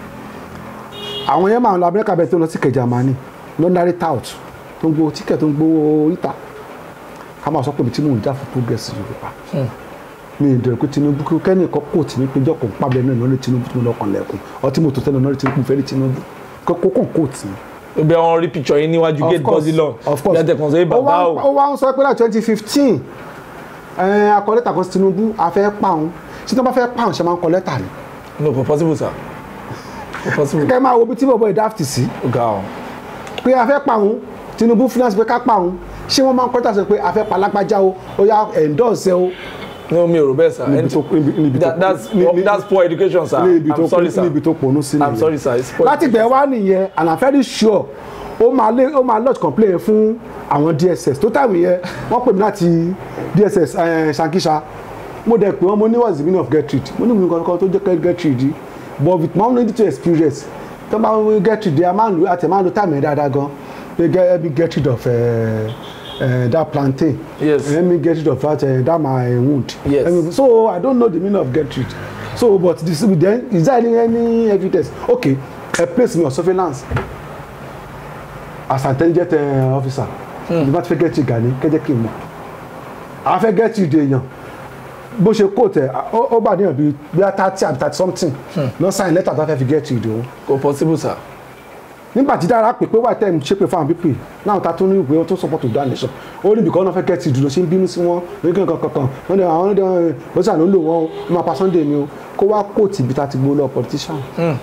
Speaker 1: àwọn yẹn máa ń lọ Amẹ́ríkà bẹ́ẹ̀ tó lọ sí Ìkẹjà máa ní ordinary tout tó ń gbowó tíkẹ̀ tó ń gbowó ìta ká máa sọ pé tí mò ń jà fún progress Yorùbá mi ì dẹ̀rẹ̀ pé Tinubu kẹ́ni ẹ̀kọ́ kò tí mi pé jọ́kọ̀ pàbẹ́ náà lórí Tinubu tí mo lọ́kàn lẹ́kùn ọtí mo tó tẹ́lẹ̀ lórí Tinubu fẹ́ẹ́ rí Tinubu kókó kò tí mi.
Speaker 2: bí àwọn rí picture yín níwájú gate bọ́sílọ̀
Speaker 1: ó wá ń sọ pé láti 2015 akọ lẹ́tà kan sí Tinubu a fẹ́ pa òun tí wọ́n bá fẹ́ pa òun ṣe máa ń kọ lẹ́tà ni.
Speaker 2: no kò possible sir kò possible.
Speaker 1: kẹ́ ẹ máa wo bí tí bọ̀bọ̀ ìdáfìtì sí.
Speaker 2: ọ̀gá o.
Speaker 1: pé a fẹ́ pa òun Tinubu finance pé ká pa òun ṣé wọ́n máa ń kọ lẹ́tà sọ pé a fẹ́ pa lágbájá o ó yá endorse o.
Speaker 2: no mi ò rò bẹ́ẹ̀ sir that's poor education sir I'm sorry sir
Speaker 1: níbi tó ponú sí nìyẹn.
Speaker 2: I'm sorry sir it's poor.
Speaker 1: láti bẹ̀ wá nìyẹn and I'm very sure ó máa lodge complaint fún àwọn DSS tó tàbí yẹn wọ́n pè mí láti DSS Sankisha mo dẹ̀ pé wọ́n mo ní what's the meaning of get rid mo ní ìwé nǹkan tó jẹ́ get rid but with my own to experience tó bá get rid a máa ń lo àti a máa ń lo time dáadáa gan pé get rid of that plantain
Speaker 2: yes
Speaker 1: let me get rid of that my wound
Speaker 2: yes
Speaker 1: so I don't know the meaning of get rid so but this then is there any evidence okay place me on surveillance as an intelligent officer ní bá ti fẹ́ get rid Gani kẹ́jẹ́ kí n mọ̀ àwọn fẹ́ get rid èèyàn bó ṣe kó tẹ ó bá níyàn bíi 30 àbí 30 something lọ sign letter tó fẹ́ fi get rid òun.
Speaker 2: kò possible sir.
Speaker 1: nígbà tí dára pè pé wà tẹ́ ẹ̀ ń ṣépè fáwọn pípé náà ta tó ní ìwé tó support to that nation ó ní bìkan náà fẹ́ get rid lọ ṣe ń bínú sí wọn lórí kankan wọn ní àwọn ọ̀dọ́ ọ̀sán ló lò wọ́n ó máa pa Sunday ni o kó wá kóòtù ibi tá a ti gbó lọ politician.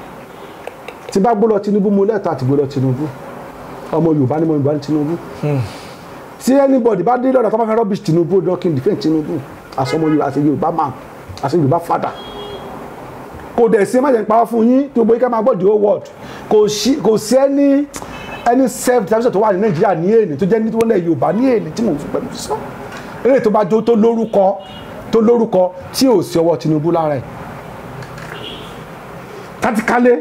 Speaker 1: tí bá gbó lọ Tinubu mo lẹ́ẹ̀ta àti gbó lọ Tinubu ọmọ Yorùbá ni mo Yorùbá ní Tinubu tí anybody bá dé lọ́dọ̀ tó bá fẹ́ rubbish Tinubu dọ́kìn defend Tinubu àsọmọ Yorùbá àti Yorùbá man àti Yorùbá father kò dẹ̀ sí ẹ̀májẹ̀ ń pa fún yín tí gbogbo yín ká máa gbọ́ the whole world kò sí ẹni self determination tó wà ní Nàìjíríà ní èèní tó jẹ́ ní wọ́n lẹ̀ Yorùbá ní èèní tí mò ń fi pẹ̀lú sọ eré tó bá jó tó lórúkọ tí ò sí ọwọ́ Tinubu lára ẹ̀ tactically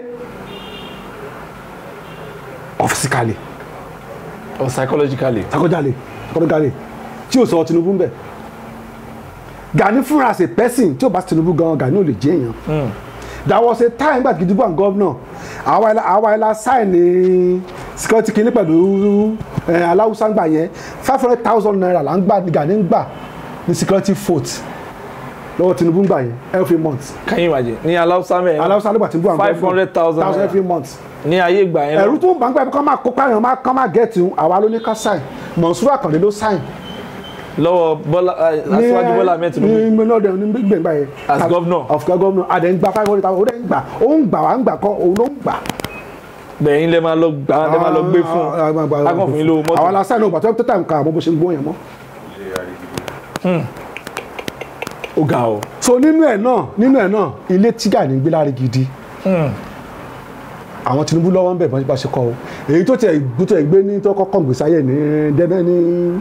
Speaker 1: or physically
Speaker 2: or psychologically
Speaker 1: tí ò sọ Tinubu ń bẹ̀ Gani fúnra as a person tí ò bá Tinubu gan Gani ò lè jẹ́ èèyàn there was a time gbàtí Gidigbo and governor àwa ẹ̀la sign ní security kìíní pẹ̀lú aláwùsá ń gbà yẹn 500,000 naira là ń gbà ní Gani ń gbà ní security vote lọ́wọ́ Tinubu ń gbà yẹn every month.
Speaker 2: can you imagine ní aláwùsá mẹ́rin
Speaker 1: aláwùsá nígbà Tinubu and governor
Speaker 2: 500,000
Speaker 1: every month.
Speaker 2: ní ayé ìgbà yẹn
Speaker 1: ẹ̀rú tó ń bá ń gbà kọ́ máa kópa yẹn kọ́ máa get àwa ló ní ká sign Mọ̀nsúrù Àkàndé ló sign
Speaker 2: lọ́wọ́ Bọ́lá Aṣíwájú Bọ́lá Ahmed Tinubu
Speaker 1: ní lọ́dọ̀ ní gbẹ̀ngbà yẹn
Speaker 2: as governor
Speaker 1: of governor adẹ̀ ń gba 500,000 ó ń gbà wá ń gbà kọ́ òun ló ń gbà.
Speaker 2: bẹ̀yìn lẹ́ máa lọ gbé fún akọ̀ fún yín lówó mọ́tò.
Speaker 1: àwọn aláṣà náà gbàtọ́ tó tàn ká àmọ́ bó ṣe ń gbóhùn yẹn mọ́.
Speaker 2: ó ga o.
Speaker 1: so nínú ẹ̀ náà ilé tí Gani gbé láre gidi àwọn Tinubu lọ́wọ́ ń bẹ̀ bá ṣe kọ́ o èyí tó tẹ̀ gbé ní tó kọ́kọ́ gbèsè ayé ní dẹ́nẹ́ ní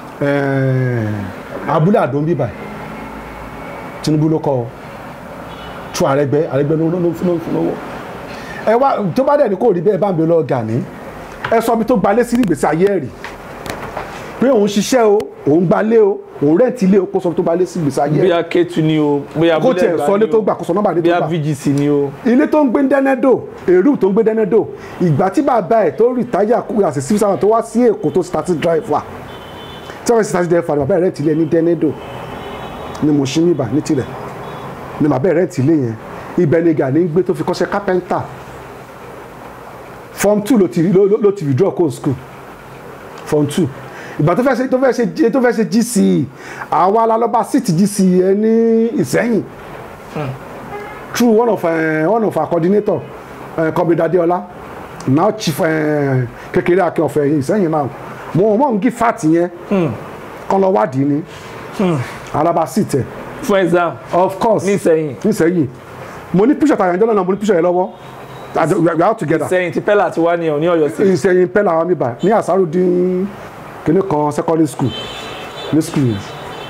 Speaker 1: abúlé àdó ń bíbà Tinubu ló kọ́ o tú Arẹ́gbẹ́ ló fún lówó ẹ wá tó bá dẹ̀ ní kò rí bẹ́ẹ̀ bá ń bẹ lọ Gani ẹ sọ bí tó gbalé sí ìgbésí ayé ẹ̀ rí pé òun ṣiṣẹ́ o òun gbalé o òun rẹ́ǹtì ilé o kó sọ tó gbalé sí ìgbésí ayé ẹ̀
Speaker 2: bóyá Kétu ni o bóyá
Speaker 1: kó tiẹ̀ sọ ilé tó gbà kó sọ nọ́mbà ilé tó gbà
Speaker 2: bóyá VGC ni o
Speaker 1: ilé tó ń gbé dẹ́nẹ́dò èrú tó ń gbé dẹ́nẹ́dò ìgbà tí bàbá ẹ̀ tó rìtáyà kú àṣẹ civil servant tó wá sí Èkó tó start driver tí wọ́n ti start driver ni bàbá ẹ̀ rẹ́ǹtì ilé ní dẹ́nẹ́dò ni mo ṣí níbà ní tirẹ̀ ni bàbá ẹ̀ rẹ́ǹtì ilé yẹn ibẹ̀ ni Gani ń gbé tó fi kọ́ṣẹ́ carpenter form 2 ló ti withdraw kó school form 2 ìgbà tó fẹ́ ṣe GCE àwa alálọ́ba sit GCE ní Ìsẹ́yìn through one of our coordinator Comrade Adeola now chief kékeré akin ọ̀fẹ́ Ìsẹ́yìn náà mo mọ̀ ń gí fat yẹn kan lọ wádìí ni alaba sit ẹ̀
Speaker 2: fún exam
Speaker 1: of course nísẹ̀yìn mo ní picture tàyànjọ́ náà mo ní picture yẹn lọ́wọ́ we are all together.
Speaker 2: Ìsẹ̀yìn ti pẹ́lá ti wá ní Ọ̀yọ́ sí.
Speaker 1: Ìsẹ̀yìn pẹ́lá wa mi bá ní Àsárùdín kìnnì kan secondary school ní school yẹn.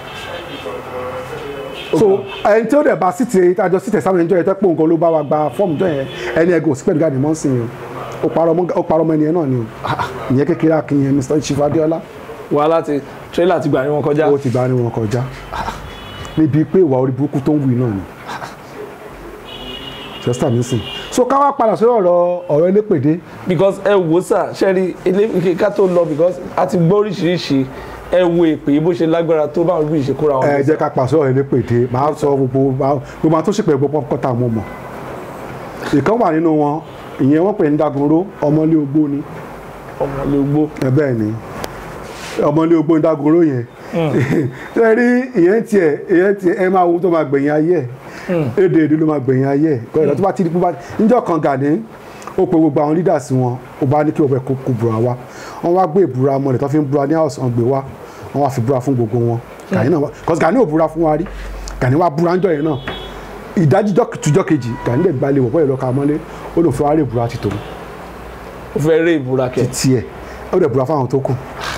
Speaker 1: So ẹni tí ó dẹ̀ bá síte àjọ síte sáwọn ẹni jọ yẹn tẹ́ pé nǹkan ló bá wa gba fọ́ọ̀mù jọ yẹn ẹni ẹgbẹ́ òsì pẹ̀lú Gani mọ́sìn yẹn ó parọ́ ọmọ ẹni yẹn náà ni o ìyẹn kékeré akínyẹn Mr. Chief Adéọlá.
Speaker 2: wàhálà ti trailer ti gbà ní wọn kọjá.
Speaker 1: ó ti gbà ní wọn kọjá níbi pé ìwà orí burúkú tó ń wù náà ni just mi sìn so ká wá padà sórí ọ̀rọ̀ elépèdé.
Speaker 2: because ẹ wò sà ṣẹ́rí ilé ká tó lọ because a ti gbọ́ oríṣiríṣi ẹ wo èpè bó ṣe lágbára tó báwọn bí ìṣekúra wọn.
Speaker 1: ẹ jẹ́ ká pàṣẹ ọ̀rọ̀ elépèdé máa sọ gbogbo àwọn tó ṣèpè gbogbo kọ́tà mọ́ mọ́ ìkan wà nínú wọn ìyẹn wọ́n pè ní Dagunro ọmọlé ogbó ni.
Speaker 2: ọmọlé ogbó.
Speaker 1: ẹ bẹ́ẹ̀ ni ọmọlé ogbó ní Dagunro yẹn ṣe rí ìyẹn tiẹ̀ ẹ máa wo tó máa gbẹ̀yìn ayé ẹ̀ èdè ló máa gbẹ̀yìn ayé ẹ̀ kọ́ ìdá tó bá ti di púpá níjọ́ kan Gani ó pe gbogbo àwọn leaders wọn ó bá ní kí ọbẹ̀ kó búra wá wọ́n wá gbé ìbúra ọmọ rẹ̀ tó fi ń búra ní house ọ̀n gbé wá wọ́n wá fi búra fún gbogbo wọn Gani náà because Gani ò búra fún wa rí Gani wá búra ńjọ́ yẹn náà ìdájíjọ́ tùjọ́ kejì Gani dẹ̀ gbalẹ̀ wọ̀ bọ́ọ̀lù lọ́ka mọ́lé ó lòun fẹ́ wá rí ìbúra ti tòun.
Speaker 2: ó fẹ́ rí ìbúra kẹ́.
Speaker 1: ti tiẹ̀ ó dẹ̀ búra fáwọn tó kù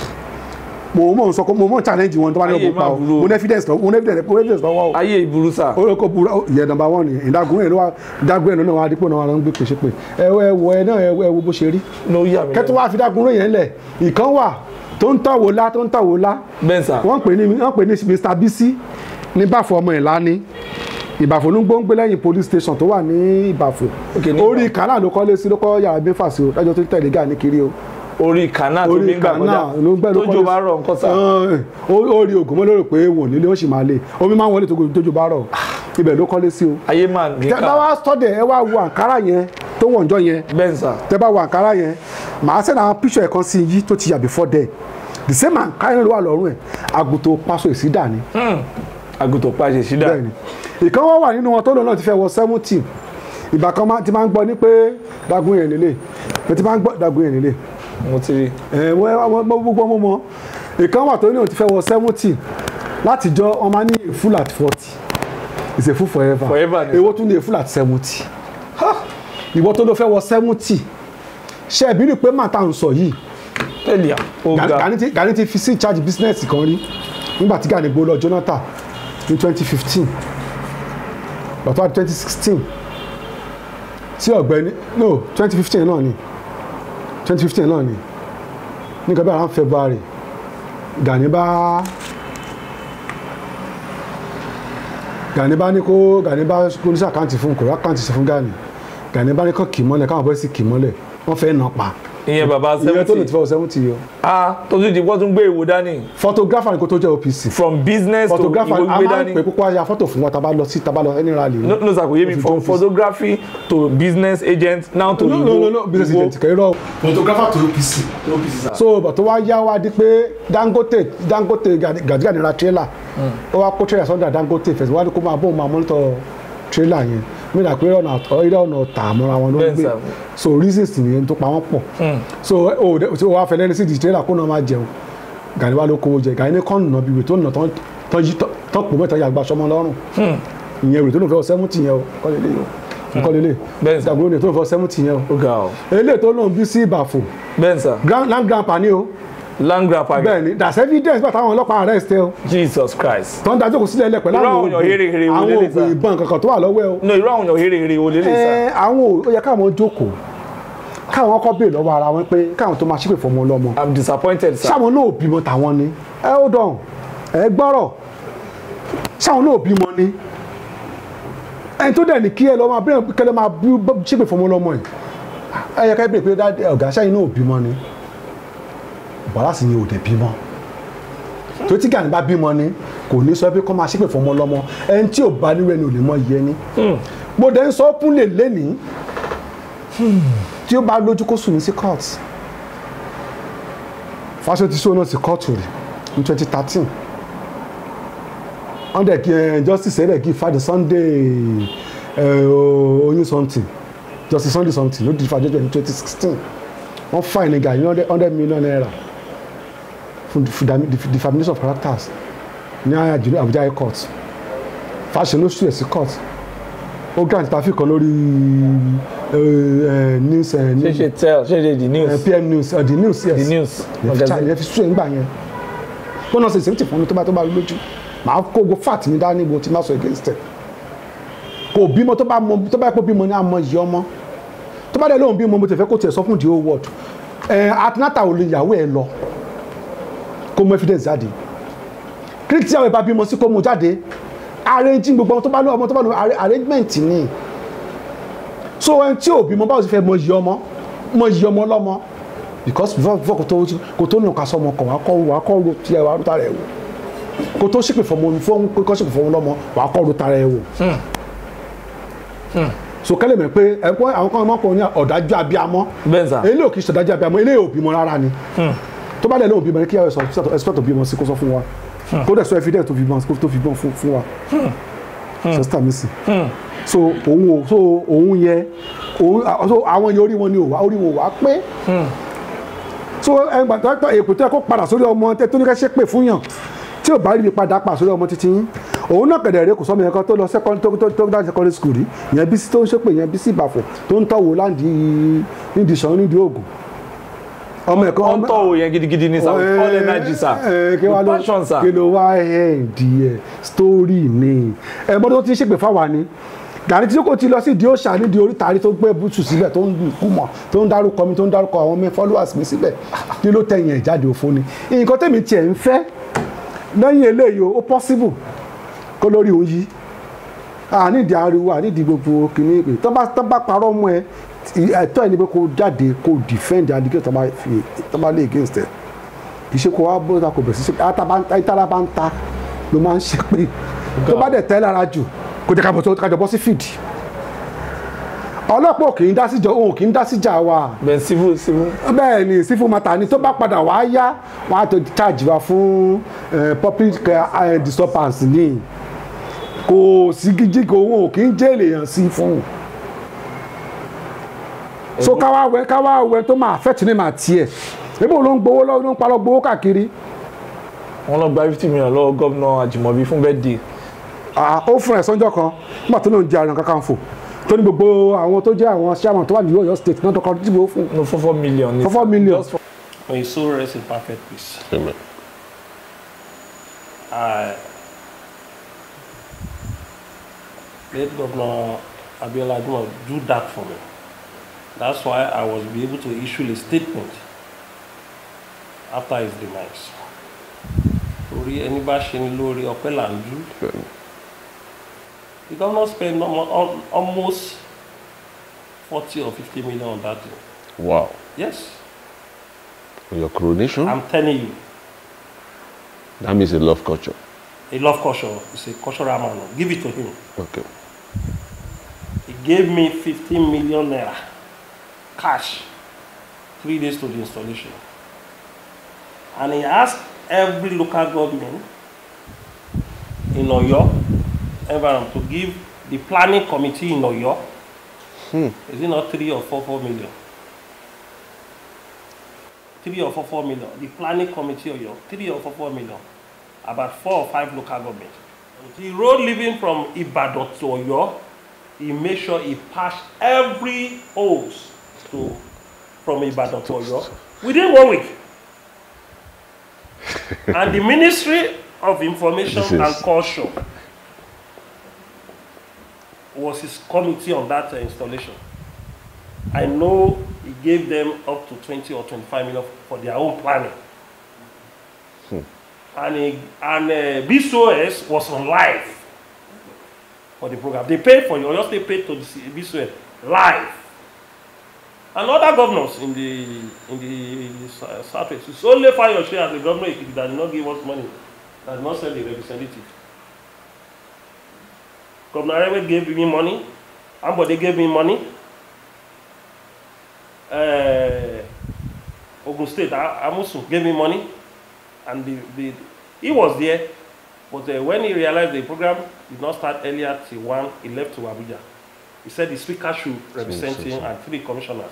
Speaker 1: mo mọ̀ sọ mo mọ̀ challenge wọn tó bá ní ọgbọ́n pa o mo ní evidence lọ́wọ́ o.
Speaker 2: ayé ìburú sà.
Speaker 1: ó kò burú yẹ number one ni ìdágún ẹ̀ náà wà dípò náà wà ń gbé pèsè pé ẹ náà ẹ wo bó ṣe rí. kẹ́tọ́ wá fi dágún yẹn lẹ̀ ìkan wà tó ń tàwó lá.
Speaker 2: bẹ́ẹ̀ sà.
Speaker 1: wọ́n pè ní Mr. Bisi ní Ìbàfò ọmọ ìlà ní Ìbàfò ló ń gbóngbé lẹ́yìn police station tó wà ní Ìbàfò orí kànáà ló kọ́lé sí ló kọ́ yàrá mẹ́fà sí o dájọ́ tó tẹ̀lé Gani kiri o.
Speaker 2: orí kanáà tó mi gbà kọjá tójò bá rọ̀ nǹkan sá.
Speaker 1: orí ògùn mọ́ lórí pé wò nílé ó sì máa lé omi máa ń wọlé tójò bá rọ̀ ibẹ̀ ló kọ́lé sí o.
Speaker 2: ayé máa ní ká.
Speaker 1: tẹ bá wá sọ́dẹ̀ ẹ wá wo àǹkárá yẹn tó wọ̀ ǹjọ́ yẹn.
Speaker 2: bẹ́ẹ̀ sà.
Speaker 1: tẹ bá wo àǹkárá yẹn màá sẹ́ni àwọn píṣọ̀ ẹ̀kan sí yí tó ti yà before there the same àǹkárá yẹn ló wà lọ́rùn ẹ̀ àgùntàn paṣọ ìsídà ni.
Speaker 2: àgùntàn paṣọ ìsídà.
Speaker 1: bẹ́ẹ̀ni ìkan wọ́n wà nínú wọn tó lọ náà ti fẹ́ wọ 70 ìgbà kan ti máa ń gbọ́ ní pé dagun yẹn nílé ti máa ń gbọ́ dagun yẹn nílé
Speaker 2: mo ti rí.
Speaker 1: gbogbo ọmọ mọ ìkan wà tó ní òun ti fẹ́ wọ 70 látijọ́ wọ́n máa ní a full at 40 is a full forever èwo tún ní a full at 70 ìwọ tó ló fẹ́ wọ 70 ṣe ẹ̀bí rí pé màtá ń sọ yìí Gani ti fi sí charge business kan rí nígbà tí Gani gbó lọ Jonathan ní 2015 bàtọ́ àti 2016 tí ọ̀gbẹ́ni no 2015 náà ni 2015 náà ni nígbà bí around February Gani bá ní kó ní sí àkáǹtì fún kò rí àkáǹtì sí fún Gani bá ní kó kì mọ́lẹ̀ káwọn bọ́ sí kì mọ́lẹ̀ wọ́n fẹ́ nà pa.
Speaker 2: ìyẹn bàbá 70
Speaker 1: ìyẹn tó lè ti fẹ́ 70 yọ.
Speaker 2: tó tún di wọ́n tún gbé ìwò dání.
Speaker 1: photographer ni kò tó jẹ́ OPC.
Speaker 2: from business to ìwò gbé dání.
Speaker 1: photographer a máa ń pè púpọ̀ ya fọ́tò fún wọn tá bá lọ any rally.
Speaker 2: no sir kò yé mi from photography to business agent now to ìwò.
Speaker 1: no business agent kẹ́ irọ́ photographer to OPC. so but tó wá yá wá di pé Dangote Gani ra trailer ó wá kó trailer sọ́dọ̀ Dangote fẹ̀sẹ̀ wá ní kó máa bóun máa monitor trailer yẹn mílíọ̀nù pé ọ̀nà tààmúra wọn ló ń gbé so reasons nìyẹn tó pa wọ́n pọ̀ so ó wá fẹ́lẹ́ ní sí di trailer kó náà máa jẹun Gani wá ló kówó jẹ Gani ní kọ́ọ̀nù náà bíbí tó nà tán pò mẹ́ta yàgbá sọmọ lọ́rùn ìyẹn rè tó ló fẹ́ 70 yẹn o kọ́ lè lè yọ nǹkan lélẹ̀
Speaker 2: Bẹ́ẹ̀ sà.
Speaker 1: Gaborone tó ń fọ 70 yẹn o
Speaker 2: ó ga ọ.
Speaker 1: eléyìí tó lóun bí sí Ìbàfò
Speaker 2: bẹ́ẹ̀ sà.
Speaker 1: land grandpa ni o
Speaker 2: land grandpa.
Speaker 1: bẹ́ẹ̀ ni that's evidence bá táwọn ọlọ́pàá arrest ẹ o
Speaker 2: Jesus Christ.
Speaker 1: tó ń dájọ́ kò sílẹ̀ ẹlẹ́ pẹ̀lú
Speaker 2: Irú àwọn èèyàn hérehère wo
Speaker 1: àwọn
Speaker 2: lélẹ̀ sà?
Speaker 1: oògùn ìbọn kankan tó wà lọ́wọ́ ẹ o.
Speaker 2: no irú àwọn èèyàn hérehère wo lélẹ̀ sà.
Speaker 1: àwọn ó yẹ káwọn jókòó káwọn kọ́ béèrè lọ́wọ́ ara wọn pé káwọn tó máa ṣépè fọmọ ọlọ́mọ
Speaker 2: I'm disappointed sir.
Speaker 1: ṣáwọn náà ò bímọ tàwọn ni ẹ ó dàn ẹ gbọ́rọ̀ ṣáwọn náà ò bímọ ni ẹni tó dẹ̀ ní kí ẹ lọ́ máa bẹ́ẹ̀ kẹlẹ́ máa ṣépè fọmọ ọlọ́mọ yìí ẹ yẹ ká béèrè pé ọ̀gá ṣáyìn náà ò bímọ ni bàbá sì ni ò dẹ̀ bímọ tó tí Gani bá bímọ ni kò ní sọ pé kọ́ máa ṣépè fọmọ ọlọ́mọ ẹni tí ò bá nírú ẹni ò lè mọ iye ni mo dẹ̀ ń sọ fún lè lénìí tí ó bá lójú kó sùn ní sí court Fáṣọ̀tì sọ náà sí court rẹ̀ ní 2013 wọ́n dẹ̀ kí justice ẹ̀rẹ̀ kí Fàdé Sunday oyún something justice Sunday something ló di fàjọjọ ní 2016 wọ́n fine Gani $100 million fún defamation of characters ní Abuja High Court Fáṣọ̀tì ló sùn ẹ̀ sí court ó grant traffic kan lórí news
Speaker 2: ṣe the news.
Speaker 1: PM news the news yes
Speaker 2: the news.
Speaker 1: ẹ fi sún ẹ̀ ńgbà yẹn kó náà ṣe ìṣèǹtì fún mi tó bá lójú màá kó go fat mi dání mo ti má sọ against ẹ kò bímọ tó bá pọ̀ bímọ ní àmọ́ yìí ọmọ tó bá dẹ̀ lóhùn bímọ mo ti fẹ́ kó tiẹ̀ sọ fún the whole world atinata ò lè yàwó ẹ lọ kó mú evidence jáde kíríkì tí àwọn ìbá bímọ sí kó mú jáde arranging gbogbo ọmọ tó bá lọ arrangement ni so ẹni tí ò bímọ báwo ti fẹ́ mọ yìí ọmọ lọ́mọ because before kò tó nù ká sọmọ kàn wá kọ́ ro tiẹ̀ wá rúta rẹ̀ wò kò tó ṣépè fọmọ fún kọ́ ṣépè fọmọ lọ́mọ wà á kọ́ ro ta rẹ̀ wò so kẹ́lẹ̀ mẹ́ pé ẹ̀kọ́ àwọn kan mọ́pọ̀ ní ọ̀dájú abiyamọ eléyìí ò kì í ṣe ọ̀dájú abiyamọ eléyìí ò bímọ rárá ni tó bá dẹ̀ lóun bímọ ní kí ẹ sọ expect to bímọ sí kó sọ fún wa kó dẹ̀ sọ evidence tó fi bímọ fún wa sẹ́sítà mi sì so òun yẹ àwọn yẹn orí wọn ni orí wọn wà pé so ẹgbà tó èpò tó yẹ kó padà sórí ọmọ tó ní ká ṣe pè fún yàn tí ò bá rí mi padà pa sórí ọmọ títí yín òun náà kẹ̀dẹ̀ rẹ kò sọ́mọ yẹn kan tó lọ tó dá secondary school rí yẹn bí tó ń ṣépè yẹn bí sí Ìbàfọ̀ tó ń tọ̀wò láǹdí nídìí ṣan nídìí Ògùn ọmọ ẹ̀kọ́
Speaker 2: ọmọ tọ̀wò yẹn gidigidi ní sa all energy sa with passion sa
Speaker 1: kí ló wá díẹ̀ story ni ẹ̀gbọ́n tó ti ṣépè fáwa ni Gani tí kò ti lọ sí ìdí òòṣà nídìí oríta tó gbé bùtù síbẹ̀ tó ń kú mọ̀ tó ń dárúkọ mi tó ń dárúkọ àwọn mẹ́ followers mi síbẹ̀ kí ló tẹ̀yìn ẹ̀ jáde òfo ni nǹkan tẹ̀mí tiẹ̀ ń fẹ́ lẹ́yìn eléyìí ó possible kó lórí òun yí nídìí ariwo nídìí gbogbo kìíní pé tó bá parọ́ mọ́ ẹ ẹ̀tọ́ ẹ̀ ní pé kó jáde kó defend allegation tó bá lé against ẹ̀ kì í ṣe kó wá bóyá kò bẹ̀rẹ̀ sí ṣe àtàrà bá ń ta ló máa ń ṣe pé tó bá dẹ̀ tẹ́ lára jù kò jẹ́ kájọ bọ́ sí fìdí ọlọ́pàá kì í dá síjà wa bẹ́ẹ̀ ni civil matter ni tó bá padà wá yá wọ́n á tó charge wa fún public disturbance ni kò sí gíjí kò wọ́n kì í jẹ́lẹ̀ yàn sí fún so káwá wẹ tó máa affect ní màá tiẹ̀ ebi ló ń gbowó lọ́wọ́ ló ń parọ́ gbowó káàkiri.
Speaker 2: wọ́n lọ gba 50 million lọ́wọ́ gómìnà Àjìmọ̀bí fún birthday.
Speaker 1: ó fún ẹ̀ sọ́njọ́ kan nígbà tó lóun jẹ́ Ààrẹ Kakanfò tó ní gbogbo àwọn tó jẹ́ àwọn chairman tó wà ní Ọ̀yọ́ state náà tó kọ́ dìbò fún.
Speaker 2: no 4 million.
Speaker 1: 4 million.
Speaker 7: May his soul rest in perfect peace.
Speaker 4: Amen.
Speaker 7: Let Governor Abiola Ademola do that for me. That's why I was able to issue a statement after his demise. Orí ẹni bá ṣe ní lórí ọpẹ́ là ń dú. The governor spent almost 40 or 50 million on that thing.
Speaker 4: Wow.
Speaker 7: Yes.
Speaker 4: For your coronation?
Speaker 7: I'm telling you.
Speaker 4: That means a love culture.
Speaker 7: A love culture. It's a cultural man. Give it to him.
Speaker 4: Okay.
Speaker 7: He gave me 15 million naira cash 3 days to the installation. And he asked every local government in Oyo to give the planning committee in Oyo, is it not 3 or 4 million? 3 or 4 million. The planning committee Oyo, 3 or 4 million. About 4 or 5 local governments. The road leaving from Ibadan to Oyo he made sure he patched every holes from Ibadan to Oyo within 1 week. And the Ministry of Information and Culture was his committee on that installation. I know he gave them up to 20 or 25 million for their own planning. And BSOS was on live for the program. They paid for it, Oyo State paid to the BSOS live. And other governors in the Southwest, it's only Fayose as the governor that did not give us money, that did not send the representative. Governor Arewe gave me money, Ambode gave me money, Ogun State, Amusu gave me money, and he was there, but when he realized the program did not start earlier till 1, he left to Abuja. He said the speaker should represent him and 3 commissioners.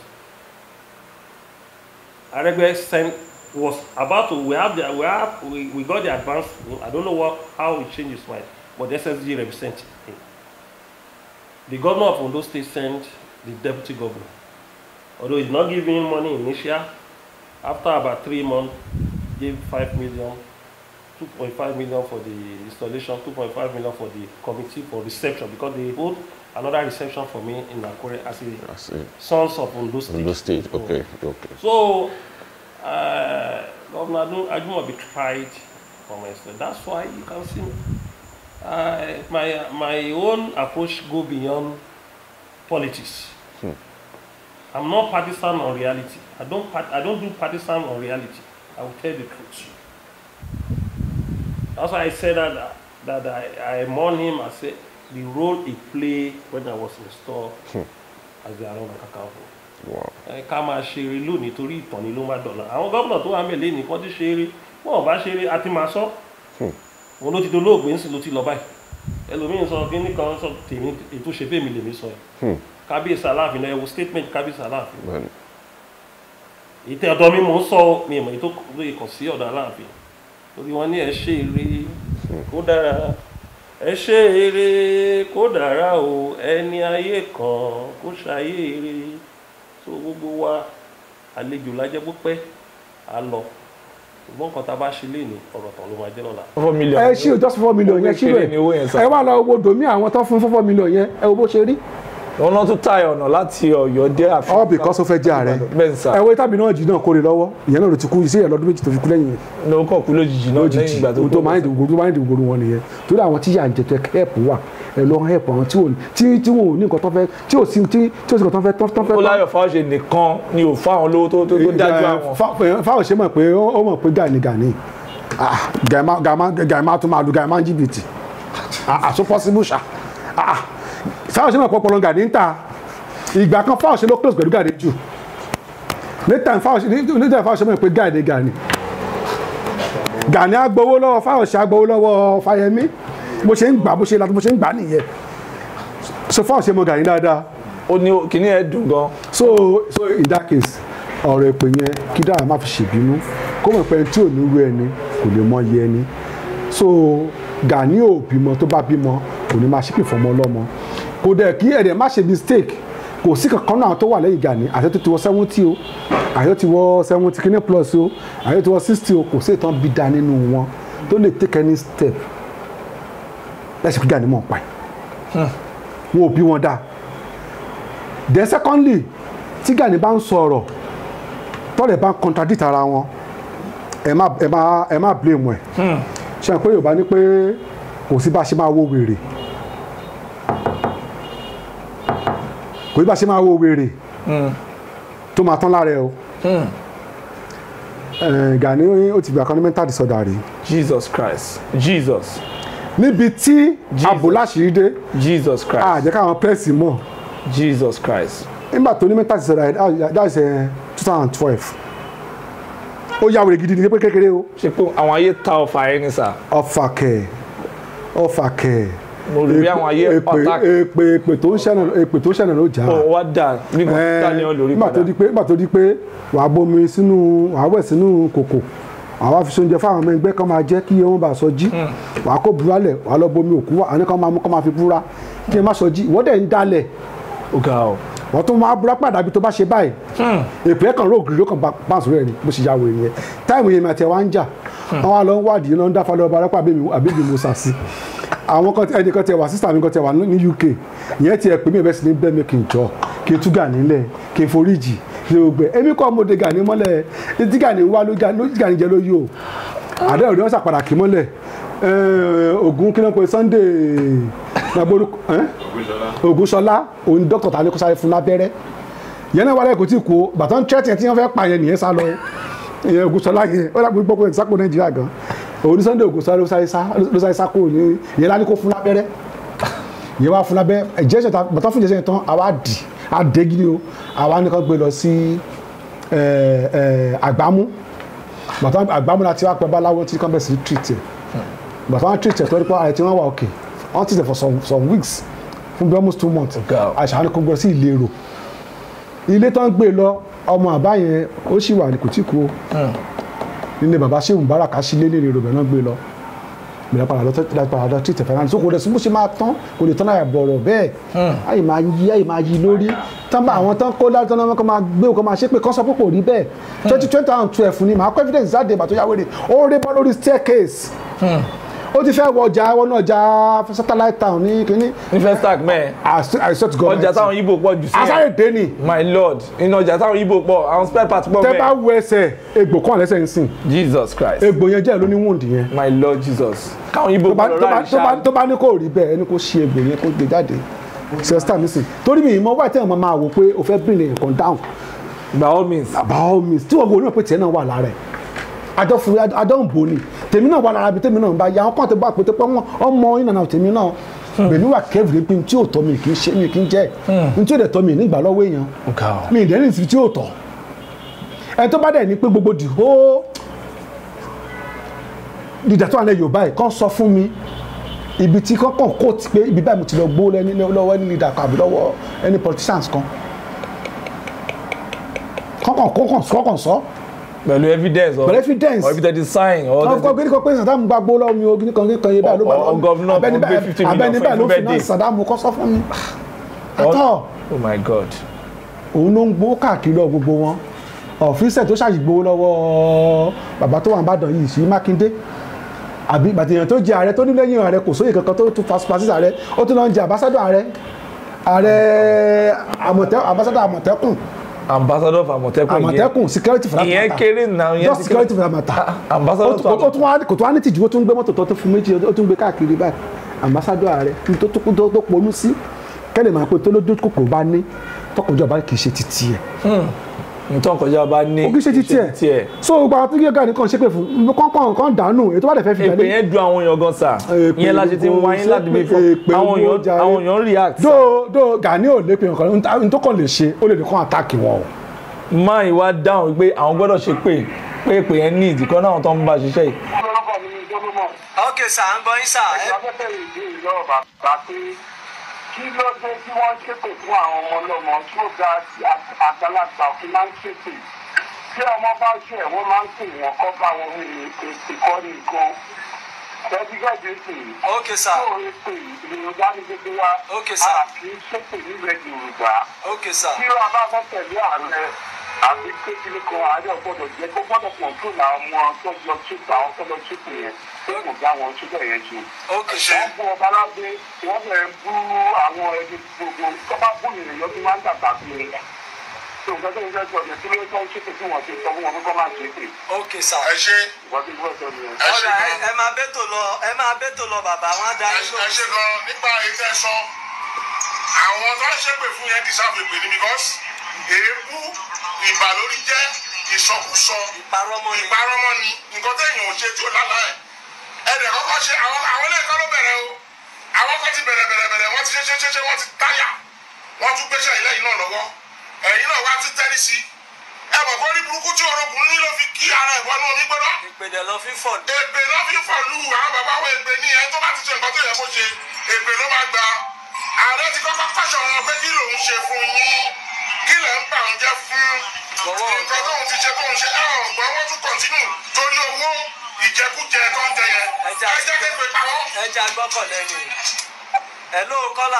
Speaker 7: Aregbe was about to, we got the advance, I don't know how he changed his mind, but the SSG represented him. The governor of Ondo State sent the deputy governor. Although he's not giving him money initially, after about 3 months, gave 5 million, 2.5 million for the installation, 2.5 million for the committee for reception, because they hold another reception for me in Nakure as a sons of Ondo State.
Speaker 8: Ondo State, okay.
Speaker 7: So, Governor Ajumobi tried for myself. That's why you can see my own approach go beyond politics. I'm not partisan on reality. I don't do partisan on reality. I will tell the truth. That's why I said that I mourn him. I said the role he played when I was installed as the Ààrẹ Ọ̀nà Kakanfò. Ká máa ṣeré lónìí torí ìtàn ni ló máa dọ̀la. Àwọn gómìnà tó wà ń bẹ̀ lé nìkan ti ṣeré. Wọ́n ò bá ṣeré àti máa sọ. Wọn ló ti dolóògbé ń sìn ló ti lọ báyìí. Ẹlòmíín sọ kí nìkan sọ tèmi ètò ṣe fèmí lèmi sọ yẹn. Kábíyèsí Aláàfin náà ẹ wo statement Kábíyèsí Aláàfin. Ìtẹ̀ ọ̀dọ̀ mi mò ń sọ mi ìmọ̀ ètò kàn sí ọ̀dọ̀ Aláàfin. Torí wọ́n ní ẹ ṣe eré kó dára. Ẹ ṣe eré kó dára o, ẹni ayé kan kó ṣayé eré. So gbogbo wa àlejò lájẹ́ pípẹ́ á lọ. Ṣùgbọ́n nǹkan tá a bá ṣe lé ní ọ̀rọ̀ tán ló máa jẹ́ lọ́la.
Speaker 2: 4 million.
Speaker 1: ẹ ṣí o just 4 million yẹn ṣí rẹ̀ ẹ wá lọ owó domi àwọn tó fún 4 million yẹn ẹ wo bó ṣe rí.
Speaker 2: Wọ́n náà tún táyà ọ̀nà láti Ọ̀yọ́ dé àfihàn.
Speaker 1: all because ó fẹ́ jẹ́ ààrẹ ẹ wo tàbí náà jì náà kórè lọ́wọ́ ìyẹn náà ló ti kú iṣẹ́ yẹn lọ́dún méjì tó fi kú lẹ́yìn
Speaker 2: ní ó kàn kú lójijì náà lẹ́yìn ìgbà tó kú.
Speaker 1: tó máa ń dìbò gbòòrò wọn nìyẹn torí àwọn tí yà ń jẹtẹ help wà ẹ lọ help àwọn tí wọn ò ní nǹkan tó fẹ́ tí ò sí nǹkan tó fẹ́.
Speaker 2: ó láyọ̀ Fáwọ̀ṣe nìkan ni ò fáwọn lówó tó dájú àwọn.
Speaker 1: Fáwọ̀ṣe mọ̀ pé ó mọ̀ pé Gani Gàìmá tó máa lu Gàìmá jìbìtì àṣọ possible ṣá Fáwọ̀ṣe mọ̀ pé ọpọlọ Gani ń ta ìgbà kan Fáwọ̀ṣe ló close pẹ̀lú Gani jù níta Fáwọ̀ṣe mọ̀ pé Gani agbowó lọ́wọ́ Fáwọ̀ṣe agbowó lọ́wọ́ Fáyẹmí bó ṣe ń gbà bó ṣe ń gbà nìyẹn so Fáwọ̀ṣe mọ̀ Gani dáadáa.
Speaker 2: Ó ní kíní ẹ̀ dùn gan.
Speaker 1: So in that case ọ̀rọ̀ èpè yẹn kí dára má fi ṣèbínú kó mọ̀ pé tí ò ní rú ẹni kò lè mọ iye ẹni so Gani ò bímọ tó bá bímọ kò ní máa ṣépè fọmọ ọlọ́mọ kò dẹ̀ kí ẹ̀dẹ̀ má ṣe mistake kò sí kankan náà tó wà lẹ́yìn Gani àti tó ti wọ 70 o àti tó ti wọ 70 kíní plus o àti tó ti wọ 60 o kò sí ìtàn bí da nínú wọn tó lè take any step lẹ́sìn kí Gani mọ̀ pa ẹ̀ wọn ò bí wọn dáa. Then secondly tí Gani bá ń sọ̀rọ̀ tọ́lẹ̀ bá ń contradict ara wọn ẹ má blame ẹ̀ ṣe pé Yorùbá ní pé kò sí bá ṣe máa wo wèrè kò sí bá ṣe máa wo wèrè tó máa tán lára ẹ o Gani ó ti gbà kan ní mental disorder rí.
Speaker 2: Jesus Christ Jesus.
Speaker 1: níbi tí àbò láṣìírí dé
Speaker 2: Jesus Christ.
Speaker 1: àjẹ́ káwọn pẹ́ẹ́sì mọ̀.
Speaker 2: Jesus Christ.
Speaker 1: nígbà tó ní mental disorder that is 2012 ó yà wèrè gidi ní pé kékeré o.
Speaker 2: ṣe pé àwọn ayé ta ọfà ẹ ní sà.
Speaker 1: ọfà kẹ
Speaker 2: mo rí bí àwọn ayé pàtàkì.
Speaker 1: èpè tó ń ṣẹ̀nà ló jà.
Speaker 2: ó wá dà nígbà Daniel lórí padà.
Speaker 1: nígbà tó di pé wàá bomi sínú wàá wẹ̀ sínú kòkò àwa fi sóúnjẹ fáwọn ọmọ ẹgbẹ́ kan máa jẹ́ kí wọ́n bá sọ jí wàá kó burálẹ̀ wàá lọ bomi òkú wà ní kan máa mú kan máa fi búra kí n má sọ jí ìwọ́dẹ̀ ń dálẹ̀ wọ́n tún máa búra padà bí tó bá ṣe báyìí èpè kan róògì ló kàn báǹsì rẹ̀ ni bó ṣe yàwó ìyẹn táìmù yẹn àti ẹ̀ wá ń jà wọ́n wá lọ ń wádìí náà ń dáfà lọ́wọ́ barapá àbẹ́bí musa sí àwọn ẹnìkan tẹ wà sísà mi kan tẹ wà ní UK ìyẹn ti ẹ̀ pé mi ìbẹ́sì ní bẹ́ẹ̀ mi kì í jọ kí n tú Gani nílẹ̀ kí n foríjì kí n gbẹ èmi kọ́ mo de Gani mọ́lẹ̀ tí Gani wá ló Gani jẹ lóyè o àdéhùn ni wọ́n ṣàpadà kí mọ́lẹ̀ Ògún kí ló ń pe Sunday Ògúnṣọlá òun dókítà ta ní kó sáré fún lábẹ́rẹ́ yẹn náà wálé kò tí kú bàtàn tẹ́tì tí wọ́n fẹ́ pa yẹn nìyẹn sá lọ ìyẹn Ògúnṣọlá yẹn ó dàgbé gbọ́ pé ìsápò Nàìjíríà gan òun Sunday Ògúnṣọlá ló sáré sá kúrò ní yẹn lá ní kó fún lábẹ́rẹ́ yẹn wá fún lábẹ́ ìjẹ́sẹ̀ bàtàn fún ìjẹ́sẹ̀ tán àwa àdégí ni o àwa ní kan gbé lọ sí Àgbámú bàtàn Àgbámú láti wá pẹ́ báláwo tí kan bẹ̀ sí treat ẹ̀ bàtàn wọn treat ẹ̀ tó rí pé ààrẹ tí wọ́n wà òkè wọ́n treat ẹ̀ for some weeks fún bí almost 2 months àṣà ni kò gbọ́ sí Ìlérò ilé tán gbé lọ ọmọ àbá yẹn ó sì wà ní kò tí kú o nílé bàbá Ṣéhù Báràká sílé ní Ìlérò bẹ́ẹ̀ náà gbé lọ bẹ̀rẹ̀ padà lọ treat ẹ̀ fẹ́ràn so kò dẹ̀ sí bó ṣe máa tán kò lè tán náà bọ̀rọ̀ bẹ́ẹ̀ àyè máa yí lórí tán bá àwọn tán kó láti tán náà kó máa gbé kó máa ṣe pé kán sọ pé kò rí bẹ́ẹ̀ 2012 ni màá kọ́ evidence jáde ìgbà tó yá wèrè ó ré bọ́ lórí staircase ó ti fẹ́ wọ ọjà wọnú ọjà satellite town ní kínní.
Speaker 2: ní first tag mẹ́ẹ̀. ọjà táwọn Ìgbò pọ̀ jù sí yẹn.
Speaker 1: asáré dé ni.
Speaker 2: my lord iná ọjà táwọn Ìgbò pọ̀ àwọn spare part pọ̀ mẹ́ẹ̀.
Speaker 1: tẹ́ bá wọ ẹsẹ̀ egbò kan lẹ́sẹ̀ ń sìn.
Speaker 2: Jesus Christ.
Speaker 1: egbò yẹn jẹ́ ló ní wound yẹn.
Speaker 2: my lord Jesus. káwọn Ìgbò pọ̀ lọ́la ìṣá.
Speaker 1: tó bá ní kò rí bẹ́ẹ̀ ẹni kò ṣe egbò yẹn kó gbé jáde. sẹ́sítà mi sìn torí mi ìmọ̀ wáyé tẹ́wọ̀n máa wò pé o fẹ́ bring nǹkan down.
Speaker 2: by all means.
Speaker 1: tí wọ́n gbọ́ onímọ̀ pé tiẹ̀ náà wà lára ẹ̀ adọ́ ń bò ní tèmi náà wà lára bí tèmi náà ń bá ya ọkàn tó bá pété pé ọmọ ìnana tèmi náà bẹ̀mí wà kẹ́fìrí pé tí ò tọ́ mi kì í ṣe mi kì í jẹ́ n tí ò dẹ̀ tọ́ mi nígbà lọ́wọ́ èèyàn mi ìdẹ́rìn sí tí ò tọ́ ẹni tó bá dẹ̀ ní pé gbogbo dìhó dídàtọ́ àlẹ́ Yorùbá ẹ̀ kàn sọ fún mi ibi tí kọ́kàn kó ti pé ibi báyìí mo ti lọ gbó lọ́wọ́ ẹni leader kan àbí lọ́wọ́ ẹni politicians kan kọ́kàn sọ
Speaker 2: pẹ̀lú evidence or if there is sign or
Speaker 1: ọkọ gbé kọ pé Sàdámù gbàgbó lọ́wọ́ mi ogun kan yé báyìí ló bá lọ́wọ́ abẹ́ni báyìí ló fi náà Sàdámù kọ́ sọ fún mi àtọ́
Speaker 2: oh my God
Speaker 1: òun ló ń gbó káàkiri lọ gbogbo wọn ọ̀fíìsẹ̀ tó ṣàyìgbó lọ́wọ́ bàbá tó wà nìbàdàn yìí sí Mákindé àbí bàtìyàn tó jẹ ààrẹ tó ní lẹ́yìn ààrẹ kò sóyè kankan tó tún fasipasi ààrẹ ó tún lọ ń jẹ àbásádọ̀ ààrẹ Àmọ̀tẹ́kùn
Speaker 2: ambassador of Àmọ̀tẹ́kùn
Speaker 1: security for
Speaker 2: ìyẹn kéré náà ìyẹn
Speaker 1: just security for Àmọ̀tá
Speaker 2: ambassador
Speaker 1: ó tún wá kò tó wá ní tìjú ó tún gbé mọ́tò tó fún méjì ó tún gbé káàkiri báyìí ambassador ààrẹ tó ponú sí kẹ́lẹ̀ máa pé tó lójú kòkòrò bá ní tọkànjọba kì í ṣe títí ẹ̀
Speaker 2: nǹkan kọjá bá ní
Speaker 1: kì í ṣe títí ẹ̀ so gba tó Gani kan ṣe pé fún kọ́ńkọ́n dànù ètò bá dẹ̀ fẹ́ fi
Speaker 2: èpè yẹn du àwọn èèyàn gan sà ìyẹn láti ti wáyé láti bí fún àwọn èèyàn react.
Speaker 1: do Gani ò lè pe nǹkan n tó kàn lè ṣe ó lè kàn attack wọn o.
Speaker 2: máa ìwà dáhùn pé àwọn gbọ́dọ̀ ṣe pé èpè yẹn ní ìdíkọ́ náà tó ń bá ṣiṣẹ́ yìí.
Speaker 8: ok sà ń gbọ́ yín sà. Kí ló dé tí wọ́n ṣépè fún àwọn ọmọ ọlọ́mọ tí ó ga àgbàlagbà òfin máa ń ṣépè? Tí ọmọ bá ṣe wọ́n máa ń pè wọ́n kọ́ bá wọn ní ìkọ́ ní nǹkan. Ṣẹ́dígẹ́dì sì. Ok sà. Tí òun pè Yorùbá ní gbogbo wa. Ok sà. Àti ṣépè nílẹ̀ Yorùbá. Ok sà. Tí wọ́n bá fẹ́ tẹ̀lé ààrẹ àbí kékeré kan ààrẹ gbọ́dọ̀ jẹ́ kó gbọ́dọ̀ pọ̀ tó làwọn ọmọ tó lọ ṣépè àwọn tó lọ ṣépè yẹn. Kò dá wọn ṣúgbọ́n yẹn jù. Wọ́n bú ọba lágbé, wọ́n bẹ̀rẹ̀ bú àwọn ẹni gbogbo. Tó bá bú ìrìnàjò tí wọ́n ń dàgbà bí i. Tó nǹkan tó ń fẹ́ sọ yẹn, kí ló tó ń ṣètò tí wọ́n ti sọ fún wọn kó máa ṣe é pè. Ok sà. Ẹ ṣe. Ìwọ́n ti gbọ́ sọ nìyẹn. Ọ̀dà ẹ máa bẹ́tò lọ bàbá wọn dá yín lọ.
Speaker 4: Ẹ ṣe gan nípa ètò ẹ̀sọ́. Àwọn tó ń ṣépè fún yẹn deserve èpè ni because èébú ìbàlórí jẹ́ ìsọkúsọ ìparọ́mọ́ ni nǹkan téèyàn ò ṣe tí ò lálàá ẹ̀. Ẹ̀dẹ̀ kọ́kọ́ ṣe àwọn ilé ẹ̀kọ́ ló bẹ̀rẹ̀ o àwọn kan ti bẹ̀rẹ̀ wọ́n ti ṣe wọ́n ti táyà wọ́n tún gbéṣẹ́ ìlẹ́yìn náà lọ́wọ́ ẹ̀yìn náà wá ti tẹ́rí sí ẹ mọ̀ kó ní burúkú tí orogún ní ló fi kí ara ẹ̀ wọnú omi gbọ́dọ̀.
Speaker 8: Èpè lọ fi fọ̀.
Speaker 4: Èpè lọ fi fọ̀ lù àwọn bàbá wo èpè ní ẹni tó bá ti ṣe nǹkan tó yẹ kó ṣe èpè ló máa gba ààrẹ ti kọ́kọ́ kọ́ṣọ̀ wọn pé kí lòun ṣe fún yín kí lẹ̀ ń bà ń jẹ́ fún nǹkan tóun ti ṣe tóun ṣe ọ̀gbọ́n wọ́n tún kọ̀ntínú torí owó ìjẹkújẹ tó ń jẹ yẹn ẹ jẹ́ képe pa wọ́n.
Speaker 8: ẹ jẹ́ agbọ́kọ̀ lẹ́nu.
Speaker 9: hello kọ́là.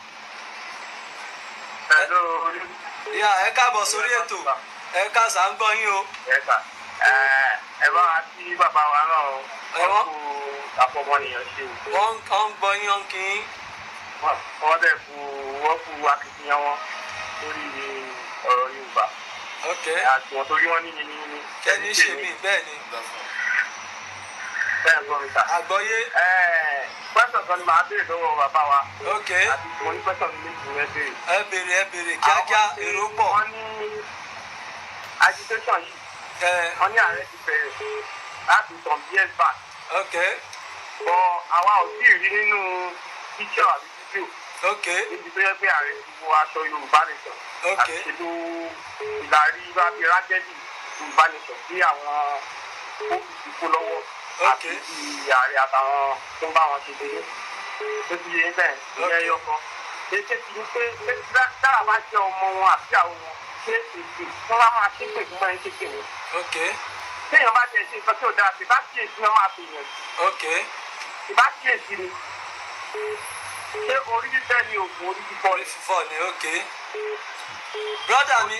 Speaker 8: hello.
Speaker 9: ya ẹ káàbọ̀ sórí ètò ẹ ká sà ń gbọ́ yín o.
Speaker 8: ẹ bá wa sí bàbá wa náà wọ́n kú àfọmọnìyàn ṣe.
Speaker 9: wọ́n ń gbọ́ yín wọ́n kì í.
Speaker 8: wọ́n dẹ̀ wọ́n kú akitiyan wọn lórí ọ̀rọ̀ Yorùbá.
Speaker 9: ok
Speaker 8: àtúwọ̀n torí wọ́n ní ní.
Speaker 9: kẹ́ni ṣe mí bẹ́ẹ̀ ni.
Speaker 8: bẹ́ẹ̀ gbọ́ mi ta.
Speaker 9: àgbọ́yé.
Speaker 8: pẹ́sọ̀ kan ni màá béèrè lọ́wọ́ bàbá wa.
Speaker 9: ok
Speaker 8: àti mo ní pẹ́sọ̀ mi méjì rẹ béèrè.
Speaker 9: ẹ béèrè kíákíá èrò pọ̀.
Speaker 8: wọ́n ní agitation yìí. wọ́n ní ààrẹ ti bẹ̀rẹ̀ láti some years back.
Speaker 9: ok.
Speaker 8: bọ̀ àwa ò tí ì rí nínú picture àbí fídíò.
Speaker 9: ok.
Speaker 8: níbi tó yẹ pé ààrẹ ti wọ aṣọ Yorùbá nation.
Speaker 9: ok.
Speaker 8: àti ṣètò ìlàrí bábí rájẹ́dì Yorùbá nation sí àwọn OPC kó lọ́wọ́. àti ti ààrẹ àtàwọn tó ń bá wọn ṣe dédé. tó ti yé bẹ́ẹ̀ ìyẹn yọkọ. ètò ti ní pé dára bá jẹ́ ọmọ wọn àti àwọn wọn ṣé èsì tí wọ́n máa ṣépè fún ẹni kékeré.
Speaker 9: ok.
Speaker 8: téèyàn bá jẹ́ ṣe nǹkan tí ò dáa sí bá kíyèsí náà máa fi yàn.
Speaker 9: ok.
Speaker 8: ìbá kíyèsí ni ṣé orí fífẹ́ ni oògùn orí fífọ́
Speaker 9: orí fífọ́ ni ok. brọ́dà mi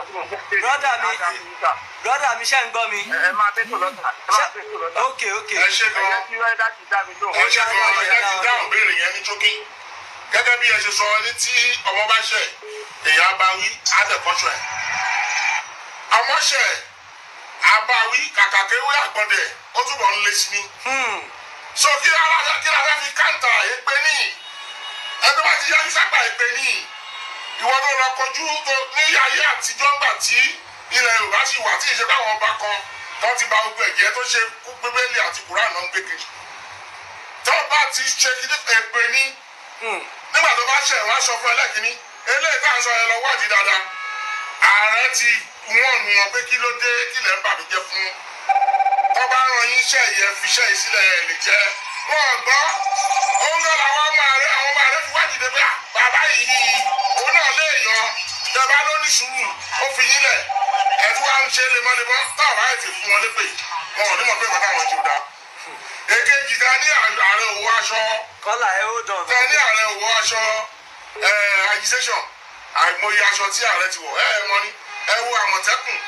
Speaker 9: ṣe ń gbọ́ mi.
Speaker 8: ẹ máa bẹ́ tó lọ́tà
Speaker 9: ok ok.
Speaker 4: ẹ ṣe gan
Speaker 8: ẹ kí wọ́n dá ti dá mi lóhùn.
Speaker 4: ẹ ṣe gan ẹ jẹ́ kí dáhùn béèrè yẹn ní jókè gẹ́gẹ́ bí ẹ ṣe sọ ní tí ọmọ bá ṣẹ̀ èèyàn abawí àdẹ̀kọ́ṣọ́ ẹ̀ àmọ́ ṣẹ̀ abawí kàkà kéwé àgbọ̀dẹ̀ ó túbọ̀ ń lé sí ni. so kí la fẹ́ fi káńtà èpè níyì ẹgbẹ́ bá ti yá ní sápá èpè níyì ìwọ tó lọ kojú tó ní ayé àtijọ́ ńgbà tí ilẹ̀ Yorùbá sì wà tí ìṣe báwọn ọba kan tó ti ba gbogbo ẹ̀jẹ̀ tó ṣe Bíbélì àti Kùránì náà ń gbé kiri tó bá ti ṣe kí èpè ní nígbà tó bá ṣe wọ́n aṣọ fún ẹlẹ́kìnní eléyìí tá à ń sọ yẹn lọ wádìí dáadáa ààrẹ ti wọ́n nu wọn pé kí ló dé kí lẹ́ ń bà mí jẹ́ fún tó bá ràn yín iṣẹ́ yẹn fi iṣẹ́ yìí sílẹ̀ lè jẹ́ wọ́n gbọ́ òun náà làwọn ọmọ ààrẹ fi wádìí dé pé bàbá yìí òun náà lè yan ìjọba ló ní sùúrù ó fi yín lẹ̀ ẹ̀tú wa ń ṣe lemọ́lemọ́ táwọn àyè ti fún wọn lépè wọn ò ní mọ̀ pé bàtà wọn jù dá èkejì ta ní ààrẹ òwò aṣọ
Speaker 9: kọ́là ẹ ó dàn.
Speaker 4: ta ní ààrẹ òwò aṣọ agitation àìmọye aṣọ tí ààrẹ ti wọ̀ mọ́ ni ẹ wo Àmọ̀tẹ́kùn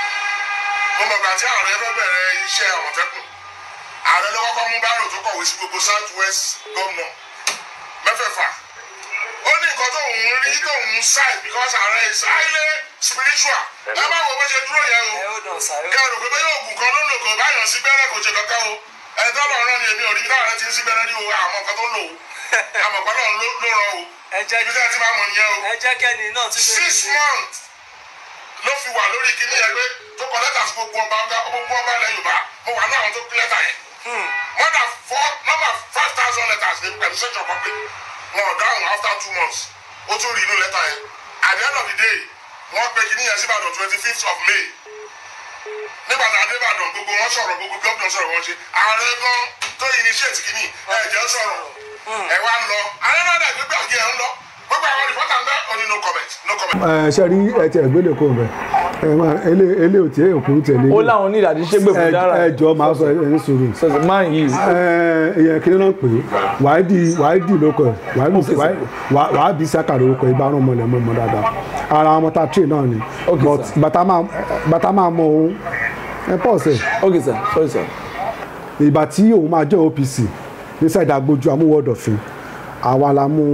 Speaker 4: mo mọ̀ gbà tí ààrẹ fẹ́ bẹ̀rẹ̀ iṣẹ́ Àmọ̀tẹ́kùn ààrẹ ló kọ́kọ́ mú bárò tó kọ̀wé sí gbogbo South West gómìnà mẹ́fẹ̀ẹ̀fà ó ní nǹkan tó ń rí tó ń side because ààrẹ is highly spiritual ẹ má wo bó ṣe dúró yẹn o kẹrù pé bẹ́ẹ̀ oògùn kan ló ń lò kó báyọ̀ sí gbẹ́rẹ́ kò ṣe kankan o ẹ̀dọ́ lọ́rọ́ ni èmi ò rí bí táwọn ẹ̀ ti ń sí gbẹ́rẹ́ ní o àmọ́ nǹkan tó ń lò o àmọ́ pẹ́ lọ́run ló rọ o ibi tí ẹ ti máa mọ̀ nìyẹn o
Speaker 9: ẹ jẹ́ kẹ́ni náà ti
Speaker 4: 6 months ló fi wà lórí kíní ẹgbẹ́ tó kọ lẹ́tà sí gbogbo ọba ilẹ̀ Yorùbá mo wà ní àwọn tó kí lẹ́tà yẹn more than 5,000 letters ní pẹ̀lú Central Republic wọn ò dáhùn after 2 months ó tún rí inú lẹ́tà yẹn at the end of the day wọ́n pe kíní yẹn sí Ìbàdàn 25th of May nígbà tá a dé Ìbàdàn gbogbo wọn sọ̀rọ̀ gbogbo gómìnà sọ̀rọ̀ wọn ṣe ààrẹ gan tó initiate kíní ẹ̀jẹ̀ sọ̀rọ̀ ẹ̀ wá ń lọ ààrẹ náà dẹ̀ gbégbé àgé ẹ̀ ń lọ gbogbo àwọn rìpọ́tà ń bẹ́ òní no comment no comment.
Speaker 1: ṣe rí ẹtì ẹgbẹ́lẹ̀ kò bẹ̀ ilé òtí òkú tẹ̀lé.
Speaker 2: ó láwọn ní ìdàdí ṣégbè fún dára.
Speaker 1: ẹjọ́ máa sọ ẹni sọ̀rọ̀.
Speaker 2: sọ̀rọ̀ máa ń yí.
Speaker 1: èèyàn kìnìún náà pè é wàáìdì lóko ẹ̀ wàábí sákà lórúkọ ìbára ọmọ ilẹ̀ mọ́ dáadáa ara ọmọ tá a train náà ni but bàtà máa mọ òun ẹ pọ̀ sẹ̀.
Speaker 2: ok sir sorry sir.
Speaker 1: ìgbà tí òun máa jẹ́ OPC ní sáìdì agbójú amúwọ́dọ̀fin àwa la mú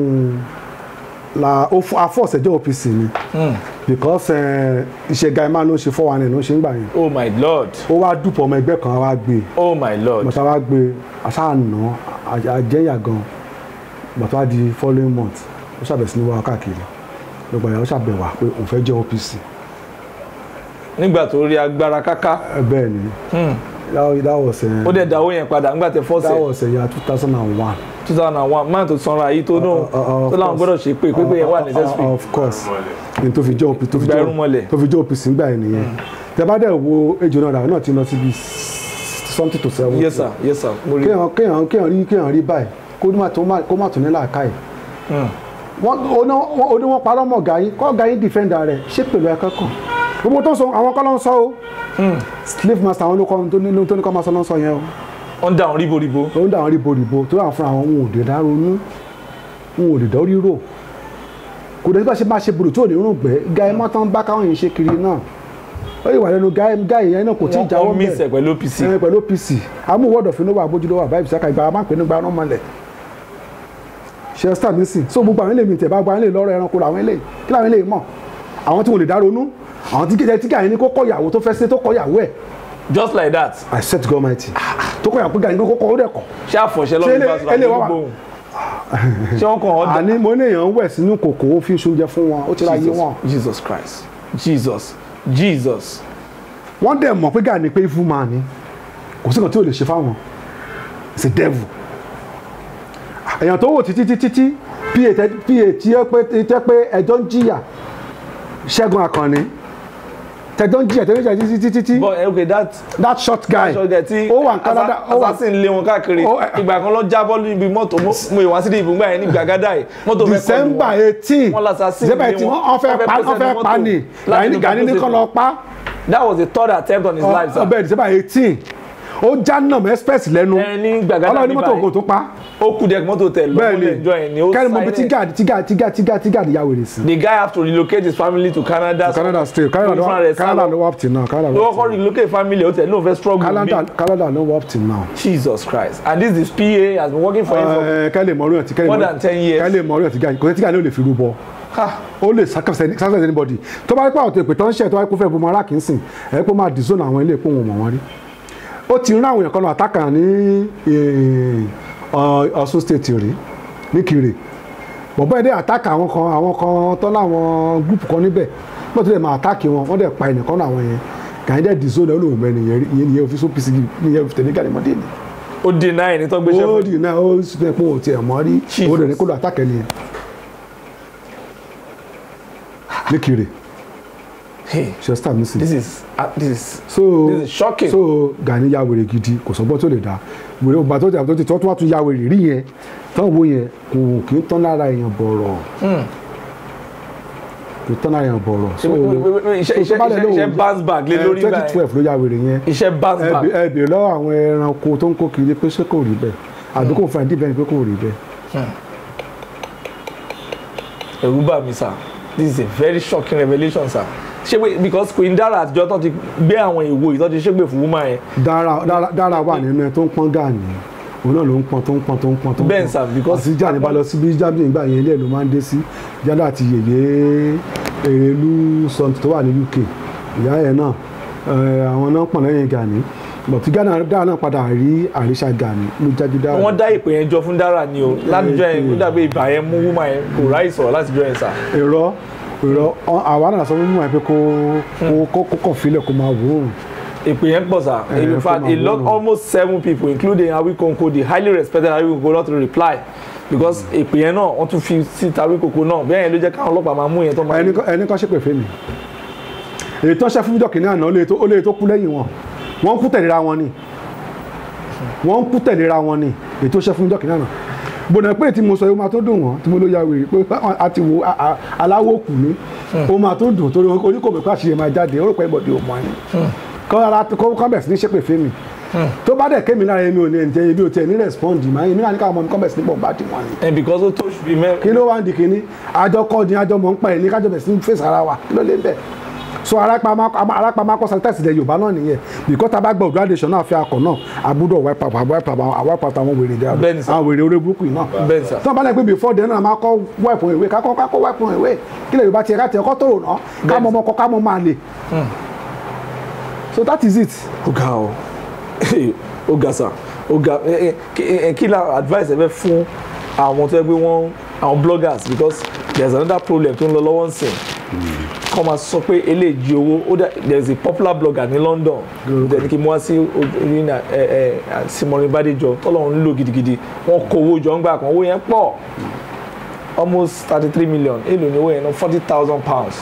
Speaker 1: afọ́ọ̀sẹ̀jọ́ OPC ni because ìṣègà ìmáà ló ń ṣe 419 ló ń ṣe ń gbà yẹn.
Speaker 2: oh my lord.
Speaker 1: ó wá dùpọ̀ ọmọ ẹgbẹ́ kan wá gbé.
Speaker 2: oh my lord.
Speaker 1: bàtà wá gbé aṣáàna àjẹyà gan bàtà wá di following month ó ṣàbẹ̀ sí ní wá káàkiri lọ́gbà yẹn ó ṣàbẹ̀ wá pé òun fẹ́ jẹ́ OPC.
Speaker 2: nígbà tó rí agbára káká.
Speaker 1: bẹ́ẹ̀ ni that was.
Speaker 2: ó dẹ̀ dáwó yẹn padà nígbà tẹ fọ́ọ̀sẹ̀.
Speaker 1: that was year 2001.
Speaker 2: 2001 máa tó sanra yìí tó náà tó láwọn gbọ́dọ̀ ṣe pé yẹn wà necessary.
Speaker 1: of course ní tó fi jẹ́ OPC tó fi jẹ́ OPC nígbà yẹn nìyẹn tẹ bá dẹ̀ wo ejò náà ti lọ síbi something to 70.
Speaker 2: yes sir yes sir.
Speaker 1: kéèyàn rí báyìí kó má tún ní làákàyè wọ́n parọ́ mọ́ ọ̀gá yín kọ́ ọ̀gá yín defender rẹ̀ ṣé pẹ̀lú akẹ́kọ̀ọ́ gbogbo tó ń sọ àwọn kọ́ ló ń sọ o slave master àwọn olùkọ́ tó ní kọ́ máa sọ ló ń sọ yẹn o.
Speaker 2: ó ń dà wọn ríboríbo.
Speaker 1: ó ń dà wọn ríboríbo tó rà fún àwọn ohun òde dáronú n ò lè dọ́rí rò kò dé bá ṣe máa ṣe burú tí ò ní rùn gbẹ́ gáì mọ́ tán bá káwọn yìí ṣe kiri náà ó yìí wà lẹ́nu gáì yẹn náà kò tí ì jáwọ́
Speaker 2: wọ́n mísẹ̀ pẹ̀lú OPC
Speaker 1: pẹ̀lú OPC amúwọ́dọ̀fin ló wà bójúlówó àbáyé ìbísàkà ìgbà máa ń pè ní gbaná mọ́lẹ̀ ṣe star nísìn so gbogbo àwọn eléyìí tẹ̀ bá gba àwọn eléyìí lọ́rọ̀ ẹranko làwọn eléyìí kí làwọn eléyìí mọ̀ àwọn tí wọn lè dá ronú àwọn tí gàyìn ní kó kọ́ ìyàwó tó fẹ́ ṣe tó kọ́ ìyàwó ẹ̀.
Speaker 2: just like that.
Speaker 1: I said to God Almighty tó kọ́ ìyàwó pé gàyìn ní kó kọ́ ó dẹ̀ kọ́.
Speaker 2: ṣé àfọ̀ṣẹ́ lọ́wọ́ bá sọ̀rọ̀ àti gbóhùn ṣé wọ́n kàn ọ́ dá.
Speaker 1: àní mo ní èèyàn wẹ̀ sínú kòkó ó fi oúnjẹ fún wọn ó ti ra yé wọn.
Speaker 2: Jesus Christ Jesus.
Speaker 1: wọ́n dẹ̀ mọ̀ pé gàyìn ní pé evil man ni kò sí kan tí ò lè ṣe fáwọn it's a devil. èèyàn tó wò títí pa tí ẹ pé ẹjọ́ ń jìyà Ṣẹ́gun Àkànní tẹjọ́ ń jìyà títí.
Speaker 2: but okay
Speaker 1: that short guy
Speaker 2: ó wà ní Canada assassin lé wọn káàkiri ìgbà kan lọ jábọ́ níbi mọ́tò mo ìwà sí ìbùngbà yẹn ní gbàgádà yìí mọ́tò fẹ́ kọ́
Speaker 1: December 18 wọ́n fẹ́ pa ni Gani ní kọ́ lọ pa.
Speaker 2: that was the third attempt on his life.
Speaker 1: ọbẹ̀ December 18 ó já nàm express lẹ́nu ọlọ́run ní mọ́tò kò tó pa.
Speaker 2: ó kú dẹ́kun mọ́tò tẹ̀ lọ́wọ́ ní ẹjọ́ ẹ̀ ni ó
Speaker 1: kẹ́rin mọ̀ bí tígàdì yà wèrè sí.
Speaker 2: the guy have to relocate his family to Canada.
Speaker 1: to Canada still Canada no up till now.
Speaker 2: ló kọ́ relocate family ó tẹ̀ ló fẹ́ struggle.
Speaker 1: Canada no up till now.
Speaker 2: Jesus Christ and this is PA has been working for him for
Speaker 1: kẹ́lẹ̀ mọ̀ọ́rọ̀ ẹ̀
Speaker 2: more than 10 years.
Speaker 1: kẹ́lẹ̀ mọ̀ọ́rọ̀ ẹ̀ tígàdì kò sí tígàdì ó lè fi rúbọ. ó lè sacrifice anybody tó bá rí pé àwọn èpè tó ń ṣe tó bá rí pé fẹ́ bomo ara kì í sìn ẹ̀ pé máa dìzón àwọn ilé ìpò wọn mọ̀ wọ́n rí. ó ti rán àwọn èèyàn kan lọ àtàkà ní Ọ̀ṣun state rí níkirè bọ̀bọ́ ẹ̀dẹ́ àtàkà àwọn kan tó láwọn gúùpù kan níbẹ̀ wọ́n ti lè máa àtàkì wọn wọ́n dẹ̀ pa ẹnìkan náà àwọn yẹn Gani dẹ̀ dìzó náà olóhùn mẹ́rin ìyẹn nìyẹn òfin sópì sí ìyẹn òfin tẹ̀lé Gani mọ́dé ni.
Speaker 2: ó deny ẹni tó gbéṣẹ́ fún.
Speaker 1: ó deny ó sì fẹ́ pé òun ti ẹ̀ mọ́ rí ó dẹ̀ ní kó lọ àtàkẹ́ nìyẹn níkirè. She start missing.
Speaker 2: This is shocking.
Speaker 1: So Gani ya wèrè gidi kò sọ́gbọ́n tó lè dá wèrè ọba tó ti tọ́ tó wá tún ya wèrè rí yẹn tán wo yẹn kò kì í tán lára èèyàn bọ̀rọ̀ kì í tán lára èèyàn bọ̀rọ̀.
Speaker 2: iṣẹ́ bounce back lé lórí báyìí
Speaker 1: 2012 ló ya wèrè yẹn.
Speaker 2: iṣẹ́ bounce back.
Speaker 1: ẹ bèrè lọ́wọ́ àwọn ẹranko tó ń kó kiri pé ṣé kò rí bẹ́ẹ̀ àbí kò fún ẹ̀ díbẹ̀ ni pé kò rí bẹ́ẹ̀.
Speaker 2: ẹ̀rù bà mí sir this is a very shocking revelation sir. ṣé because Queen Dara àtijọ́ tó ti gbé àwọn ìwo ìtọ́ ti ṣégbè fún woman yẹn.
Speaker 1: Dara wà nínú ẹ tó ń pọ́n Gani òun náà ló ń pọ́n.
Speaker 2: bẹ́ẹ̀ sà because
Speaker 1: àti Gani bá lọ sí bí Germany nígbà yẹn ilé ẹ̀ ló máa ń dé sí Jada àti yèyé Erelu sọ̀tì tó wà ní UK ìyá ẹ̀ náà àwọn náà pọ̀n lẹ́yìn Gani bọ̀tí Dara náà padà rí àríṣà Gani ló jáde Dara.
Speaker 2: wọ́n dá ìpè yẹn jọ fún Dara ni o látijọ́ yẹn ó dàbí ìbà yẹn mú woman yẹn kò ráì sọ̀rọ̀ látijọ́ yẹn sà.
Speaker 1: èrò àwa náà sọ fún mi pé kó kàn fílẹ̀ kó máa wò ó.
Speaker 2: ìpè yẹn pọ̀ sá in fact a lot almost 7 people including Awikonko the highly respected Awikonko not to reply because ìpè yẹn náà wọ́n tún fi síta Awikonko náà bẹ́ẹ̀ yẹn ló jẹ́ káwọn ọlọ́pàá máa mú yẹn tó máa.
Speaker 1: ẹni kan ṣépè fẹ́ mi èyí tó ń ṣe fún mídọ̀kì ní àná ó lè tó kú lẹ́yìn wọn wọ́n ń kú tẹ̀léra wọn ni èyí tó ṣe fún mídọ̀kì ní àná bọ̀dọ̀ pé tí mo sọ yóò máa tó dùn wọ́n tí mo ló ya wèrè pé a ti wo aláwọ̀ kù ní ó máa tó dùn torí oníkòmí pé àṣìṣe máa jáde ó rò pé ìbọ̀dì ò mọ̀ ni kọ́ bẹ̀ sí ní ṣépè fún mi tó bá dẹ̀ kémi lára èmi ò ní ẹ̀ǹtẹ́ ebi ò tiẹ̀ ní respond máa èmi náà ní káwọn ọmọ mi kọ́ bẹ̀ sí ní pọ̀ bá ti wọ́n ni.
Speaker 2: and because ó tó ṣùgbọ́n mẹ́rin.
Speaker 1: kí ló wá ń di kíní àjọ kọ́ ni àjọ mọ̀ ń pa ẹ̀ ní kájọ bẹ̀ sí ní fèsì ara wa kí ló lè bẹ̀ so arápamọ́ sanitasi ilẹ̀ Yorùbá náà nìyẹn because tá a bá gbọ́ graduation náà fi akọ náà àbúdọ̀ wipe out àwọn wèrè dẹ́ àwọn wèrè orí burúkú náà tí wọ́n bá lẹ́gbẹ̀ẹ́ before then náà máa kọ́ wipe ìwé kákọ́ wipe ìwé kí lè Yorùbá tiẹ̀ ká tiẹ̀ kọ́ tòrò náà ká mọ́ ọmọkọ ká mọ́ máa lè so that is it.
Speaker 2: Oga sir Oga kí la advice ẹ fẹ́ fún àwọn tó yẹ pé wọ́n àwọn bloggers because there is another problem tó ń lọ lọ́wọ́ ń sìn kọ́ máa sọ pé eléjì owó there is a popular blogger ní London then kí mo wá sí orí Simorin Badejo tọ́lọ́run ń lò gidigidi wọ́n kó owó jọ ń gbà kan owó yẹn pọ̀ almost 33 million èlò ní owó yẹn náà £40,000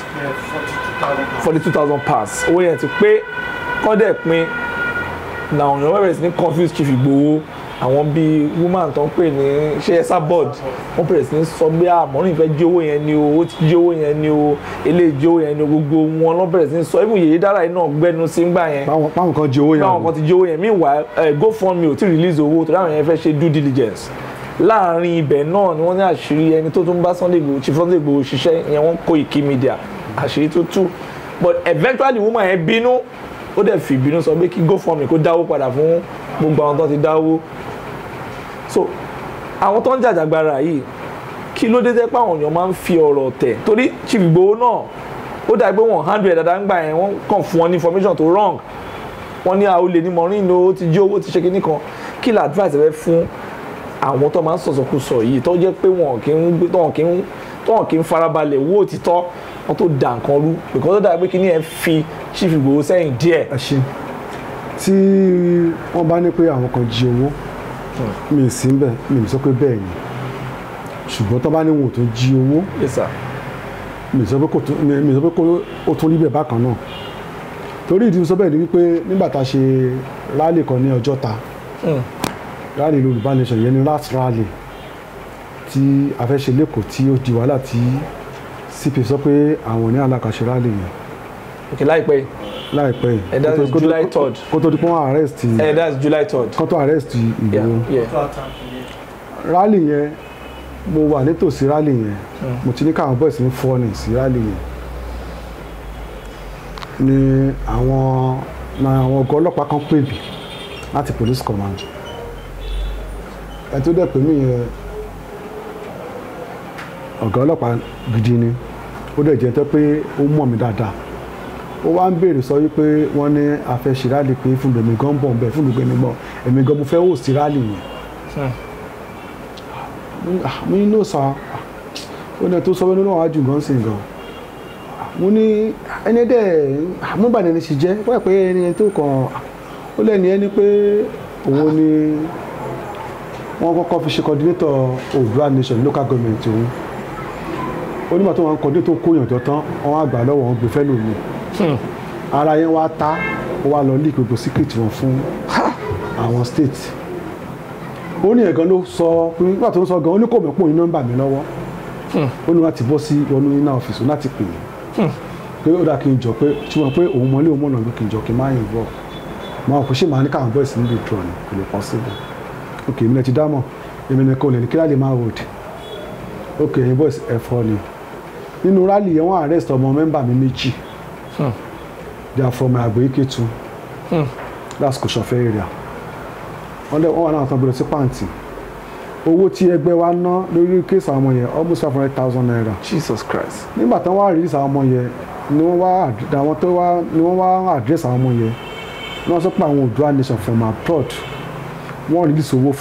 Speaker 2: £42,000 owó yẹn ti pé kọ́ dẹ̀ pin na ọ̀nà wẹ́rẹ́ sí ní confuse Chief Igboho àwọn bíi woman tó ń pè ní ṣe ẹsà board wọ́n bẹ̀rẹ̀ sí ní sọ pé àmọ́rin ìfẹ́ jí owó yẹn ni o ó ti jí owó yẹn ni o eléyìí jí owó yẹn ni o gbogbo wọn lọ́ bẹ̀rẹ̀ sí ní sọ even Yèyé Dára yìí náà gbẹ́nu sí ńgbà yẹn.
Speaker 1: báwọn kan jí owó yẹn.
Speaker 2: báwọn kan ti jí owó yẹn meanwhile GoFundMe ò tí release owó torí àwọn yẹn fẹ́ ṣe due diligence láàrin ibẹ̀ náà ni wọ́n ní àṣírí ẹni tó tún bá Sunday Igboho Chief Sunday Igboho ṣiṣẹ́ ìyẹn wọ́n Koiki Media àṣírí tó tú but eventually woman yẹn bínú ó dẹ̀ fi ìbínú sọ pé kí GoFundMe kó dáwó padà fún gbogbo àwọn tó ti dáwó so àwọn tó ń jàjàgbara yìí kí ló dé pé àwọn èèyàn máa ń fi ọ̀rọ̀ tẹ̀ torí Chief Igboho náà ó dàbí pé wọ́n handle ẹ̀ dáadáa ń gbà yẹn wọ́n kàn fún wọn ní information tó wrong wọ́n ní àwọn olè ní mọ̀rin ní ó ti jí owó ti ṣe kíní kan kí la advice rẹ fún àwọn tó máa ń sọ̀sọ̀kúsọ yìí tó jẹ́ pé wọn kì í farabalẹ̀ wó òtítọ́ wọn tó dà nǹkan rú because ó dàbí pé kíní ẹ̀ fi Chief Igboho sẹ́yìn díẹ̀.
Speaker 1: ẹ ṣe tí wọ́n bá ní pé àwọn kan jí owó mi sí ń bẹ̀ mi sọ pé bẹ́ẹ̀ ni ṣùgbọ́n tó bá ní wọn ò tó jí owó mi sọ pé ó tún rí bẹ́ẹ̀ bákan náà torí ìdí sọ bẹ́ẹ̀ ni wípé nígbà tá a ṣe rally kan ní Ọjọ́ta rally Yorùbá Nation yẹn ni last rally tí a fẹ́ ṣe lẹ́kọ̀ọ́ tí ó di wàhálà tí CP sọ pé àwọn ní alákàṣe rally yẹn.
Speaker 2: ok láìpẹ́
Speaker 1: yìí
Speaker 2: that's July 3rd
Speaker 1: kó tó di pé wọ́n arrest
Speaker 2: that's July 3rd
Speaker 1: kó tó arrest Ìgbòho rally yẹn mo wà nítòsí rally yẹn mo ti ní káwọn boys ní fọ́ọ̀nì sí rally yẹn ni àwọn ọ̀gá ọlọ́pàá kan pè mí láti police command ẹ tó dẹ̀ pè mí yẹn ọ̀gá ọlọ́pàá gidi ni ó dẹ̀ jẹ́ tó pé ó mọ̀ mí dáadáa ó wá ń béèrè sọ wípé wọ́n ní àfẹ́ṣe rally pé fún èmi gan bọ̀ ń bẹ̀ fún gbogbo ẹni gbọ́ èmi gan mo fẹ́ wò sí rally yẹn mo ní no sir ó ní ẹ tó sọ pé nínú àwọn àjù gan sí gan mo ní ẹni dẹ̀ àmúbàdàn ni sì jẹ́ wọ́n pẹ́ ẹni tó kàn ó lẹ́ni ẹni pé òun ni wọ́n kọ́kọ́ fi ṣe coordinator Oòduà Nation local government òun onímọ̀ tó wọn coordinator kóyàn jọ tán wọ́n àgbà lọ́wọ́ wọn gbé fẹ́ lòmí ara yẹn wá ta ó wá lọ leak gbogbo secret wọn fún àwọn state ó ní ẹ̀gán ló sọ pé nígbà tó ń sọ gan ó ní kò mọ̀ pé òun nọ́mbà mi lọ́wọ́ ó ní wọ́n ti bọ́ sí wọnú iná ọ́fíìsì láti pè é pé ó dà kí n jọ pé tí wọ́n pé òun mọ́lé òun mọ̀nà ló kí n jọ kí n má yìn bọ̀ máa kò ṣe máa ní káwọn boys níbi ìdúró ni kò lè possible ok èmi náà ti dámọ̀ èmi náà kò lè ní kí láti máa road ok ẹ̀yin boys ẹ̀fọ́ ni nínú rally yẹn wọ́n arrest ọmọ mẹ́mbà mi méjì they are from Agboiketu that's Kòsọ̀fẹ́ area wọ́n wà náà tán bẹ̀rẹ̀ sí pàǹtì owó tí ẹgbẹ́ wa ná lórí kéésì àwọn ọmọ yẹn almost 500,000 naira.
Speaker 2: Jesus Christ.
Speaker 1: nígbà tí wọ́n wá release àwọn ọmọ yẹn ni wọ́n wá address àwọn ọmọ yẹn ni wọ́n sọ pé àwọn Oòduà Nation from abroad wọ́n release owó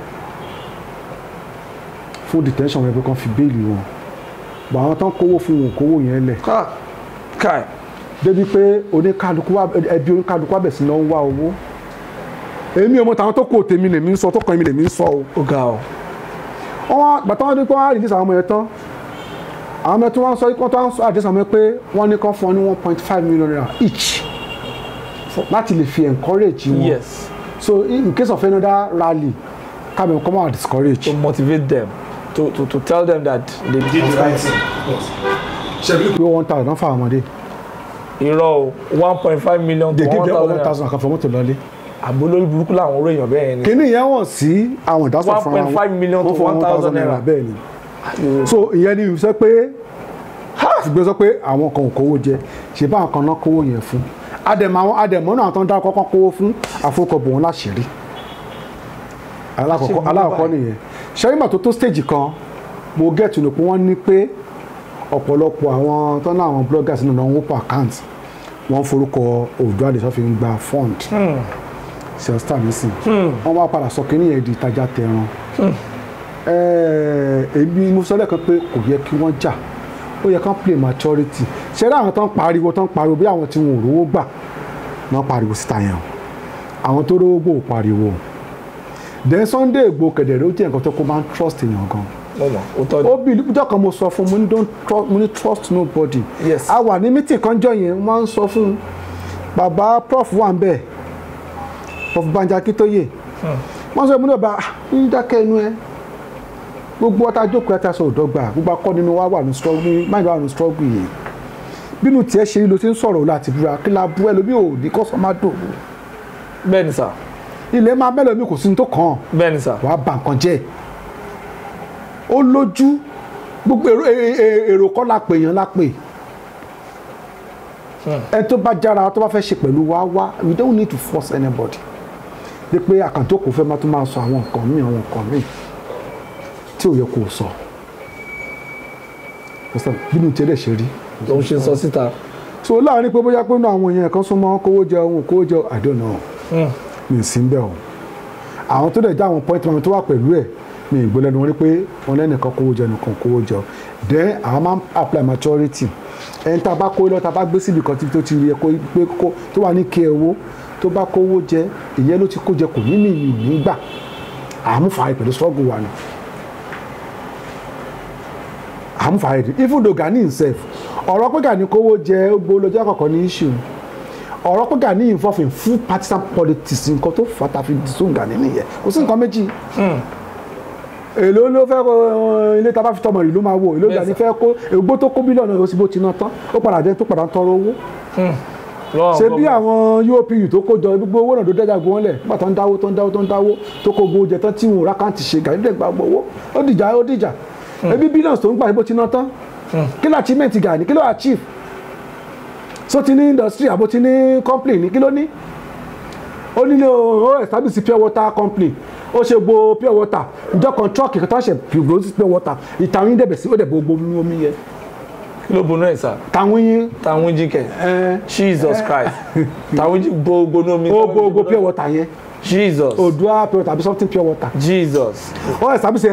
Speaker 1: fún detention wọn pé kàn fi béèlì wọn bọ̀ àwọn tán kówó fún wọn kówó yẹn lẹ̀.
Speaker 2: káì.
Speaker 1: débi pé ẹbí oníkálukú abẹ̀ sí náà ń wá owó èmi ò mọ tàwọn tó kó tèmi lèmi ń sọ tó kàn mí lèmi ń sọ o.
Speaker 2: ó ga ọ.
Speaker 1: wọ́n gbàtà wọn ní pé wọ́n á release àwọn ọmọ yẹn tán àwọn ọmọ tí wọ́n sọ ikú tó ń sọ àdéhùn àwọn pé wọ́n ní kán fún ọ ní 1.5 million naira each láti lè fi encourage wọn.
Speaker 2: yes.
Speaker 1: so in case of another rally come and discourage.
Speaker 2: to motivate them to tell them that they did the right thing.
Speaker 1: ṣe bí pé 1,000 náà fún àwọn ọmọdé.
Speaker 2: irọ́ 1.5 million to 1,000.
Speaker 1: they give them 1,000 àkànfọ̀ mọ́tò lọ́lé.
Speaker 2: àbólórí burúkú làwọn oró èèyàn bẹ́ẹ̀ ni.
Speaker 1: kíní yẹn wọ̀n sí àwọn ìdásọ̀ fún
Speaker 2: 1.5 million to 1,000 naira
Speaker 1: bẹ́ẹ̀ ni. so ìyẹn ni sọ pé ṣùgbọ́n sọ pé àwọn kan ò kówó jẹ ṣe bá àwọn kan náà kówó yẹn fún àdèmọ́ náà tó ń dá kọ́kọ́ kówó fún àfọkọ̀bọ̀ wọn láṣìírí alákọ̀ọ́kọ́ nìyẹn ṣẹ́yìnbà tó stage kan mo get to know pé wọ́n ní pé ọ̀pọ̀lọpọ̀ àwọn tó ní àwọn bloggers nínú àwọn open account wọ́n forúkọ Oòduà Nation fi ń gba fund sẹ́ọ̀sítà nísìn wọ́n wá padà sọ kínní yẹn di ìtajà tẹran èmi mo sọ lẹ́ẹ̀kan pé kò yẹ kí wọ́n jà ó yẹ kán play maturity ṣẹ́rẹ́ àwọn tó ń pariwo bí àwọn tí wọn ò rówó gbà náà pariwo síta yẹn o àwọn tó rówó gbò pariwo then Sunday Igboho kẹ̀dẹ̀rẹ́ ó jẹ́ nǹkan tó kó máa ń trust èèyàn gan ó bí ìjọ kan mo sọ fún mo ní trust nobody a wà ní meeting kan jọ yẹn mo máa ń sọ fún bàbá prof wà ń bẹ̀ prof Banji Akintoye wọ́n sọ ìmúlẹ̀ bá ń dákẹ́ inú ẹ gbogbo ọta jókòó ẹta sọ òdọ́gba gbogbo akọ́ nínú wa wà ní struggle máa wà ní struggle yìí bínú tiẹ̀ ṣe ló ti ń sọ̀rọ̀ láti búra kí la bú ẹ lómi ò ní kọ́sọ́ má dò.
Speaker 2: bẹ́ẹ̀ ni sà.
Speaker 1: ilé máa bẹ́ẹ̀ lómi kò sí ní tó kàn án.
Speaker 2: bẹ́ẹ̀ ni sà.
Speaker 1: wàá bà nǹkan jẹ́ ó lójú gbogbo èrò kọ́ la pè yàn la pè ẹ tó bá jára tó bá fẹ́ ṣe pẹ̀lú wa we don't need to force anybody de pé àkàntó kò fẹ́ máa tún máa sọ àwọn nǹkan míì tí ò yẹ kó sọ bínú tẹ́lẹ̀ ṣe rí
Speaker 2: ló ń ṣe sọ síta.
Speaker 1: so láàrin pé bóyá pé inú àwọn èèyàn kan súnmọ́ kówó jẹ ohun kówó jẹ I don't know mi ò sí ń bẹ̀ o àwọn tó dẹ̀ já àwọn point man tó wà pẹ̀lú ẹ̀ mi ì gbọ́dọ̀ wọn rí pé wọn lẹ́nìkan kówó jẹ nìkan kówó jẹ then àwọn máa ń apply maturity ẹni tá a bá kó lọ tá a bá gbé síbi kan tó ti rí ẹ pé tó wà ní kí ẹ wo tó bá kówó jẹ ìyẹn ló ti kó jẹ kò ní mi nígbà àmúfààyè pẹ̀lú struggle wa ni àmúfààyè even though Gani himself ọ̀rọ̀ pé Gani kówó jẹ ó gbó lọ́jọ́ àkọ́kọ́ ní issue ọ̀rọ̀ pé Gani involve in full partisan politics nǹkan tó fà tá a fi dìsún Gani nìyẹn kò sí nǹkan méjì èló ló fẹ́ kó ilé tá a bá fi tọmọ ìlú máa wò èló Gani fẹ́ kó ègbó tó kó bílíọ̀nù ó sì bó ti ná tán ó padà dé tó padà ń tọrọ owó ṣe bí àwọn UOPU tó kó jọ gbogbo owó náà tó dẹ́jà gbọ́n lẹ̀ nígbà tó ń dáwó tó kó gbowó jẹ tán tí wọn ò rákàntì ṣe Gani dẹ̀ gba owó ó dìjà ebi billions tó ń gbà bó ti ná tán kí ló achievement Gani kí ló achieve so ti ní industry àbó ti ní company ní kí ló ní ó nílé ó establish pure water company ó ṣe gbo pure water ìjọ kan truck kan tó ṣe pure water ìtàwọn yín dẹ̀bẹ̀ sí ó dẹ̀ bó gbó omi yẹn
Speaker 2: kí ló bonú ẹ̀ sá. tàwọn jí kẹ Jesus Christ tàwọn jí gbogbo omi.
Speaker 1: ó gbogbo pure water yẹn.
Speaker 2: Jesus.
Speaker 1: Odua pure water àbí something pure water.
Speaker 2: Jesus.
Speaker 1: ó establish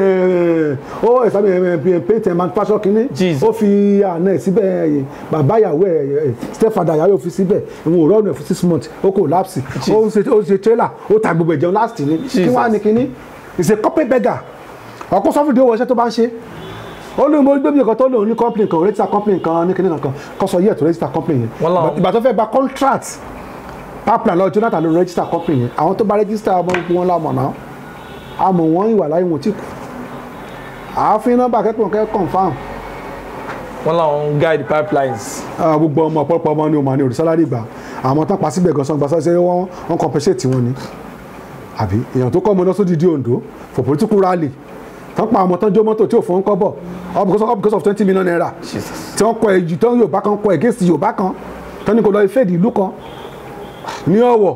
Speaker 1: paint and manufacture kínní.
Speaker 2: Jesus.
Speaker 1: ó fi àná ẹ̀ síbẹ̀ bàbá ìyàwó ẹ̀ stepfather ìyàwó ẹ̀ fi síbẹ̀ ìwọ̀n òrọ̀ ọ̀nà ẹ̀ fún 6 months ó collapse. ó ṣe trailer ó ta gbogbo ẹ̀jẹ̀ last ní. kí wọ́n á ní kínní is a corporate beggar. ọkọ sọfúndì owó ọṣẹ tó bá ń ṣe ó ní mo gbé mi nǹkan tó lòun ní company kan register company kan ní kíní kankan kó sọ yẹ tó register company yẹn ìgbà tó fẹ́ gba contract pipeline lọ Jonathan ló register company yẹn àwọn tó bá register ọmọ wọn lámọ̀ náà àmọ́ wọn ìwà láyé wọn tí kù àáfin nọ́mbà kẹ́kọ̀ọ́ kẹ́ confam.
Speaker 2: wọ́n làwọn guide pipelines.
Speaker 1: gbogbo ọmọ ọ̀pọ̀lọpọ̀ ọmọ ni o máa ní òrìṣàlárì gbà àwọn tán pa síbẹ̀ gan-an gbàsọ́ ṣe wọ́n compensate wọn ni àbí èèyàn tó kọ́ ọmọ náà sódì di Ondo for political rally tán pa àwọn tán jó mọ́tò tí ò fún kọ́bọ̀ all because of 20 million naira tí wọ́n kọ ẹ̀jù tán Yorùbá kan kọ against Yorùbá kan tán ní kò lọ ìfẹ́ ìlú kan ní Ọ̀wọ̀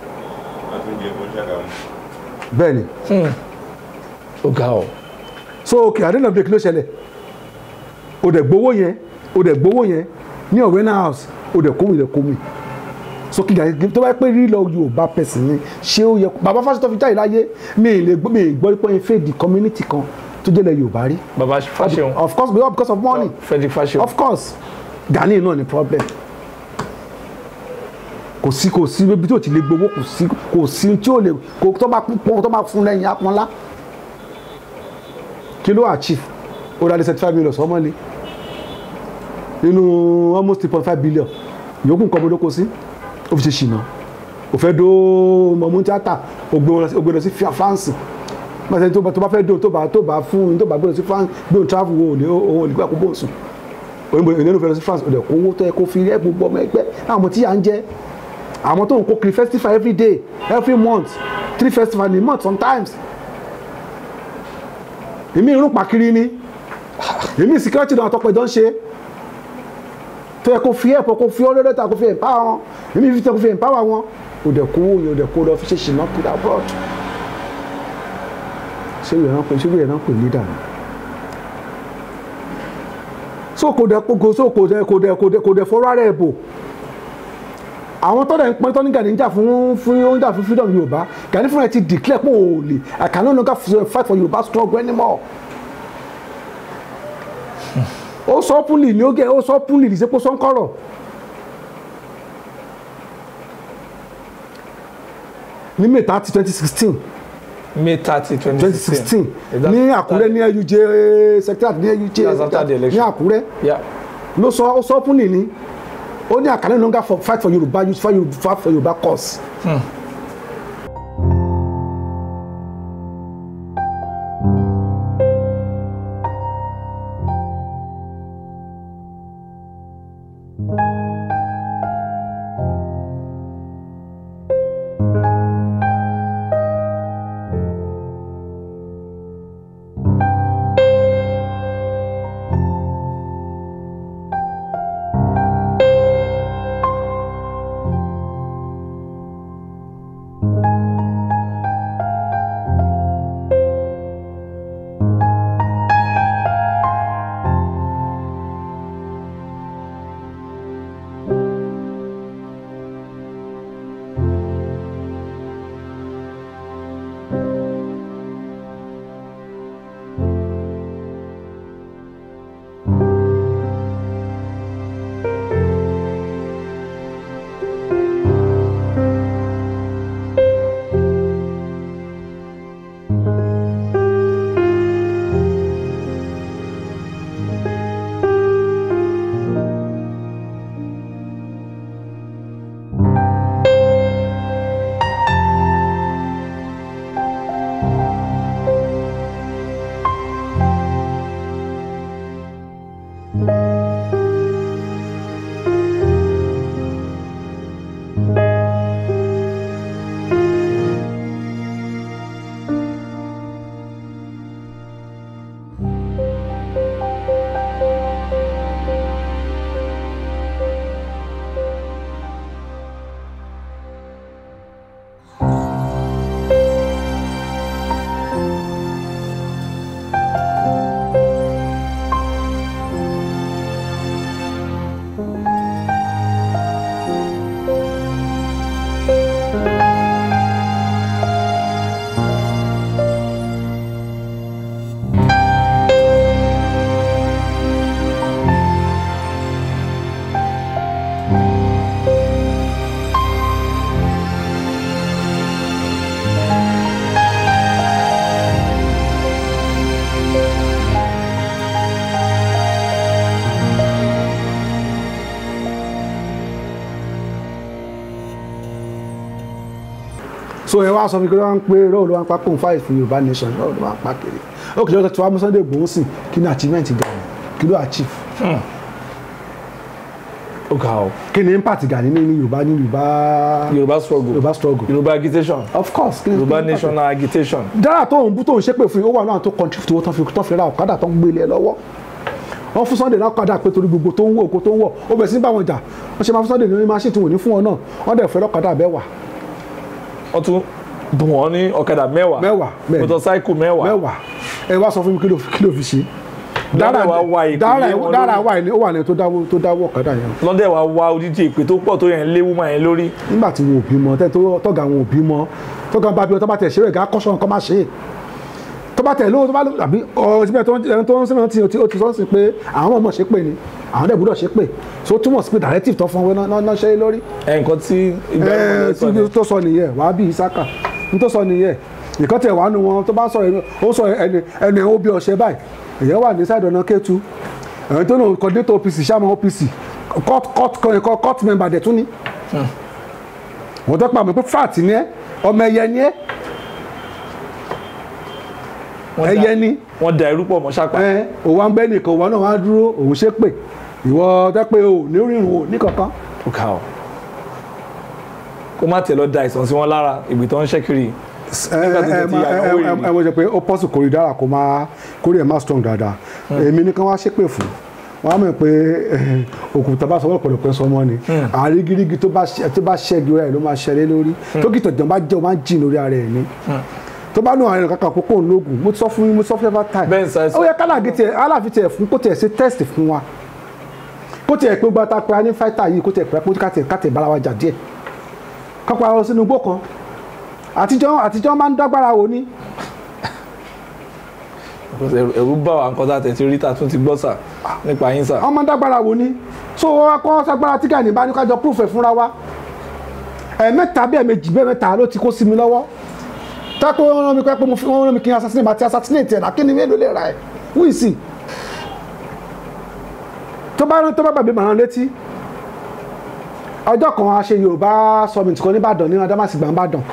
Speaker 1: bẹ́ẹ̀ ni
Speaker 2: ó ga ọ.
Speaker 1: so okay àdéhùn ọ̀dọ̀ kí ló ṣẹlẹ̀ o dẹ̀ gbowó yẹn ní Ọ̀wẹ́nà house o dẹ̀ kó mi so kí Gani tó bá pẹ́ rí lọ Yorùbá person ni ṣé ó yẹ bàbá Fásitì fi jáde láyé mi ì gbọ́ pé fẹ́ di community kan tó jẹ́lẹ̀ Yorùbá rí.
Speaker 2: bàbá Fáṣẹ̀hùn
Speaker 1: of course because of money.
Speaker 2: Frederick Fáṣẹ̀hùn.
Speaker 1: of course Gani náà ni problem kò sí ibi tí o ti lè gbowó kò sí tí o lè kò tó bá fún lẹ́yìn apọ́nlá kí ló achieve ó dá lé 75 million sọmọlé nínú almost 3.5 billion yòókù nǹkan bọ́dọ̀ kó sí ó fi ṣe ṣìnà ó fẹ́ dó mọ̀mú tíátà ó gbé lọ sí France mọ̀tẹ́ tó bá fẹ́ dó tó bá fún tó bá gbé lọ sí France bí òun travel òun ò lè gbà kó bóun sùn òyìnbó ìnáwó fẹ́ lọ sí France ó dẹ̀ kó owó tó yẹ kó fi ẹ́ gbogbo ọmọ ẹgbẹ́ àwọn ọmọ tí yà ń jẹ́ àwọn tó ń kó kiri festival every day every month 3 festival in a month sometimes èmi irun pàkiri ni èmi security náà tọpẹ jọ ń ṣe tó yẹ kó fi ẹ̀pọ̀ kó fi ọ́rẹ́rẹ́ ta kó fi empower wọn èmi fi tẹ́ kó fi empower wọn ò dẹ̀ kó owó yẹn ò dẹ̀ kó lọ fi ṣe ṣìnà kiri abroad ṣé ìwé náà pè leader ni so kò dẹ̀ fọ́rọ́ rẹ̀ bò àwọn tó dẹ̀ ń pọ́n tó ní Gani ń jà fún freedom Yorùbá Gani fúnra ẹ̀ ti declare pé òun ò lè I can no longer fight for Yorùbá struggle anymore. ó sọ púlì ní oge ó sọ púlì ní sẹ́pọ̀ sọ́nkọ́rọ̀ ní May 30 2016.
Speaker 2: May 30
Speaker 1: 2016 ní Àkúrẹ́ ní UJ secretariat ní UJ ní Àkúrẹ́ ló sọ púlì ní. Only I can no longer fight for Yoruba youth, fight for Yoruba cause. so ẹ wá sọ fún mi pé wọ́n ń pé rọ́ọ̀ ló wá ń pa kóun fáì fún Yorùbá nation rọ́ọ̀ ló wá ń pa kiri ó kìí lọ́tọ̀ tí wàá mú Sunday Igboho sìn kí ni achievement Gani kí ló achieve.
Speaker 2: ó ga ọ.
Speaker 1: kí ni impact Gani ní Yorùbá struggle
Speaker 2: Yorùbá agitation.
Speaker 1: of course
Speaker 2: Yorùbá national agitation.
Speaker 1: dára tó ń bú tó ń ṣépè fún yín ó wà náà tó contribute owó tán fi ra ọ̀kadà tó ń gbélé ẹ lọ́wọ́ wọ́n fún Sunday lọ́kadà pé torí gbogbo tó ń wọ̀ oko tó ń wọ̀ ó bẹ̀rẹ̀ sí ní bá wọn jà wọ́n ṣe máa fún Sunday ní machine tí wọ́n ní fún wọn náà wọ́n dẹ̀ fẹ́ lọ́kadà bẹ́ẹ̀ wà.
Speaker 2: wọ́n tún bùn wọ́n ní ọ̀kadà mẹ́wàá motorcycle mẹ́wàá.
Speaker 1: ẹ wá sọ fún mi kí ló fi ṣe.
Speaker 2: dára
Speaker 1: wà ní ó wà ní tó dáwọ́ ọ̀kadà yẹn.
Speaker 2: lọ́dẹ̀ wa wá odidi èpè tó pọ̀ tó yẹn léwu máa yẹn lórí.
Speaker 1: nígbà tí wọn ò bímọ tọ́gà wọn ò bímọ tọ́gà bá bí wọn tó bá tẹ̀ ṣeré ìgá kọ́sọ̀ nǹkan má ṣe é tó bá tẹ̀ lówó tó bá lò àbí ọ̀sibẹ̀ tó ń sẹ́nà tí o ti sọ́n sí pé àwọn ọmọ ṣe pé ni àwọn dẹ̀ gbọ́dọ̀ ṣe pé so túmọ̀ sí pé directive tó fún wọn náà ṣe é lórí.
Speaker 2: nǹkan tí
Speaker 1: ìgbà tó sọ nìyẹn wàá bí Isaka n tó sọ nìyẹn nǹkan tẹ̀ wá nu wọn tó bá sọ ó sọ ẹni ó bí ọṣẹ báyìí èyàn wà ní sáìdì ọ̀nà Kétu ẹ̀yìn tó náà coordinator OPC chairman OPC court member dẹ̀ tún ní wọ́n tó pa mí pé fat ni ẹ́ ọmọ ẹyẹ ni ẹ́ ẹyẹ ni.
Speaker 2: wọ́n da irú pọ̀ mọ́ sápá.
Speaker 1: òun wá ń bẹ́ nìkan òun náà wá dúró òun ṣe pé ìwọ tẹ́ pé o ní rírun o ní kankan.
Speaker 2: ó kà ó kó má tẹ̀ lọ da ìsàn sí wọn lára ìgbì tó ń ṣẹ́kiri.
Speaker 1: ẹ mo jẹ pé ó pọ́sù kórè dára kó máa kórè ẹ̀ máa strong dáadáa èmi nìkan wá ṣépè fún wọn á mọ̀ pé òkúta bá sọ wọ́n pọ̀lọpọ̀ sọ mọ́ ni àrígírígí tó bá ṣẹ́gi orí ẹ̀ ló máa ṣẹlẹ̀ lórí tó kìtọ̀ jọ̀ bá jẹ́ o máa jìn lórí ara ẹ̀ ni tó bá nù àwọn ẹ̀rọ kankan kókó ológun mo sọ fún every time ó yẹ kálàgì tiẹ̀ aláàfin tiẹ̀ fún kó tiẹ̀ ṣe test fún wa kó tiẹ̀ pé gbọ́ta pé a ní fighter yìí kó tiẹ̀ pé kátiẹ̀ bára wa jà díẹ̀ kápá lọ sínú igbó kan àtijọ́ máa ń dágbára wò ní.
Speaker 2: ẹ̀rù bá wa nǹkan tá a tẹ̀sí oríta tún ti gbọ́ sà nípa yín sà.
Speaker 1: wọ́n máa ń dágbára wò ní so wọ́n sagbára tí Gani bá ní kájọ proof ẹ̀ fúnra wa ẹ̀ẹ̀mẹ́ta bí ẹ̀ẹ̀mejì bẹ́ẹ̀ mẹ́ta ló ti kó sí mi lọ́wọ́ tako wọ́n rán mi pé wọ́n rán mi kí n assassinate bá ti assassinate ẹ̀ náà kí ni mélòó lè ra ẹ̀ who is he tó bá gbàgbé màrán létí ọjọ́ kan a ṣe Yorùbá summit kan nìbàdàn ní Adámàsìgbà nìbàdàn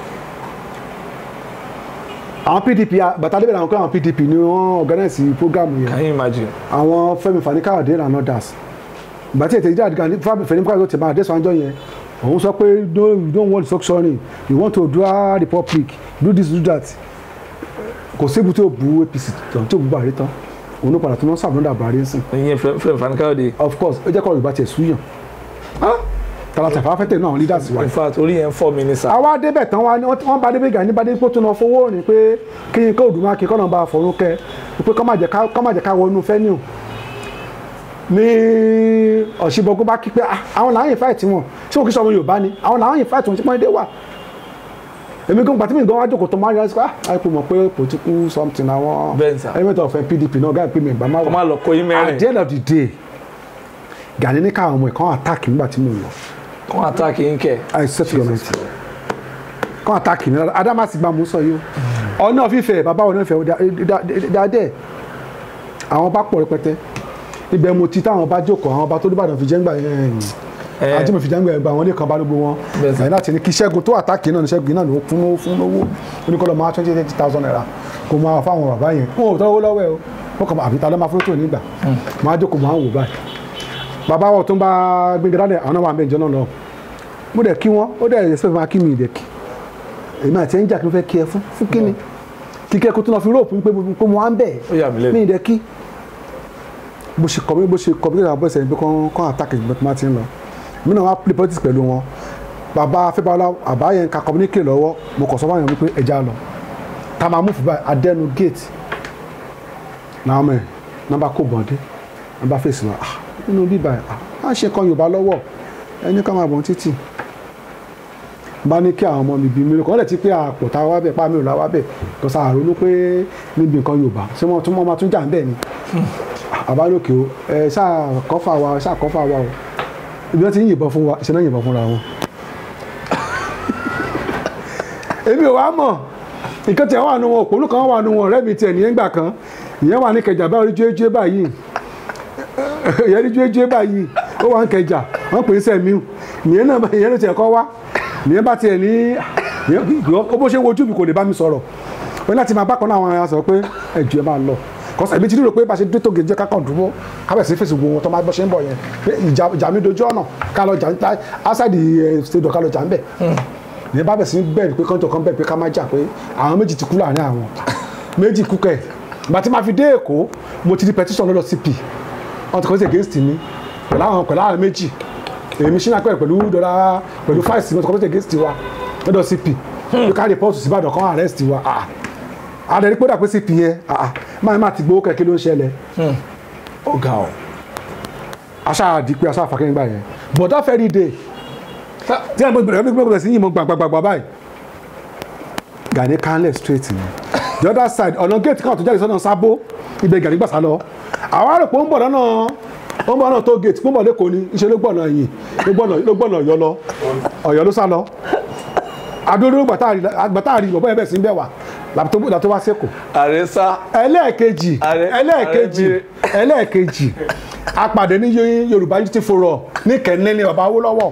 Speaker 1: àwọn PDP bàtà débẹ̀rẹ̀ àwọn kọ́ àwọn PDP ni wọ́n organize program yẹn.
Speaker 2: Can you imagine.
Speaker 1: àwọn Fẹ́mi Fani-Káyọ̀dé and others bàtà ètò ìjà àdìgàn Fẹ́mi Káyọ̀dé ti máa dẹ́sọ̀ àjọ yẹn òun sọ pé you don't want suctioning you want to do a republic do this do that kò sébu tí o bu APC tán tí o bu Buhari tán òun ló padà tó náà sàbọ̀dà Buhari sìn.
Speaker 2: ìyẹn Fẹ́mi Fani-Káyọ̀dé.
Speaker 1: of course ó jẹ́ kọ́ Yorùbá tiẹ̀ súyàn tàlàtà fàáfẹ́tẹ̀ náà leaders wa.
Speaker 2: in fact orí yẹn fọ́ mi ní sà.
Speaker 1: àwa débẹ̀ tán wọ́n bá débẹ̀ Gani bá dé pé tó náà fowó rìn pé kí n kó òdùmá kí kọ́nà bá fọ̀rún kẹ́ pé kọ́ má jẹ́ ká wọnú fẹ́niù ní Ọ̀ṣìbọ̀gbọ́ bá kí pé àwọn làwọn yìí fáìtì wọn tí wọ́n kí sọmọ Yorùbá ni àwọn làwọn yìí fáìtì wọn tí wọ́n dé wà èmi gan gbàtí mi gan wájú kò tó máa ń yọrí sí àìpé mọ̀ pé political something àwọn element of PDP náà gáà pé mi ìgbà máa
Speaker 2: wà at
Speaker 1: the end of the day Gani ní káwọn ọmọ ẹ̀ kàn attack nígbà tí mo lọ.
Speaker 2: kàn attack yín kẹ.
Speaker 1: I set your mind kàn attack ní Adámàsìgbà mú sọ yìí o ọ̀nà fífẹ́ bàbá ọ̀nà ìfẹ́ dáadẹ́ àwọn bá pọ̀ rẹpẹtẹ ibẹ̀ mo ti táwọn bá jókòó àwọn ọba tó dìbàdàn fi jẹ́ ń gbà ajé mo fi jẹ́ ń gbà àwọn oníkan bá gbogbo wọn láti ní kí Ṣẹ́gun tó àtàkì náà ní Ṣẹ́gun náà ló fún lówó oníkọ́lọ́ máa 20,000 naira kó máa fáwọn bàbá yẹn wọn ò tọ́wọ́ lọ́wọ́ ẹ̀ o wọ́n kàn àbí ta ló máa fótó nígbà máa jókòó máa ń wò báyìí bàbá wọn tó ń bá gbẹngàn dáadẹ àwọn náà wà ń bẹ ìjọ náà lọ mo dẹ̀ kí wọn ó dẹ̀ ẹ̀sẹ̀ máa kí mi ìdẹ̀ kí èmi àti ẹ̀ ń jà kí ló fẹ́ kí ẹ fún kíni kíkẹ́ kó tó náà fi róòpù pé mo wá ń bẹ̀ mí ìdẹ̀ kí bó ṣe kọ́ bí àwọn bọ́ọ̀sẹ̀ ní pé kán àtàkì ìgbẹ́ tó máa ti ń lọ mí náà wá play politics pẹ̀lú wọn bàbá Fẹ́bọ́lá àbá yẹn ka communicate lọ́wọ́ mo kọ̀ sọ́wọ́ yẹn wípé ẹja lọ ká máa mú fún báyìí adẹ́nu gate náà mẹ́ nọ́mbà kò bọ̀dé nọ́mbà fèsì náà nínú bíbá ẹ̀ á ṣe kan Yorùbá lọ́wọ́ ẹni ká máa bọ̀ títì bá ní kí àwọn ọmọ mi bí mi kọ́ lẹ̀ tí pé àpò tá a wá bẹ̀ pa mi ò la wá bẹ̀ kò sáà ronú pé níbi nǹkan Yorùbá ṣé wọ́n tún máa tún jà ń bẹ̀ ni àbálòkè o ẹ ṣáà kọ́fà wa o ibi wọn ti ń yìnbọn fún wa ṣe náà yìnbọn fúnra wọn èmi ò wá mọ̀ nǹkan tí wà nù wọn òpólú kan wà nù wọn ọ̀rẹ́ mi tiẹ̀ nìyẹn gbà kan ìyẹn wà ní Kẹjà báyìí orí jóéjóé báyìí ìyẹn ní jóéjóé báyìí ó wà ń Kẹjà wọ́n pè é Sẹ̀míù ìyẹn náà ìyẹn ló tiẹ̀ kọ́ wá ìyẹn bá tiẹ̀ ní ó bó ṣe wojú mi kò lè bá mi sọ̀rọ̀ ó láti máa bá kan náà àwọn ará sọ pé ẹ̀jù ẹ máa lọ kọ́sà èmi ti rò pé bá ṣe dé tó gèjẹ́ kákan dúró kábẹ̀sí fèsì gbogbo wọn tó máa bọ́ ṣe ń bọ̀ yẹn pé ìjà mi dojú ọ̀nà ká lọ jà níta outside the stadium ká lọ jà ń bẹ̀ ní bá bẹ̀ sí bẹ̀rù pé kọ́ńtò kan bẹ̀rù pé ká má jà pé àwọn méjì ti kú láàrin àwọn méjì kú kẹ̀ ìgbà tí máa fi dé Èkó mo ti di petition lọ́dọ̀ CP wọ́n ti kọ́ sí against mi pẹ̀lú àwọn méjì èmi ṣínà pẹ̀lú fáìsì mo ti kọ́ sí against wa lọ́dọ̀ CP pé ká report sí Ìbàdàn kan arrest wa àdẹ̀rí pé dàpé CP yẹn máa ti gbowó kẹ̀kẹ́ ló ń ṣẹlẹ̀ ọ̀gá ọ̀ aṣáà di pé aṣáà fàkẹ́yìn gbà yẹn but that very day tí a gbẹ̀rẹ̀ sí yìí mo gbàgbàgbà báyìí Gani canlẹ̀ straight ni the other side ọ̀nà gate kan tó jáde sọ́nà Sábó ibẹ̀ Gani gbàsá lọ àwọn àròpọ̀ ń bọ̀ lọ́nà tó gate ń bọ̀ lẹ́kọ̀ọ́ ni iṣẹ́ ló gbọ̀nà yìí ló gbọ̀nà Ọ̀yọ́ lọ Ọ̀yọ́ ló sá lọ adúlọ́ gbàtàrí ìbọ̀bọ̀ ẹ̀bẹ̀ sí ń bẹ̀ wà làtọ́ wá sẹ́kọ̀ọ́.
Speaker 2: àrẹ́sà.
Speaker 1: ẹlẹ́ẹ̀kejì apàdé ní Yorùbá Unity Forum ní Kẹ̀ní ní bàbá Awólọ́wọ̀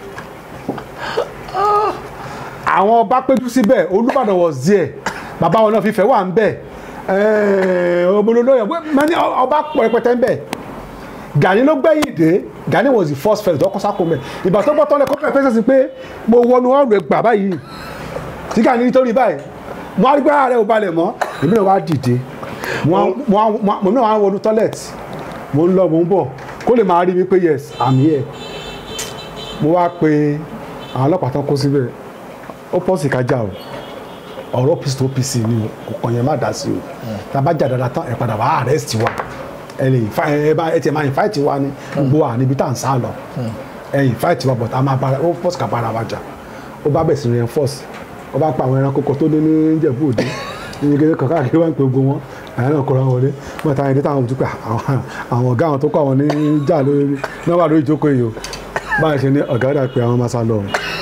Speaker 1: àwọn ọba péjú síbẹ̀ Olúbàdàn was there bàbá wọn náà fífẹ́ wà ń bẹ̀ ọmọlólóyè mẹ́ni ọba pọ̀ rẹpẹtẹ ń bẹ̀ Gani ló gbẹ̀yìn dé Gani was the first first ọkọ̀ sáko mẹ́ ìgbà tó gbọ́ tọ́lẹ̀ kọ́kọ́ ẹ̀fẹ́ sẹ́sìn pé mo wọnú ọ̀rọ̀ ẹgbà báyìí tí Gani nítorí báyìí mo á rí gbára rẹ̀ ò balẹ̀ mọ́ èmi náà wá dìde mo náà wá wọnú tọ́lẹ̀tì mo ń lọ mo ń bọ̀ kó lè máa rí mi pé yes I'm here mo wá pe àwọn ọlọ́pàá tán kó síbẹ̀ ó pọ̀ sí kájà o ọ̀rọ̀ OPC ni kò kàn yẹn má dá sí o tàbá jà dáadáa tán ẹ̀ padà wá arrest wa ẹ tiẹ̀ máa invite wa ni gbogbo wa níbi tá à ń sá lọ ẹ invite wa but a máa bára ó pọ̀ sí ká bára wa jà ó bá bẹ̀ sí reinforce ó bá pa àwọn ẹranko kan tó ní ní Ìjẹ̀bú Òde ní kékeré kan káàkiri wá ń pe gbogbo wọn àwọn náà kóra wọlé mọ́ta ẹni táwọn ojú pé àwọn ọ̀gá àwọn tó kọ́ àwọn ní jà lórí náà wà lórí ìjókòó yìí o báyìí ṣe ní ọ̀gá dà pé àwọn máa sá lọ.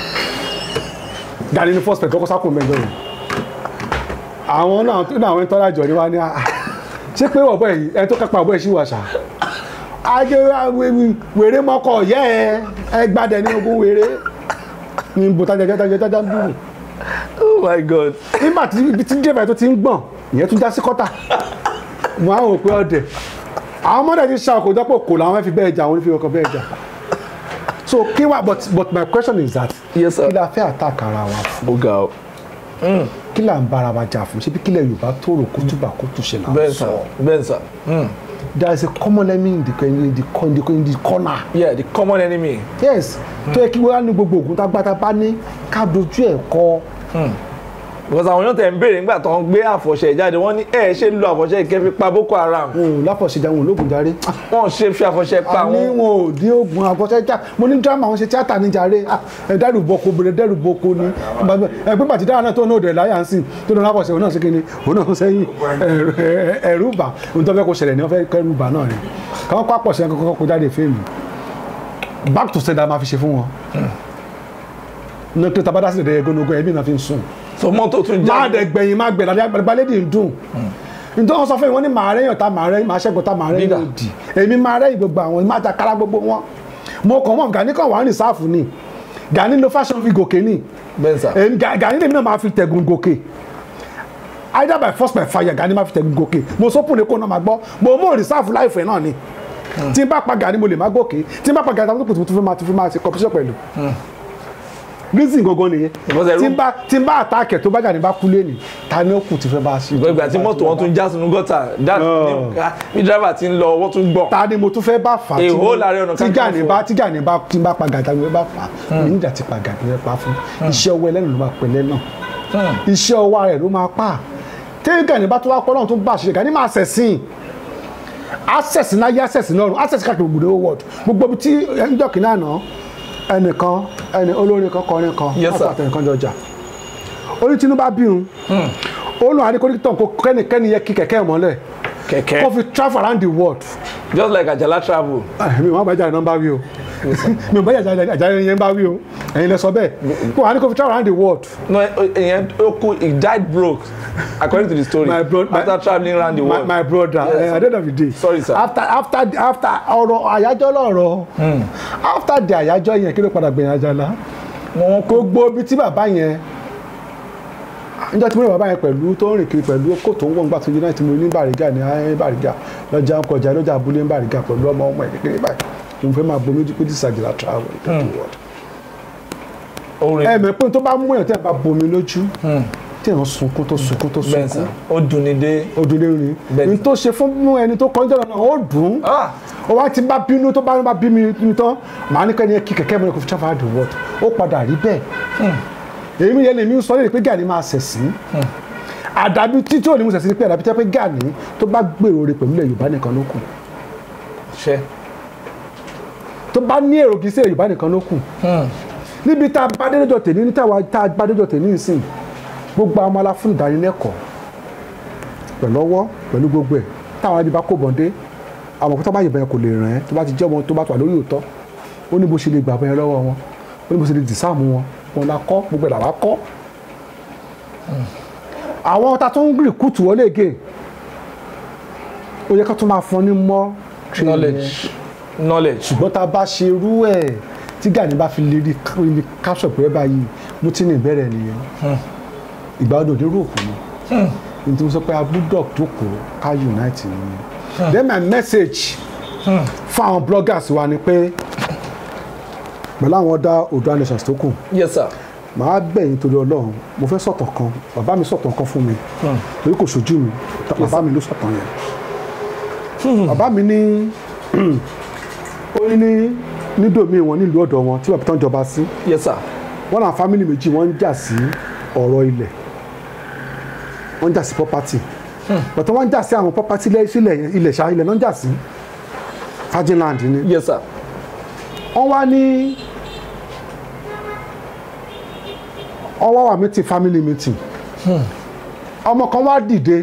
Speaker 1: Gani ní first pet ọkọ̀ sákò mẹ́jọ yìí àwọn náà tó ní àwọn ìtọ́lá jọ ní wá ní ṣé pé ọ̀bọ yìí ẹni tó kápá ọ̀bọ yìí ṣì wà ṣá ajé wèrè mọ́kọ̀ yẹ́ ẹ gbádẹ ní ogún wèrè ní bùtájájájá ń dùn.
Speaker 2: Oh my God.
Speaker 1: nígbà tí dèbà tó ti ń gbọ̀n ìyẹn tún já sí kọ́tà mo á wò pé ọdẹ àwọn ọmọdé ti ṣá ọkọ̀ ìjọpọ̀ kò làwọn fi bẹ́ẹ̀ jà àwọn onífi ọkọ̀ bẹ́ẹ̀ jà so kí wá but my question is that
Speaker 2: yes sir
Speaker 1: kí la fẹ́ attack ara wa fún
Speaker 2: ọ̀gá o
Speaker 1: kí la ń bára wa jà fún ṣé bí kílẹ̀ Yorùbá tóró kótúbà kótúṣe là ń sọ
Speaker 2: bẹ́ẹ̀ sà
Speaker 1: there is a common enemy in the corner.
Speaker 2: Yeah, the common enemy.
Speaker 1: Yes. tó yẹ kí wọ́n á ní gbogbo ògùn tágbátá bá ní ká dojú ẹ̀ kọ.
Speaker 2: because àwọn èèyàn tẹ̀ ń béèrè nígbà tó ń gbé àfọ̀ṣẹ jáde wọ́n ní ẹ̀ ṣe lo àfọ̀ṣẹ ìkẹ́ fi pa Boko Haram.
Speaker 1: láfọ̀ṣẹ jà wọn ológun járe.
Speaker 2: wọ́n ṣe fi àfọ̀ṣẹ pa wọn.
Speaker 1: àní wọn ò dín oògùn àfọ̀ṣẹ jà mo ní drama wọn ṣe tíátà ní jàre dẹ́rù boko bèrè dẹ́rù boko ni ẹgbẹ́ bàtí dáhà náà tó ní òde láyà ń sìn tó ní láfọ̀ṣẹ òun náà ṣe kí ni òun náà sẹ́yìn ẹ̀rù bà ohun tó fẹ́ kó ṣẹlẹ̀ ní wọ́n fẹ́ kẹ́rù bà náà ni káwọn kó àpọ̀ṣẹ kankan kó jáde fíìmù back to sender máa fi ṣe fún wọn ní kí tabadá sí ẹ̀dẹ̀ gónógó ẹbí náà fi ń sùn
Speaker 2: so mọ́tò tún jáde.
Speaker 1: máa dẹ̀ gbẹ̀yìn máa gbẹ̀ láti àgbàlédì ń dùn nítorí wọ́n sọ fún mi wọ́n ní màá rẹ́yìn ọ̀tá màá ṣẹ́gun ọ̀tá màá rẹ́yìn òdì èmi máa rẹ́yìn gbogbo àwọn máa ta kára gbogbo wọn mo kàn wọ́n Gani kan wà ní sáàfù ni Gani ló fashion fi gòkè ni èmi Gani lèmi náà máa fi tẹ̀gùn gòkè either by force by fire Gani máa fi tẹ̀gùn gòkè mo sọ fún ní kó náà máa gbọ́ mo mú rìsáàfù láìfẹ́ náà ni tí n bá pa Gani mo lè má gòkè tí n bá pa Gani tó fi máa ṣe competition pẹ̀lú reason gangan nìyẹn tí n bá àtàkẹ́ tó bá Gani bá kú lé ní ta ni ó kù tí fẹ́ bá ṣe.
Speaker 2: ìgbà tí mọ́tò wọn tún já sínú gọ́tà bí driver ti ń lọ ọwọ́ tún gbọ̀n.
Speaker 1: ta ni mo tún fẹ́ bá fà á tí Gani bá tí n bá pa Gani bá fà á mi nígbà tí pa Gani pa fún iṣẹ́ ọwọ́ ẹlẹ́nu ló máa pẹ̀lẹ́ náà iṣẹ́ ọwọ́ rẹ̀ ló máa pa tí Gani bá tó wá pọ́ náà tó bá ṣe Gani máa ṣẹ̀sìn access náà yẹ access náà access káàkiri gbogbo world gbogbo ibi tí ẹnjọ́ kìíní àná ẹni olórin kan kọrin kan látàtẹ̀ nǹkan jọjà orí Tinubu bí un olùwà adékòríkítàn kó kẹ́nikẹ́ni yẹ kí kẹ̀kẹ́ mọ́lẹ̀ kó fi travel around the world.
Speaker 2: just like Ajala travel.
Speaker 1: mi ò má bàjẹ́ àná bá wí o mi ò bàjẹ́ àjàlẹ̀ yẹn bá wí o ẹ̀yin lẹ sọ bẹ́ẹ̀ kó wà ní kó fi travel around the world.
Speaker 2: no ìyẹn ó kú he died broke according to the story after travelling around the world.
Speaker 1: my brother at the end of the day
Speaker 2: sorry sir.
Speaker 1: after ọ̀rọ̀ àyájọ́ lọ́rọ̀ after the àyájọ́ yẹn kí ló padà gbẹ̀yìn Àjàlá wọn kò gbó ibi tí bàbá yẹn níjọ́ tí mo rí bàbá yẹn pẹ̀lú tó ń rìn kiri pẹ̀lú kó tó ń wọ́n gbà tó yẹ náà tí mo ní Bàrígà ní Bàrígà lọ́jà ń kọjá lọ́jà abúlé ń Bàrígà pẹ̀lú ọmọ ẹ̀ kékeré báyìí mo fẹ́ máa bomi ojú pé this Àjàlá travel to the world. mẹ́ pé tó bá mú èèyàn tí ẹ̀ bá bomi lójú tí èèyàn sunkún tó sunkún tó sunkún
Speaker 2: ó dùn ní dé
Speaker 1: ní tó ṣe fún ẹni tó kọjá lọ́nà ó dùn ó wá ti bá bínú tó bá bí mi tán màá ní kẹ́ni kí kẹ̀kẹ́ mi kò fi travel the world ó padà rí bẹ́ẹ̀ èmi yẹn lèmi sọ lè pé Gani máa ṣẹ̀sìn àdàbí títí òní mo ṣẹ̀sìn pé àdàbí tẹ́ pé Gani tó bá gbèrò rẹ̀ pẹ̀lú ilẹ̀ Yorùbá nìkan ló kù tó bá ní èrò kìí sí Yorùbá nìkan ló kù níbi tá a bá dédéjọ tèmi ní tá a bá dédéjọ tèmi nísìn gbogbo àwọn ọmọlá fún ìdánilẹ́kọ̀ọ́ pẹ̀lú ọwọ́ pẹ̀lú gbogbo ẹ̀ táwọn ẹbí bá kó bọ̀ǹdé àwọn òkúta bá yìnbọn kò lè ràn ẹ́ tó bá ti jẹ́ wọn tó bá tó wà lórí òótọ́ ó ní bó ṣe lè gbàgbọ́ yẹn lọ́wọ́ wọn ó ní bó ṣe lè dìsáàmù wọn la kọ́ gbogbo ẹ̀ làwa kọ́ àwọn ọ̀tá tó ń gbìrì kùtù wọlé again ó yẹ ká tó máa fún ní more
Speaker 2: knowledge
Speaker 1: ṣùgbọ́n tá a bá ṣe irú ẹ̀ tí Gani bá fi lè rí capture pé báyìí mo ti ní ìbẹ̀rẹ̀ nìyẹn ìgbàlódé òde rò kù ní tí mo sọ pé abúdọ̀ tó kù ká unite nìyẹn then my message fún àwọn bloggers wa ni pé pẹ̀lú àwọn ọ̀dà Oòduà nations tó kù.
Speaker 2: yes sir.
Speaker 1: màá bẹ̀yìn torí Ọlọ́run mo fẹ́ sọ̀tàn kan bàbá mi sọ̀tàn kan fún mi torí kò ṣojú mi bàbá mi ló sọ̀tàn yẹn bàbá mi ní ó ní domi wọn nílùú ọ̀dọ̀ wọn tí bàbá tán jọba sí.
Speaker 2: yes sir.
Speaker 1: wọ́n náà family méjì wọ́n ń jà sí ọ̀rọ̀ ilẹ̀ wọ́n ń jà sí property bàtà wọ́n ń jà sí àwọn property ilẹ̀ ṣá ilẹ̀ náà ń jà sí virgin land ni.
Speaker 2: yes sir.
Speaker 1: wọ́n wá ní ọwọ́ wa meeting family meeting ọmọ kan wá dìde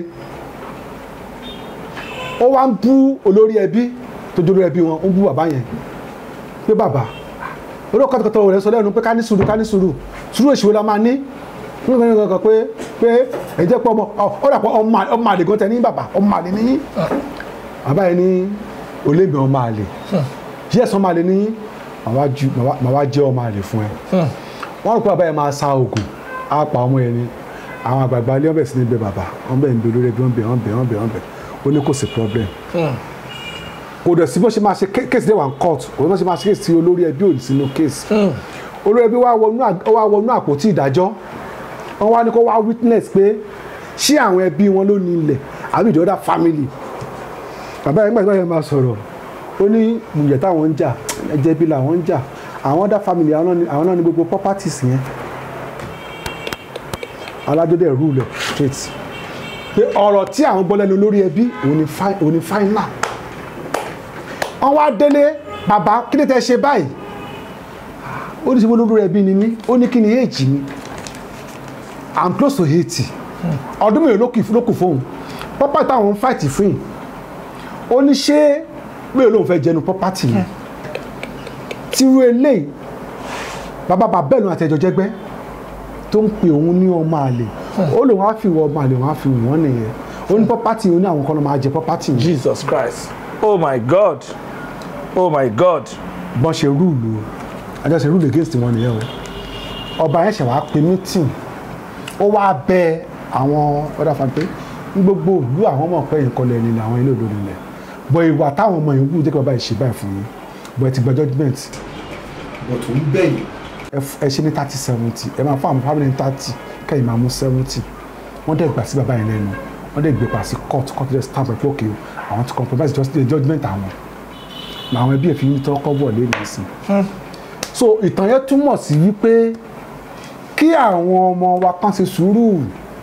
Speaker 1: ó wá ń bú olórí ẹbí tó jẹ́ olórí ẹbí wọn ó ń bú bàbá yẹn pé bàbá olóò kọ́tọ̀kọ́tọ̀ rẹ̀ sọ lẹ́nu pé ká ní sùúrù èṣù la máa ní nígbà tí wọ́n pé ẹ̀jẹ̀ pọ̀ ó dàpọ̀ ọmọ àlè gan tẹ ní bàbá ọmọ àlè ní bàbá yẹn ní olóògbé ọmọ àlè yes ọmọ àlè ní màá wá jẹ́ ọmọ àlè fún ẹ wọ́n rò pé bàbá yẹn máa sa oògùn á pa ọmọ yẹn ni àwọn àgbààgbà ilé ọbẹ̀ sí ní bẹ bàbá wọ́n bẹ̀ ń bẹ olórí ẹbí wọ́n bẹ̀ ó ní kò sí problem kò dẹ̀ sí bó ṣe máa ṣe kéèsì dé wà ń court kò sí bó ṣe máa ṣe kéèsì olórí ẹbí ò sínú kéèsì olórí ẹbí wá wọnú àpótí ìdájọ́ wọ́n wá ní kó wá witness pé ṣé àwọn ẹbí wọn ló ní ilẹ̀ àbí the other family bàbá yẹn gbàgbọ́ yẹn máa sọ̀rọ̀ ó ní ìyẹ̀ táwọn ń jà ẹ̀jẹ̀ bí làwọn ń jà àwọn other family àwọn náà ní gbogbo properties yẹn alájọdẹ rule straight pé ọ̀rọ̀ tí àwọn gbọ́ lẹ́nu lórí ẹbí òun ni final wọ́n wá délé bàbá kí ni tẹ́ ṣe báyìí ó ní sọ wọ́n lórí ẹbí ni mí ó ní kí ni age mi I'm close to 80 ọdún mẹ́rin ló kù fóun pápá táwọn ń fight fún yìí ó ní ṣé mẹ́rin lóun fẹ́ jẹnu property yẹn tírú eléyìí bàbá bẹ́ẹ̀lú àtẹ̀jọ́ jẹ́gbẹ́ tó ń pè òun ní ọmọ àlè ó lòun á fi wọ ọmọ àlè wọn á fi wọ́n nìyẹn ó ní property ó ní àwọn kan ló máa jẹ property.
Speaker 2: Jesus Christ, oh my God, oh my God.
Speaker 1: bọ́n ṣe rúùlù àjọṣe rúùlù against wọn nìyẹn o ọba yẹn ṣe wàá pe meeting ó wá bẹ àwọn ọ̀dà fàgbé ní gbogbo ìlú àwọn ọmọ ọ̀pẹ yìí kọlẹ̀ nílẹ̀ àwọn ilé òdòdó nílẹ̀ bọ̀ ìwà táwọn ọmọ yìí wù jẹ́ kí bàbá yìí ṣe báyìí fún yín bọ̀ ẹ ti gba judgement bọ̀ tó ń bẹ̀yìn ẹ ṣe ní 30-70 ẹ máa fún àwọn family 30 kẹ́yìn máa mú 70 wọ́n dẹ̀ gbà sí bàbá yẹn lẹ́nu wọ́n dẹ̀ gbé pa sí court dẹ̀ stamp ẹ̀ pé òkè àwọn ti compromise judgement àwọn làwọn ẹbí ẹ̀ fi ń tọ́kọ́ bọ̀ lé ní ìsìn. So ìtàn yẹn túmọ̀ sí wípé kí àwọn ọmọ wa kàn ṣe sùúrù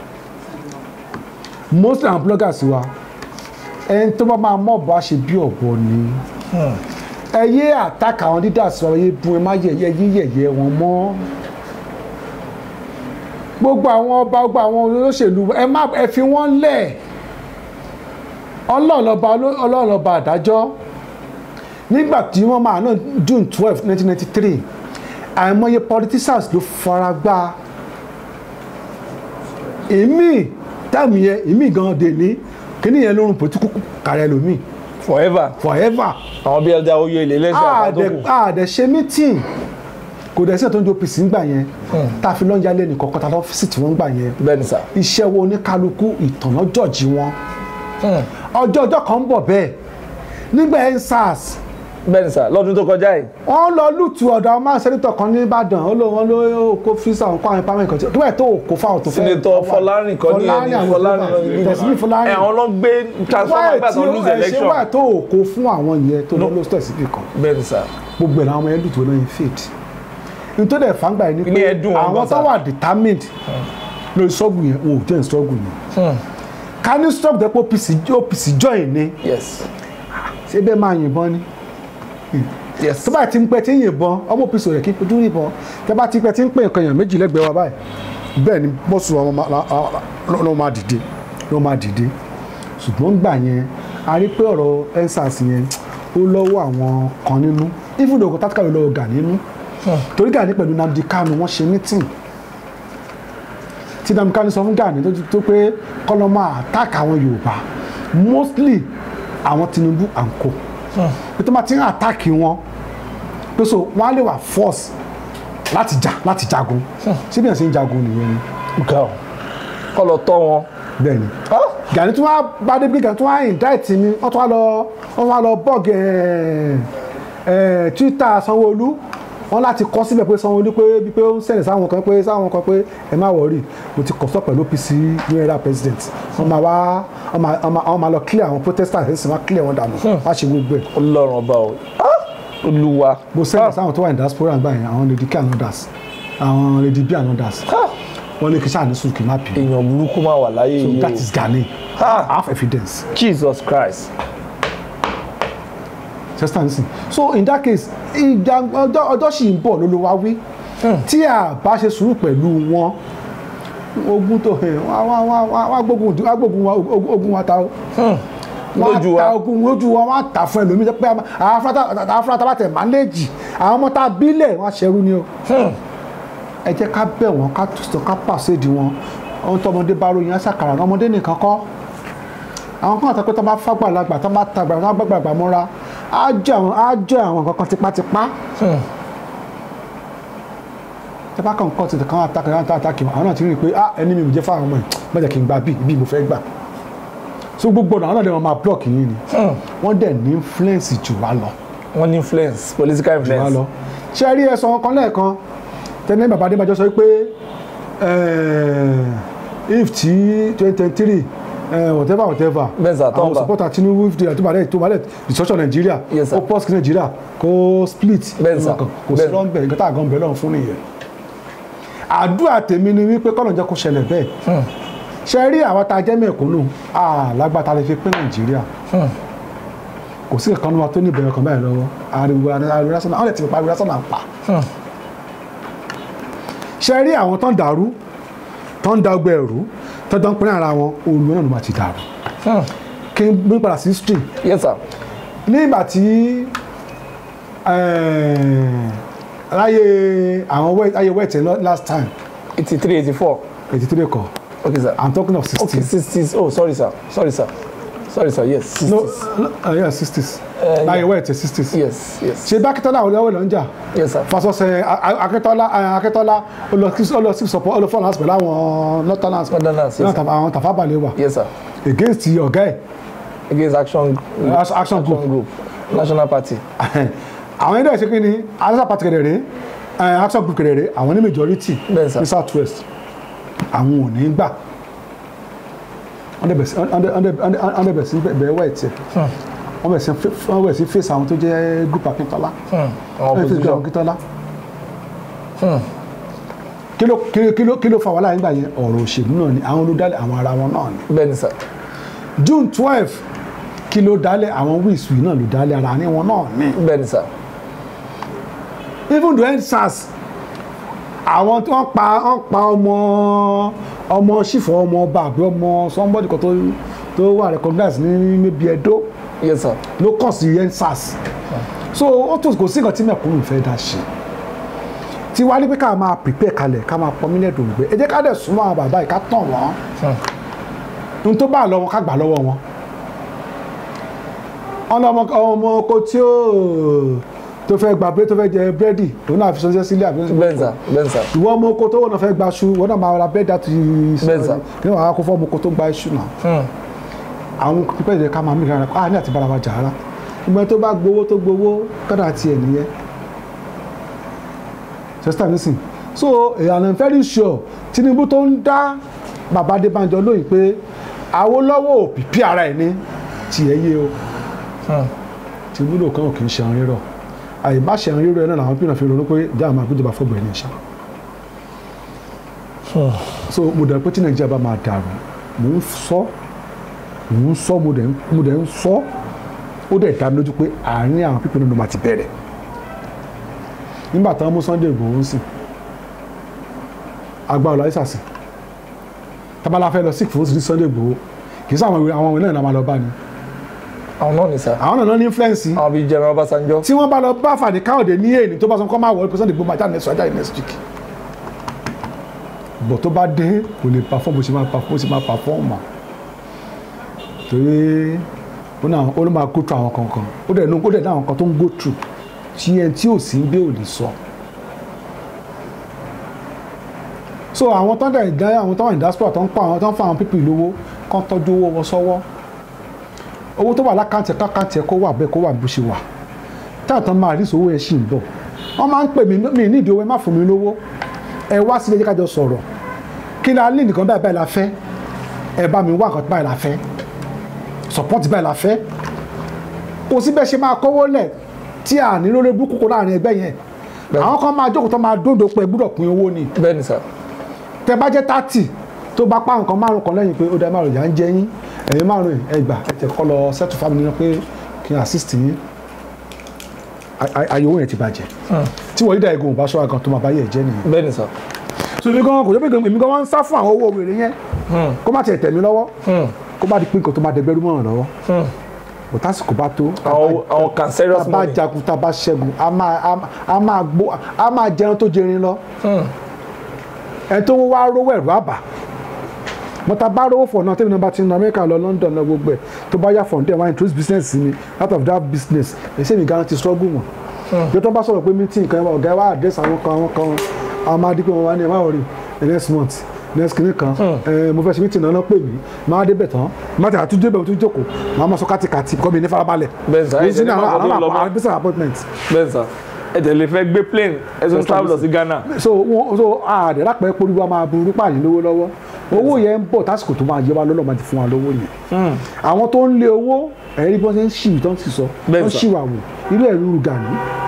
Speaker 1: most àwọn bloggers wa ẹni tó bá máa mọ̀ bá ṣe bí ọ̀bọ ni ẹ yé attack àwọn leaders wa yé bú ẹ má yẹ̀yẹ́ wọn mọ́ gbogbo àwọn ọba gbogbo àwọn olóṣèlú ẹ fi wọ́n lẹ̀ ọlọ́ọ̀lọ́ba àdájọ́ nígbà tí wọ́n máa náà June 12 1993 àìmọye politicians ló fara gbá èmi táàmù yẹn èmi gan dè ní kíní yẹn lórun pòtíkù kàrẹ́ lómi.
Speaker 2: forever. àwọn bí ẹja oyè ilé lẹ́sẹ̀ àtàkùn.
Speaker 1: àdẹ ṣe meeting kò dẹ̀ sí ẹ̀tọ́ ní OPC ń gbà yẹn tá a fi lọ́n yálé nìkan kan tá a lọ́ fíìsì tí wọ́n ń gbà yẹn.
Speaker 2: bẹ́ẹ̀ni sà.
Speaker 1: iṣẹ́ wo oníkálukú ìtànà jọ̀jì wọn. ọjọ́ kan ń bọ̀ bẹ́ẹ̀ nígbà EndSARS.
Speaker 2: bẹ́ẹ̀ni sà lọ́dún tó kọjá yìí.
Speaker 1: wọ́n lọ lùtù ọ̀dọ̀ àwọn máa sẹ́nitọ̀ kan ní Ìbàdàn ó lọ wọn ló kó físà òun kó àwọn ìpamọ́ ìkànnì tó bẹ̀ tó kó fáwọn tó fẹ́.
Speaker 2: Sẹ́nitọ̀ Fọlárìn kan ní ẹni Fọlárìn àwọn ló gbé transformer gbà tó lose election.
Speaker 1: ṣé wà tó kó fún àwọn yẹn tó lọ lọ́sítọ̀ síbì kan.
Speaker 2: bẹ́ẹ̀ni sà.
Speaker 1: gbogbo ẹ̀ làwọn ọmọ yẹn lùtù náà ń fèd. nítorí ẹ̀ fàǹgbà yìí ni pé àwọn tó wà determined lórí struggle yẹn wọn ò jẹ́ struggle yẹn. ká ní struggle dẹ́pọ̀ OPC join ni. ṣé bẹ́ẹ̀ máa yìnbọn ni. tó bá ti ń pẹ́ tí ń yìnbọn ọmọ OPC rẹ̀ kí n fojú yìnbọn tó bá ti pẹ́ tí ń pè nǹkan èèyàn méjì lẹ́gbẹ̀ẹ́ wa báyìí bẹ́ẹ̀ ni bọ́sù ló máa dìde ṣùgbọ́n gbà yẹn a rí pé ọ̀rọ̀ EndSARS yẹn ó lọ́wọ́ àwọn kan nínú even though tactical ló lọ́wọ́ Gani nínú torí Gani pẹ̀lú Nnamdi Kanu wọ́n ṣe meeting tí Nnamdi Kanu sọ fún Gani tó pé kọ́lọ́ máa attack àwọn Yorùbá mostly àwọn Tinubu and co pé tó máa ti ń àtàkì wọn pé so wọ́n á lè wà force láti jagun síbi ẹ̀ sì ń jagun nìyẹn ni.
Speaker 2: kọ́ lọ tọ́ wọn.
Speaker 1: bẹ́ẹ̀ ni Gani tí wọ́n bá dé bí Gani tí wọ́n á indict mi wọ́n wá lọ bọ́ọ̀gì Twitter Sanwó-Olú wọ́n láti kọ́ síbẹ̀ pé Sanwó-Olú pé ó ń sẹ̀lẹ̀ sáwọn kan pé ẹ má wọ̀rí mo ti kọ̀ sọ́ pẹ̀lú OPC general president wọ́n máa lọ clear àwọn protesters ẹ̀ sì máa clear wọn dànù wá ṣe gbogbo ẹ̀.
Speaker 2: Ọlọ́run ọba o Olúwa.
Speaker 1: mo sẹ́yìn sáwọn tó wà ní diaspora gbà yẹn àwọn Lady K and others àwọn Lady B and others wọ́n ní kí sáà ní sùn kí n má bì.
Speaker 2: èèyàn burúkú máa wà láyé yìí o.
Speaker 1: so that is Gani I have evidence.
Speaker 2: Jesus Christ.
Speaker 1: So in that case ọjọ́ sì ń bọ̀ ló wá wí tí a bá ṣe sùúrù pẹ̀lú wọn ogun tó wá gbógun wa ta
Speaker 2: lójú wa
Speaker 1: ogun lójú wa wọ́n á tà fún ẹlòmíì pé àwọn afurata bá tẹ̀ mánéèjì àwọn ọmọ tá a bílẹ̀ wọ́n ṣerú ni o ẹ jẹ́ ká bẹ̀ wọ́n ká tùsọ̀ ká pàṣẹdì wọn ohun tó ọmọdé bá ròyìn àṣàkàrà ọmọdé nìkan kọ́ àwọn kan àtàkùn tó bá fàgbàlagbà tó bá tàgbà tó bá gbàgbà mọ́ra á jẹ́ àwọn kankan tipátipá tẹ́ bá kàn kọ́ tètè kan àtàkì àwọn náà ti rí i pé ẹni mi ò jẹ́ fáwọn ọmọ yìí má jẹ́ kí n gba bí mo fẹ́ gbà so gbogbo ọ̀nà àwọn náà dẹ̀ wọ́n máa block yín ni wọ́n dẹ̀ ní influence jù wá lọ.
Speaker 2: wọ́n ní influence political influence
Speaker 1: jù wá lọ. ṣé rí ẹ̀sọ́ kan lẹ́ẹ̀kan tẹ́lẹ̀ bàbá Adébájọ́ sọ pé if tí 2023 whatever àwọn supporter Tinubu tó bá dẹ̀ destruction Nigeria ó pause Nigeria kó split kò sí lọ́nbẹ̀ nǹkan tá a gan bẹ̀ lọ́run fún nìyẹn. àdúrà tèmi ni wípé kọ́nà jẹ́ kó ṣẹlẹ̀ bẹ́ẹ̀ ṣe rí àwọn tá a jẹ́ mẹ̀kúnnù lágbàtà lè fi pín Nàìjíríà kò sí ìkànnì wa tó ní ìbẹ̀rẹ̀ kan báyìí lọ́wọ́ ariwo lásán àwọn ẹ̀tì pariwo lásán là ń pa. ṣe rí àwọn tó ń dàrú tó ń da ọgbẹ́ ẹ̀rú tó ń pín ara wọn olú náà ló máa ti dàrú. kí n bí padà sí history.
Speaker 2: Yes sir.
Speaker 1: nígbà tí láyé àwọn ayé wẹ̀tẹ̀ last time.
Speaker 2: 83 84.
Speaker 1: 83 kọ́
Speaker 2: Okay, sir.
Speaker 1: I'm talking of 60s.
Speaker 2: Okay, 60s. Oh, sorry, sir. Yes, 60s.
Speaker 1: No, yeah, 60s. Now you wait, 60s.
Speaker 2: Yes.
Speaker 1: Ṣé bá Akíntọ́lá olówó ló ń jà?
Speaker 2: Yes, sir.
Speaker 1: Fasọsẹ Akíntọ́lá olùsí support olùfọ́nà pẹ̀lú àwọn northerners àwọn Tafawa Balewa.
Speaker 2: Yes, sir.
Speaker 1: Against ọ̀gá ẹ̀.
Speaker 2: Against Action Group. National Party.
Speaker 1: Àwọn ẹgbẹ́ ìṣe kí ni National Party kẹ̀dẹ̀rẹ́ Action Group kẹ̀dẹ̀rẹ́ àwọn ní majority ní South West. Àwọn ò ní gbà. Wọ́n dẹ̀ sí bẹ̀rẹ̀ wẹ̀ tiẹ̀. Wọ́n bẹ̀ sí face àwọn tó jẹ́ group Akíntọ́lá. Akíntọ́lá. Kí ló fa wàhálà nígbà yẹn ọ̀rọ̀ òṣèlú náà ni àwọn olùdálẹ̀ àwọn ara wọn náà ni.
Speaker 2: Bẹ́ẹ̀ni sir.
Speaker 1: June 12 kí ló dálẹ̀ àwọn wíìsì náà ló dálẹ̀ ara ní wọn náà ni.
Speaker 2: Bẹ́ẹ̀ni sir.
Speaker 1: Even the NSAS àwọn tí wọ́n pa ọmọ ṣìfọ̀ ọmọ ọba àbí ọmọ somebody kan tó wà recognized ní maybe Edo.
Speaker 2: Yes sir.
Speaker 1: Ló kàn sí NSAS. So ó tún kò sí nǹkan tí mẹ̀kúnnù fẹ́ dá ṣe tí wàá ní pé ká máa prepare kalẹ̀ ká máa pọn mílíọ̀nù gbé ẹ jẹ́ ká dẹ̀ súnmọ́ àwọn bàbá yìí ká tàn wọ́n n tó bá lọ́wọ́ ká gbà lọ́wọ́ wọn. ọmọ oko tí tó fẹ́ gba tó fẹ́ jẹ búrẹ́dì tó náà fi ṣọṣẹ́ sílé àbí.
Speaker 2: Bẹ́ẹ̀nsà.
Speaker 1: ìwọ ọmọ oko tó wọ́n fẹ́ gba iṣu wọ́n náà máa ra búrẹ́dì àti
Speaker 2: Bẹ́ẹ̀nsà.
Speaker 1: kí wọ́n á kó fọ́ ọmọ oko tó gba iṣu náà. àwọn pípẹ́ ìdẹ ká máa mí rárá ní àti bára wa jà rárá ìgbà tó bá gbowó kọ́dà tiẹ̀ nìyẹn. Sister nisin so I'm very sure Tinubu tó ń dá bàbá Adébánjọ lóyìn pé Awólọ́wọ̀ ò pìpì ara ẹ̀ ní tiẹ̀ yé o Tinubu ló kàn kì í ṣe àwọn rírọ̀ àyè má ṣe àwọn rírọ̀ ẹ̀ náà làwọn pínlẹ̀ fi ronú pé ìjà àmọ́ àgbéjọba fọ́gbọ̀ ẹ̀ ní ìṣá so mo dẹ̀ pé tí Nàìjíríà bá máa dàrú mò ń sọ mo dẹ̀ ń sọ ó dẹ̀ dá mi lójú pé àárín àwọn pípẹ́ nínú ma ti bẹ̀rẹ̀ nígbà táwọn mú Sunday Igboho ń sìn agbára ọ̀la ìsàsìn tábàlà fẹ́ lọ sí fún Sunday Igboho kì í sọ àwọn ìwé náà máa lọ bá ni.
Speaker 2: àwọn náà ní sá.
Speaker 1: àwọn náà ní influence.
Speaker 2: àwọn bíi General Ọbásanjọ́.
Speaker 1: tí wọ́n bá lọ bá Fani Káyọ̀dé ní èyí tó bá sọ kọ́ máa wọ̀ ọ́ Sunday Igboho máa jáde next week. bọ̀ tó bá dé kò lè perform bó ṣe máa perform mà torí ó ló máa go through àwọn kankan ó dẹ̀ ní àwọn kan tó ń go through tí ẹni tí ò sí ń gbé ò lè sọ. so àwọn tó ń dẹ̀ dá àwọn tó wà ní diaspora tó ń pa àwọn tó ń fa àwọn pípì lówó kán tọ́jú owó wọn sọ́wọ́ owó tó wà lákàntì ẹ̀ kó wà bẹ́ẹ̀ kó wà bó ṣe wà táwọn tó máa rí sówó yẹn ṣì ń bọ̀ wọ́n máa ń pè mí nídìí owó ẹ má fún mi lówó ẹ wá sílé yẹ kájọ sọ̀rọ̀ kí ni a ní nìkan báyìí la fẹ́ ẹ bá mi wá nǹkan báyìí la fẹ́ support báyìí la fẹ́ kò sí bẹ́ẹ̀ ṣe máa kówó lẹ̀ tí a ní lórí burúkú láàrin ẹgbẹ́ yẹn àwọn kan máa jókòó tó máa dóńdó pé gbúdọ̀ pín owó ni.
Speaker 2: bẹ́ẹ̀ni sà.
Speaker 1: tẹ bá jẹ́ 30 tó bá pa nǹkan márùn kan lẹ́yìn pé ó dá márùn yà ń jẹ yín ẹ̀yin márùn ẹgbà ẹ̀tẹ̀ kọ́ lọ settle family náà pé kí n assist yín ayé owó yẹn ti bàjẹ́ tí wọ́n yí dá egun ò bá ṣọ́ra gan tó máa bá yẹ̀ jẹ́ nìyẹn.
Speaker 2: bẹ́ẹ̀ni sà.
Speaker 1: so èmi gan kò jẹ́ pé èmi gan wọ́n ń sá fún àwọn owó wèrè yẹn kó má tiẹ̀ tẹ̀ mí lọ́wọ́ kó má di pé nǹkan tó máa dẹgbẹ́rú mọ́ràn lọ́wọ́ òtásìkò bá tó
Speaker 2: àwọn cancerous money
Speaker 1: tá a bá jagun tá a bá ṣẹ́gun a máa jẹun tó jẹrin lọ ẹ tó wá rówó ẹ̀rọ àbá mo ta bá rówó fọ̀ náà tẹ́mi náà bá ti ń lọ Amẹ́ríkà lọ London lọ gbogbo ẹ̀ tó bá yà fọ̀ǹdẹ̀ wá introduce business sí mi out of that business èsì mi gan ti struggle mọ̀ bí tó bá sọ̀rọ̀ pé meeting kan ọ̀gá ẹ̀ wá address àwọn kan àwọn máa dípẹ́ wọn wá ní ẹ̀ má wọ̀rí next month next kìíní kan mo fẹ́ ṣe meeting náà pè mí máa débẹ̀ tán má tẹ̀ àtúndé bẹ̀ tó jókòó máa ma sọ kátikàti kọ́ mi ní farabalẹ̀
Speaker 2: bẹ́ẹ̀ sà
Speaker 1: èyí sí ní àwọn business appointment.
Speaker 2: bẹ́ẹ̀ sà ẹ̀jẹ̀ lè fẹ́ gbé plane ẹ̀sùn travel lọ sí Ghana.
Speaker 1: so àdè lápẹ́ polúwa máa burú pààyàn lówó lọ́wọ́ owó yẹn ń bọ̀ tásìkò tó máa yẹ wa lọ́lọ́ máa ti fún wa lówó yẹn àwọn tó ń lé owó ẹ̀rí bọ́n ṣe ń ṣì tó ń sì sọ wọ́n ṣì wà wò ilé ẹ̀rú Gani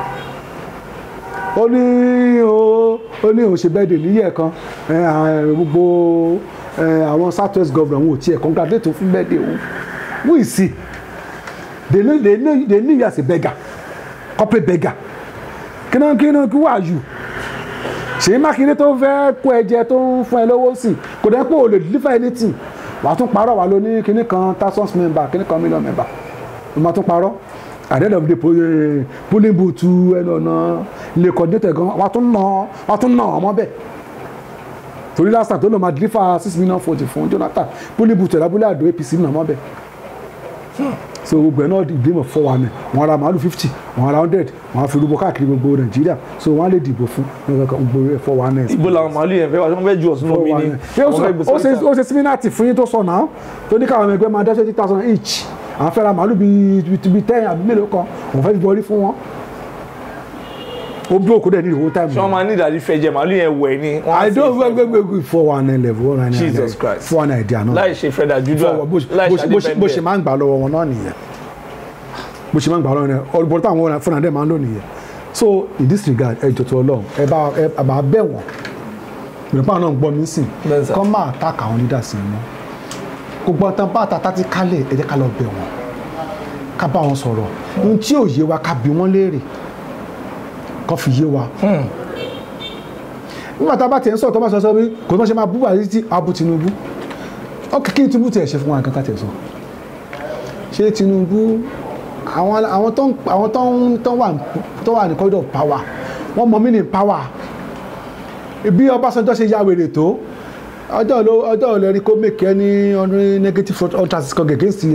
Speaker 1: ó ní òṣè bẹ́ẹ̀dẹ̀ níyẹ̀ kan gbogbo àwọn South West governor wọn ò tiẹ̀ congratulate fún bẹ́ẹ̀dẹ̀ o who is he they know you as a beggar corporate beggar kí wà yù Ṣèyí Mákindé tó fẹ́ kó ẹ̀jẹ̀ tó ń fún ẹ lówó sí kò dẹ́ pé o lè deliver anything wà á tún parọ́ wà ló ní kíní kan thousands member kíní kan million member o máa tún parọ́ at the end of the day polling booth ẹnu ọ̀nà ilé coordinator gan wà á tún nà ọmọ bẹ́ẹ̀ torí last time tó lọ máa deliver 6 million vote fún Jonathan bólúbùtù lábúlé àdó APC náà mọ́ bẹ́ẹ̀ so gbogbo ẹ̀ náà ìgbìmọ̀ 419 wọn ra màálù 50 wọn ra 100 wọn fi rúbọ káàkiri gbogbo Nàìjíríà so wọn lè dìbò fún gbogbo 419.
Speaker 2: ibo làwọn màálù yẹn fẹ́ wá sọ́n fẹ́ ju ọ̀sùn lómi ni.
Speaker 1: ó ṣe símínàtì fún yín tó sọ náà tó ní káwọn ẹgbẹ́ máa dá 20,000 each àwọn fẹ́ ra màálù bíi 10 àbí mélòó kan òun fẹ́ fi bọ́rí fún wọn. ó bí òkú dẹ̀ ní ìwò táìmù.
Speaker 2: ṣé wọ́n máa ní ìdàdí fẹ̀jẹ̀ màálù yẹn wẹ̀ ni.
Speaker 1: I don't gbẹgbẹgbẹ 419 level
Speaker 2: Jesus Christ
Speaker 1: 419 ìdí àná.
Speaker 2: láì ṣe fẹ́dà júdà láì ṣe àdébẹ̀ndẹ̀.
Speaker 1: bó ṣe máa ń gbà lọ́wọ́ wọn náà nìyẹn bó ṣe máa ń gbà lọ́wọ́ yẹn ọ̀rọ̀ táwọn fúnra dẹ̀ máa ń lò nìyẹn so in this regard ẹ jọ̀tọ̀ Ọlọ́run ẹ bá bẹ̀ wọ́n ìrọ̀pá náà ń gbọ́ mí sìn kọ́ máa tàkà àwọn leaders mọ́ gbogbo ọ̀tàn bá tata ti kálẹ̀ ẹ jẹ́ ká lọ bẹ̀ wọ́n ká bá wọn sọ̀rọ̀ ohun tí ò yé wa ká bi wọ́n léèrè kọ́ fi yé wa nígbà tá a bá tẹ̀ ń sọ̀rọ̀ tó bá sọ pé kò tó ṣe máa bú Buhari títí abu Tinubu ọkẹ́ kí ni Tinubu tẹ̀ ṣe fún wa nǹkan ká tẹ̀ sọ ṣé Tinubu àwọn tó wà ní corridor of power wọ́n mọ meaning power bí Ọbásanjọ́ ṣe ya wèrè tó ọjọ́ olórí kó mèkẹ́ ní ọdún negative utterances kan against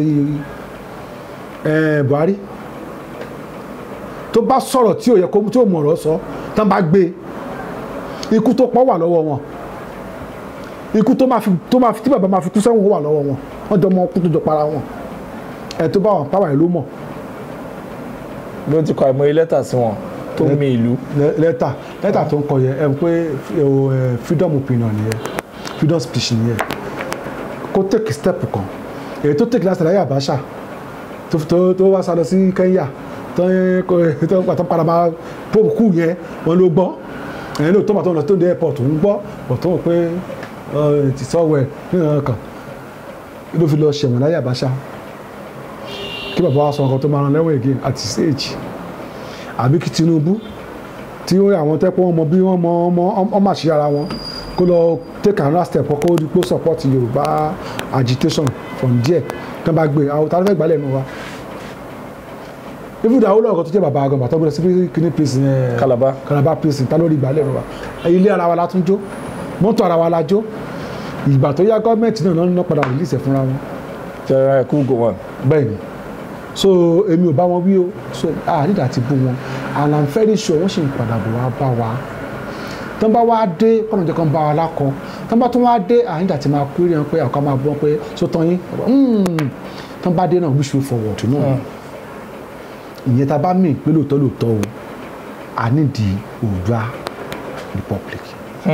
Speaker 1: Buhari tó bá sọ̀rọ̀ tí ò yẹ kó tí ò mọ̀rọ̀ sọ tán bá gbé ikú tó pọ̀ wà lọ́wọ́ wọn ikú tó máa fi tí bàbá máa fi kú sẹ́wọ̀n wà lọ́wọ́ wọn wọ́n jọ mọ kú tó jọ para wọn ẹ̀ tó bá wọn pàwọ̀ ẹ̀ ló mọ̀.
Speaker 2: bí ó ti kọ àìmọye lẹ́tà sí wọn tó ń mi ìlú.
Speaker 1: lẹ́tà tó ń kọ yẹ ẹ pé freedom opinion nìyẹn freedom speech nìyẹn kó take step kan èyí tó take láti láyé Abacha tó wá sá lọ sí Kenya tó ń pàtó padà máa probe kú yẹn wọn ló gbọ́ ẹ̀yìn ló tó bàtọ́ lọ tó dé airport ń gbọ́ bọ̀tọ́ pé ti sọ́wọ́ ẹ̀ nínú kan ló fi lọ ṣẹ̀wọ̀n láyé Abacha kí bàbá wa sọ nǹkan tó máa rán lẹ́wọ̀n again at his age àbí kí Tinubu tí ó àwọn tẹ́pọ̀ wọn mọ bí wọ́n mọ ọmọ àṣírí ara wọn kó lọ take another step kó dípò support Yorùbá agitation from there kí wọ́n bá gbé àwọn tá a fẹ́ gbálẹ̀ nù wa ibùdó àwọn olóòkọ tó jẹ́ bàbá àgọ́bà tó gbọ́dọ̀ sí kíní prison Calabar prison tá lórí ìgbàlẹ̀ nù wa ilé ara wa la tún jó mọ́tò ara wa la jó ìgbà tó yá gọ́ọ̀mẹ̀ntì náà náà padà release ẹ̀ fúnra wọn.
Speaker 2: jẹ́rẹ́ ẹ̀kú go on.
Speaker 1: bẹ́ẹ̀ ni so èmi ò bá wọn wí o so àrídà ti bú wọn and I'm very sure wọ́n sì ń padà bọ̀ wá bá wa tó ń bá wá dé kọ́nà jẹ́ kan bá wa lákọ tó ń bá tún wá dé àrídà ti máa kúrò yẹn pé àkọ́ máa bọ́ pé so tán yín tó ń bá dé náà wish way forward náà ìyẹn tá a bá mì pé lóòótọ́ o a ní di Oòduà Republic.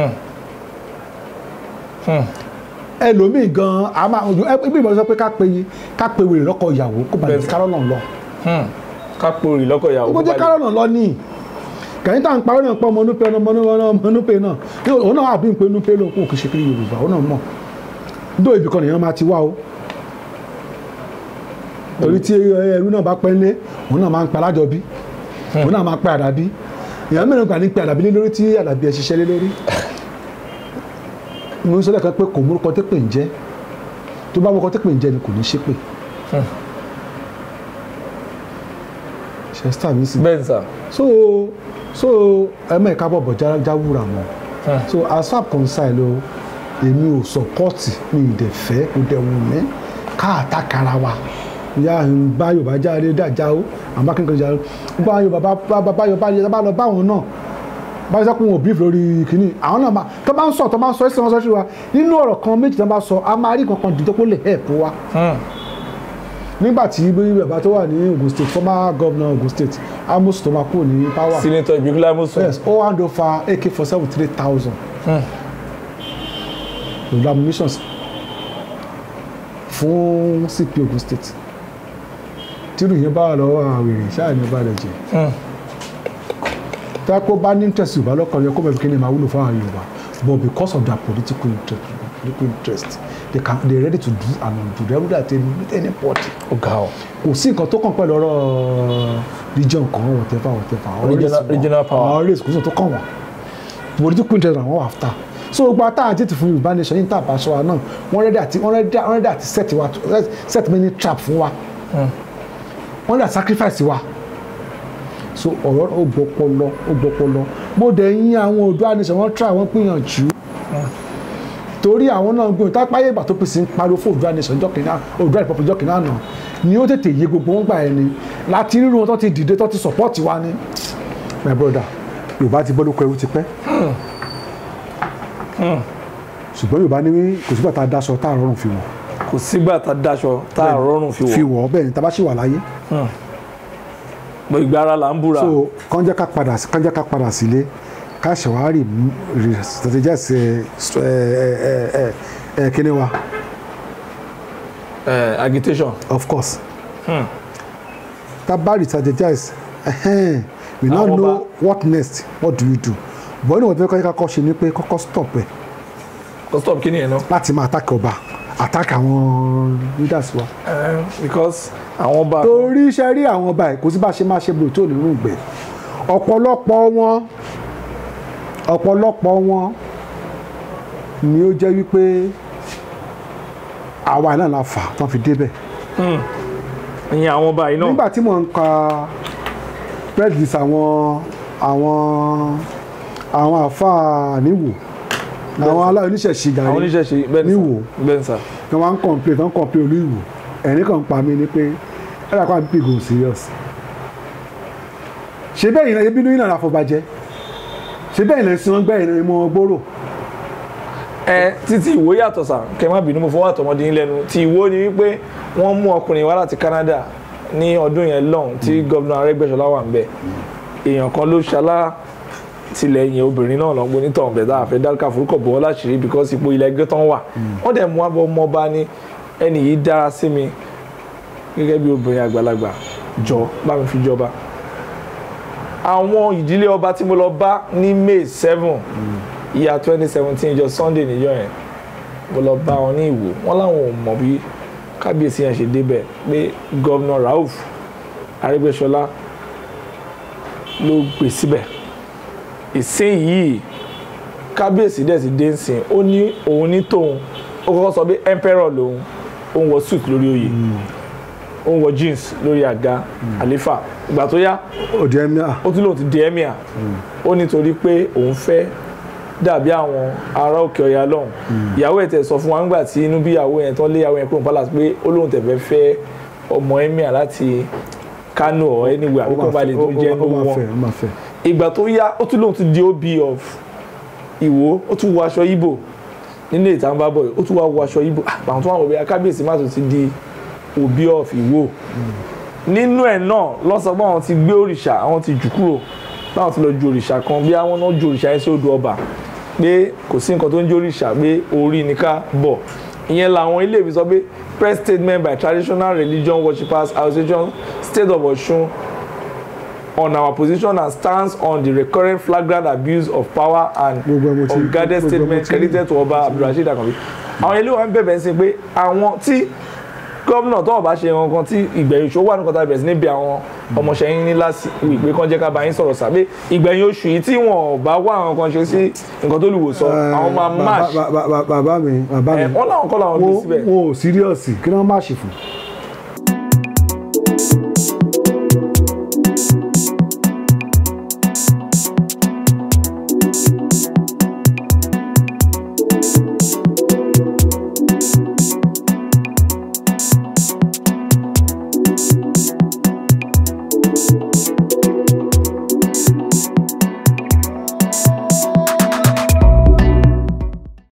Speaker 1: ẹlòmíì gan a máa ibi ìbọn sọ pé ká pe wèrè lọ́kọ ìyàwó kó bá lè kárọ̀ náà lọ.
Speaker 2: ká pe wèrè lọ́kọ ìyàwó
Speaker 1: kó jẹ́ kárọ̀ náà lọ ní kẹ́yìn tá à ń parọ́ náà pọ̀ ọmọ onúpẹ́ náà òun náà wà bí n pé onúpẹ́ ló kún òkè ṣe kiri Yorùbá òun náà mọ̀ dó ibì kan nìyẹn máa ti wá o torí tí ẹrú náà bá pẹ́ lé òun náà máa ń pa alájọbí òun náà máa ń pa àdàbí èèyàn mẹ́rin gbà ní pé àdàbí lé lórí tí àdàbí ẹ̀ ṣiṣẹ́ lé lórí mo ń sọ lẹ́ẹ̀kan pé kò mórúkọ tẹ́pẹ̀ ń jẹ́ tó bá mórúkọ tẹ́pẹ̀ ń jẹ́ ni kò ní ṣépè ṣẹ́sítà mi sì
Speaker 2: bẹ́ẹ̀ sà
Speaker 1: so ẹ̀mọ́ ìka bọ̀bọ̀ jáwúra mọ́ so as far concerned o èmi ò sọ̀pọ́ọ̀tì mi ìdẹ̀fẹ́ kò dẹ̀wọ̀n mẹ́ káàtà kára wa ìyá bá Yorùbá jáde dájà ó àmọ́ kí n kàn jáde bá Yorùbá bá lọ báwọn náà bá yẹ kó wọn ò bíf lórí kínní àwọn náà tó bá ń sọ ẹsẹ̀ wọn sọ sí wa nínú ọ̀rọ̀ kan méjì tó bá sọ a máa rí kankan dìde kó lè help wa. nígbà tí bàbá tó wà ní Ogun State former governor Ogun State Amos tó máa kúrò ní power
Speaker 2: senator Ìbíkúnlé Amosun
Speaker 1: yes ó hand over AK-47 3,000 with ammunitions fún CP Ogun State tírù yẹn bá wà lọ́wọ́ àwèrè ṣáà ní ọba rẹ̀ jẹ́ tẹ́kọ̀ bá ní interest Yorùbá lọ́kàn yẹ kó bẹ̀rẹ̀ kí ni máa wúlò fún àwọn Yorùbá but because of their political interest they ready to do and undo they ready to meet any party. kò sí nǹkan tó kàn pẹ̀lú ọ̀rọ̀ region kan whatever
Speaker 2: regional power
Speaker 1: àwọn race kò sí tó kàn wọ́n political interest àwọn after so gbogbo àtàwọn àti fún Yorùbá nation yìí ń tàbá aṣọ wa náà wọ́n ready àti set many trap fún wa wọ́n ready sacrifice wa so ọ̀rọ̀ ó gbọ́pọlọ mo dẹ̀ yín àwọn Oòduà nation wọ́n try wọ́n gbìyànjú torí àwọn náà gbé tá páyé ìgbà tó pèsè ń pariwo fún Oòduà nation Oòduà republic jọ́kìnà náà ni ó tètè yé gbogbo wọn gbà ẹni láti rírun wọn tó ti dìde tó ti support wa ni my brother Yorùbá ti bọ́dọ̀ kọ ewu ti pẹ́ ṣùgbọ́n Yorùbá ní kò sígbà tá a dáṣọ tá a rọrùn fi wọ̀
Speaker 2: kò sígbà tá a dáṣọ tá a rọrùn fi wọ̀
Speaker 1: bẹ́ẹ̀ ni tá a bá ṣì wà láyé
Speaker 2: ìgbà ara là ń búra.
Speaker 1: so kánjẹ́ ká padà sílé ká ṣàwárí strategies kíni wa.
Speaker 2: agitation.
Speaker 1: of course. Tabari strategize we now know what next, what do we do. But ní wọ́n ti fẹ́ kọ́ ṣe ni pé kọ́kọ́ stop ẹ̀.
Speaker 2: kọ́ stop kí ni ẹ̀ náà.
Speaker 1: láti máa attack ọba attack àwọn leaders wa.
Speaker 2: because àwọn ọba.
Speaker 1: torí iṣẹ́ rí àwọn ọba ẹ̀ kò sí bá ṣe máa ṣe bò tó nínú ìgbẹ́ ọ̀pọ̀lọpọ̀ wọn ni ó jẹ́ wípé àwa náà la fà tán fi débẹ̀.
Speaker 2: ìyẹn àwọn ọba yìí náà.
Speaker 1: nígbà tí mò ń ka prejudice àwọn àfáà níwò àwọn oníṣẹ̀ṣe gàrí níwò ni wọ́n ń complain olú ìwò ẹ̀rín kan pa mí ni pé ẹ̀rọ àpá mi pìgò serious. ṣé bẹ́ẹ̀ yìí bínú yìí náà àfọ̀bàjẹ́ ṣé bẹ́ẹ̀ yìí sí wọn gbẹ́ ìmọ̀ gbòòrò.
Speaker 2: títí Ìwó yàtọ̀ sà kẹ́ má bínú mo fọwọ́ àtọmọdé yín lẹ́nu tí Ìwó ni wípé wọ́n mú ọkùnrin wá láti Canada ní ọdún yẹn lọ́hùn tí gómìnà Arẹ́gbẹ́ṣọlá wà ń bẹ̀ èèyàn kan ló ṣalátìlẹ́yìn obìnrin náà lọ́gbọ́n onítọ̀hún bẹ̀ dáa fẹ́ dálkà forúkọ bọ́ ọ́ láṣìírí because ipò ilẹ̀ ẹgbẹ́ tán wà wọ́n dẹ̀ mú abọ́ ọmọọba ní ẹni yìí dára sí mi gẹ́gẹ́ bí obìnrin àgbàlagbà jọ bá mi fi jọba. àwọn ìdílé ọba tí mo lọ bá ní May 7 ìyá 2017 ìjọ Sunday níjọ́ yẹn mo lọ bá wọn ní Ìwó wọn láwọn ò mọ̀ bí kábíyèsí yẹn ṣe débẹ̀ pé gómìnà Rauf Arẹ́gbẹ́ṣọlá ló gbé síbẹ̀ ìsìn yìí kábíyèsí dẹ̀ ti dé nsìn ó ní òun ní tòun ó kọ́kọ́ sọ pé emperor lòun ó ń wọ suit lórí oyè ó ń wọ jeans lórí àga àléfà ìgbà tó yá ó tún lòun ti di emir ó nítorí pé òun fẹ́ dàbí àwọn ará òkè ọ̀yà lọ́hùn ìyàwó ẹ̀ tẹ̀ sọ fún wa nígbà tí inú bí ìyàwó yẹn tán lé ìyàwó yẹn kúrò ní palace pé ó lóun tẹ̀ fẹ́ fẹ́ ọmọ emir láti Kano or anywhere àbíkọ́ bá lè tó jẹ́ ní wọn ìgbà tó yá ó tún lóun ti di OB of Ìwó ó tún wọ aṣọ Ìgbò nínú ìtàn bá bọ̀ ó tún wọ aṣọ Ìgbò àwọn tó wà wọ̀ bí akábíyèsí má tún ti di OB of Ìwó nínú ẹ̀ náà lọ́sọ̀gbọ́n àwọn ti gbé òrìṣà àwọn ti jù kúrò báwọn ti lọ ju òrìṣà kan bí àwọn náà ju òrìṣà yẹn sí odò ọba pé kò sí nǹkan tó ń jẹ́ òrìṣà pé orí ni ká bọ̀ ìyẹn làwọn ilé ìwé sọ pé press statement by traditional religion worshippers association state of Osun on our position and stance on the recurrent flagrant abuse of power and unguarded statement credited to Ọba Abdulrasheed Akanbi àwọn ilé wọn bẹ̀bẹ̀ sí pé àwọn tí gómìnà tó ọba ṣe nǹkan tí ìgbẹ̀yìn oṣù wà nǹkan tá a bẹ̀rẹ̀ sí níbi àwọn ọmọọṣẹ́ yín ní láti ìpè kan jẹ́ ká bá yín sọ̀rọ̀ sábẹ́ ìgbẹ̀yìn oṣù yìí tí wọ́n bá wá àwọn kan ṣe sí nǹkan tó lùwò sọ àwọn máa máàṣì.
Speaker 1: bàbá mi
Speaker 2: wọ́n làwọn kọ́ làwọn gbé síbẹ̀.
Speaker 1: wọn ò síríọ̀sì kí wọ́n máàṣì fún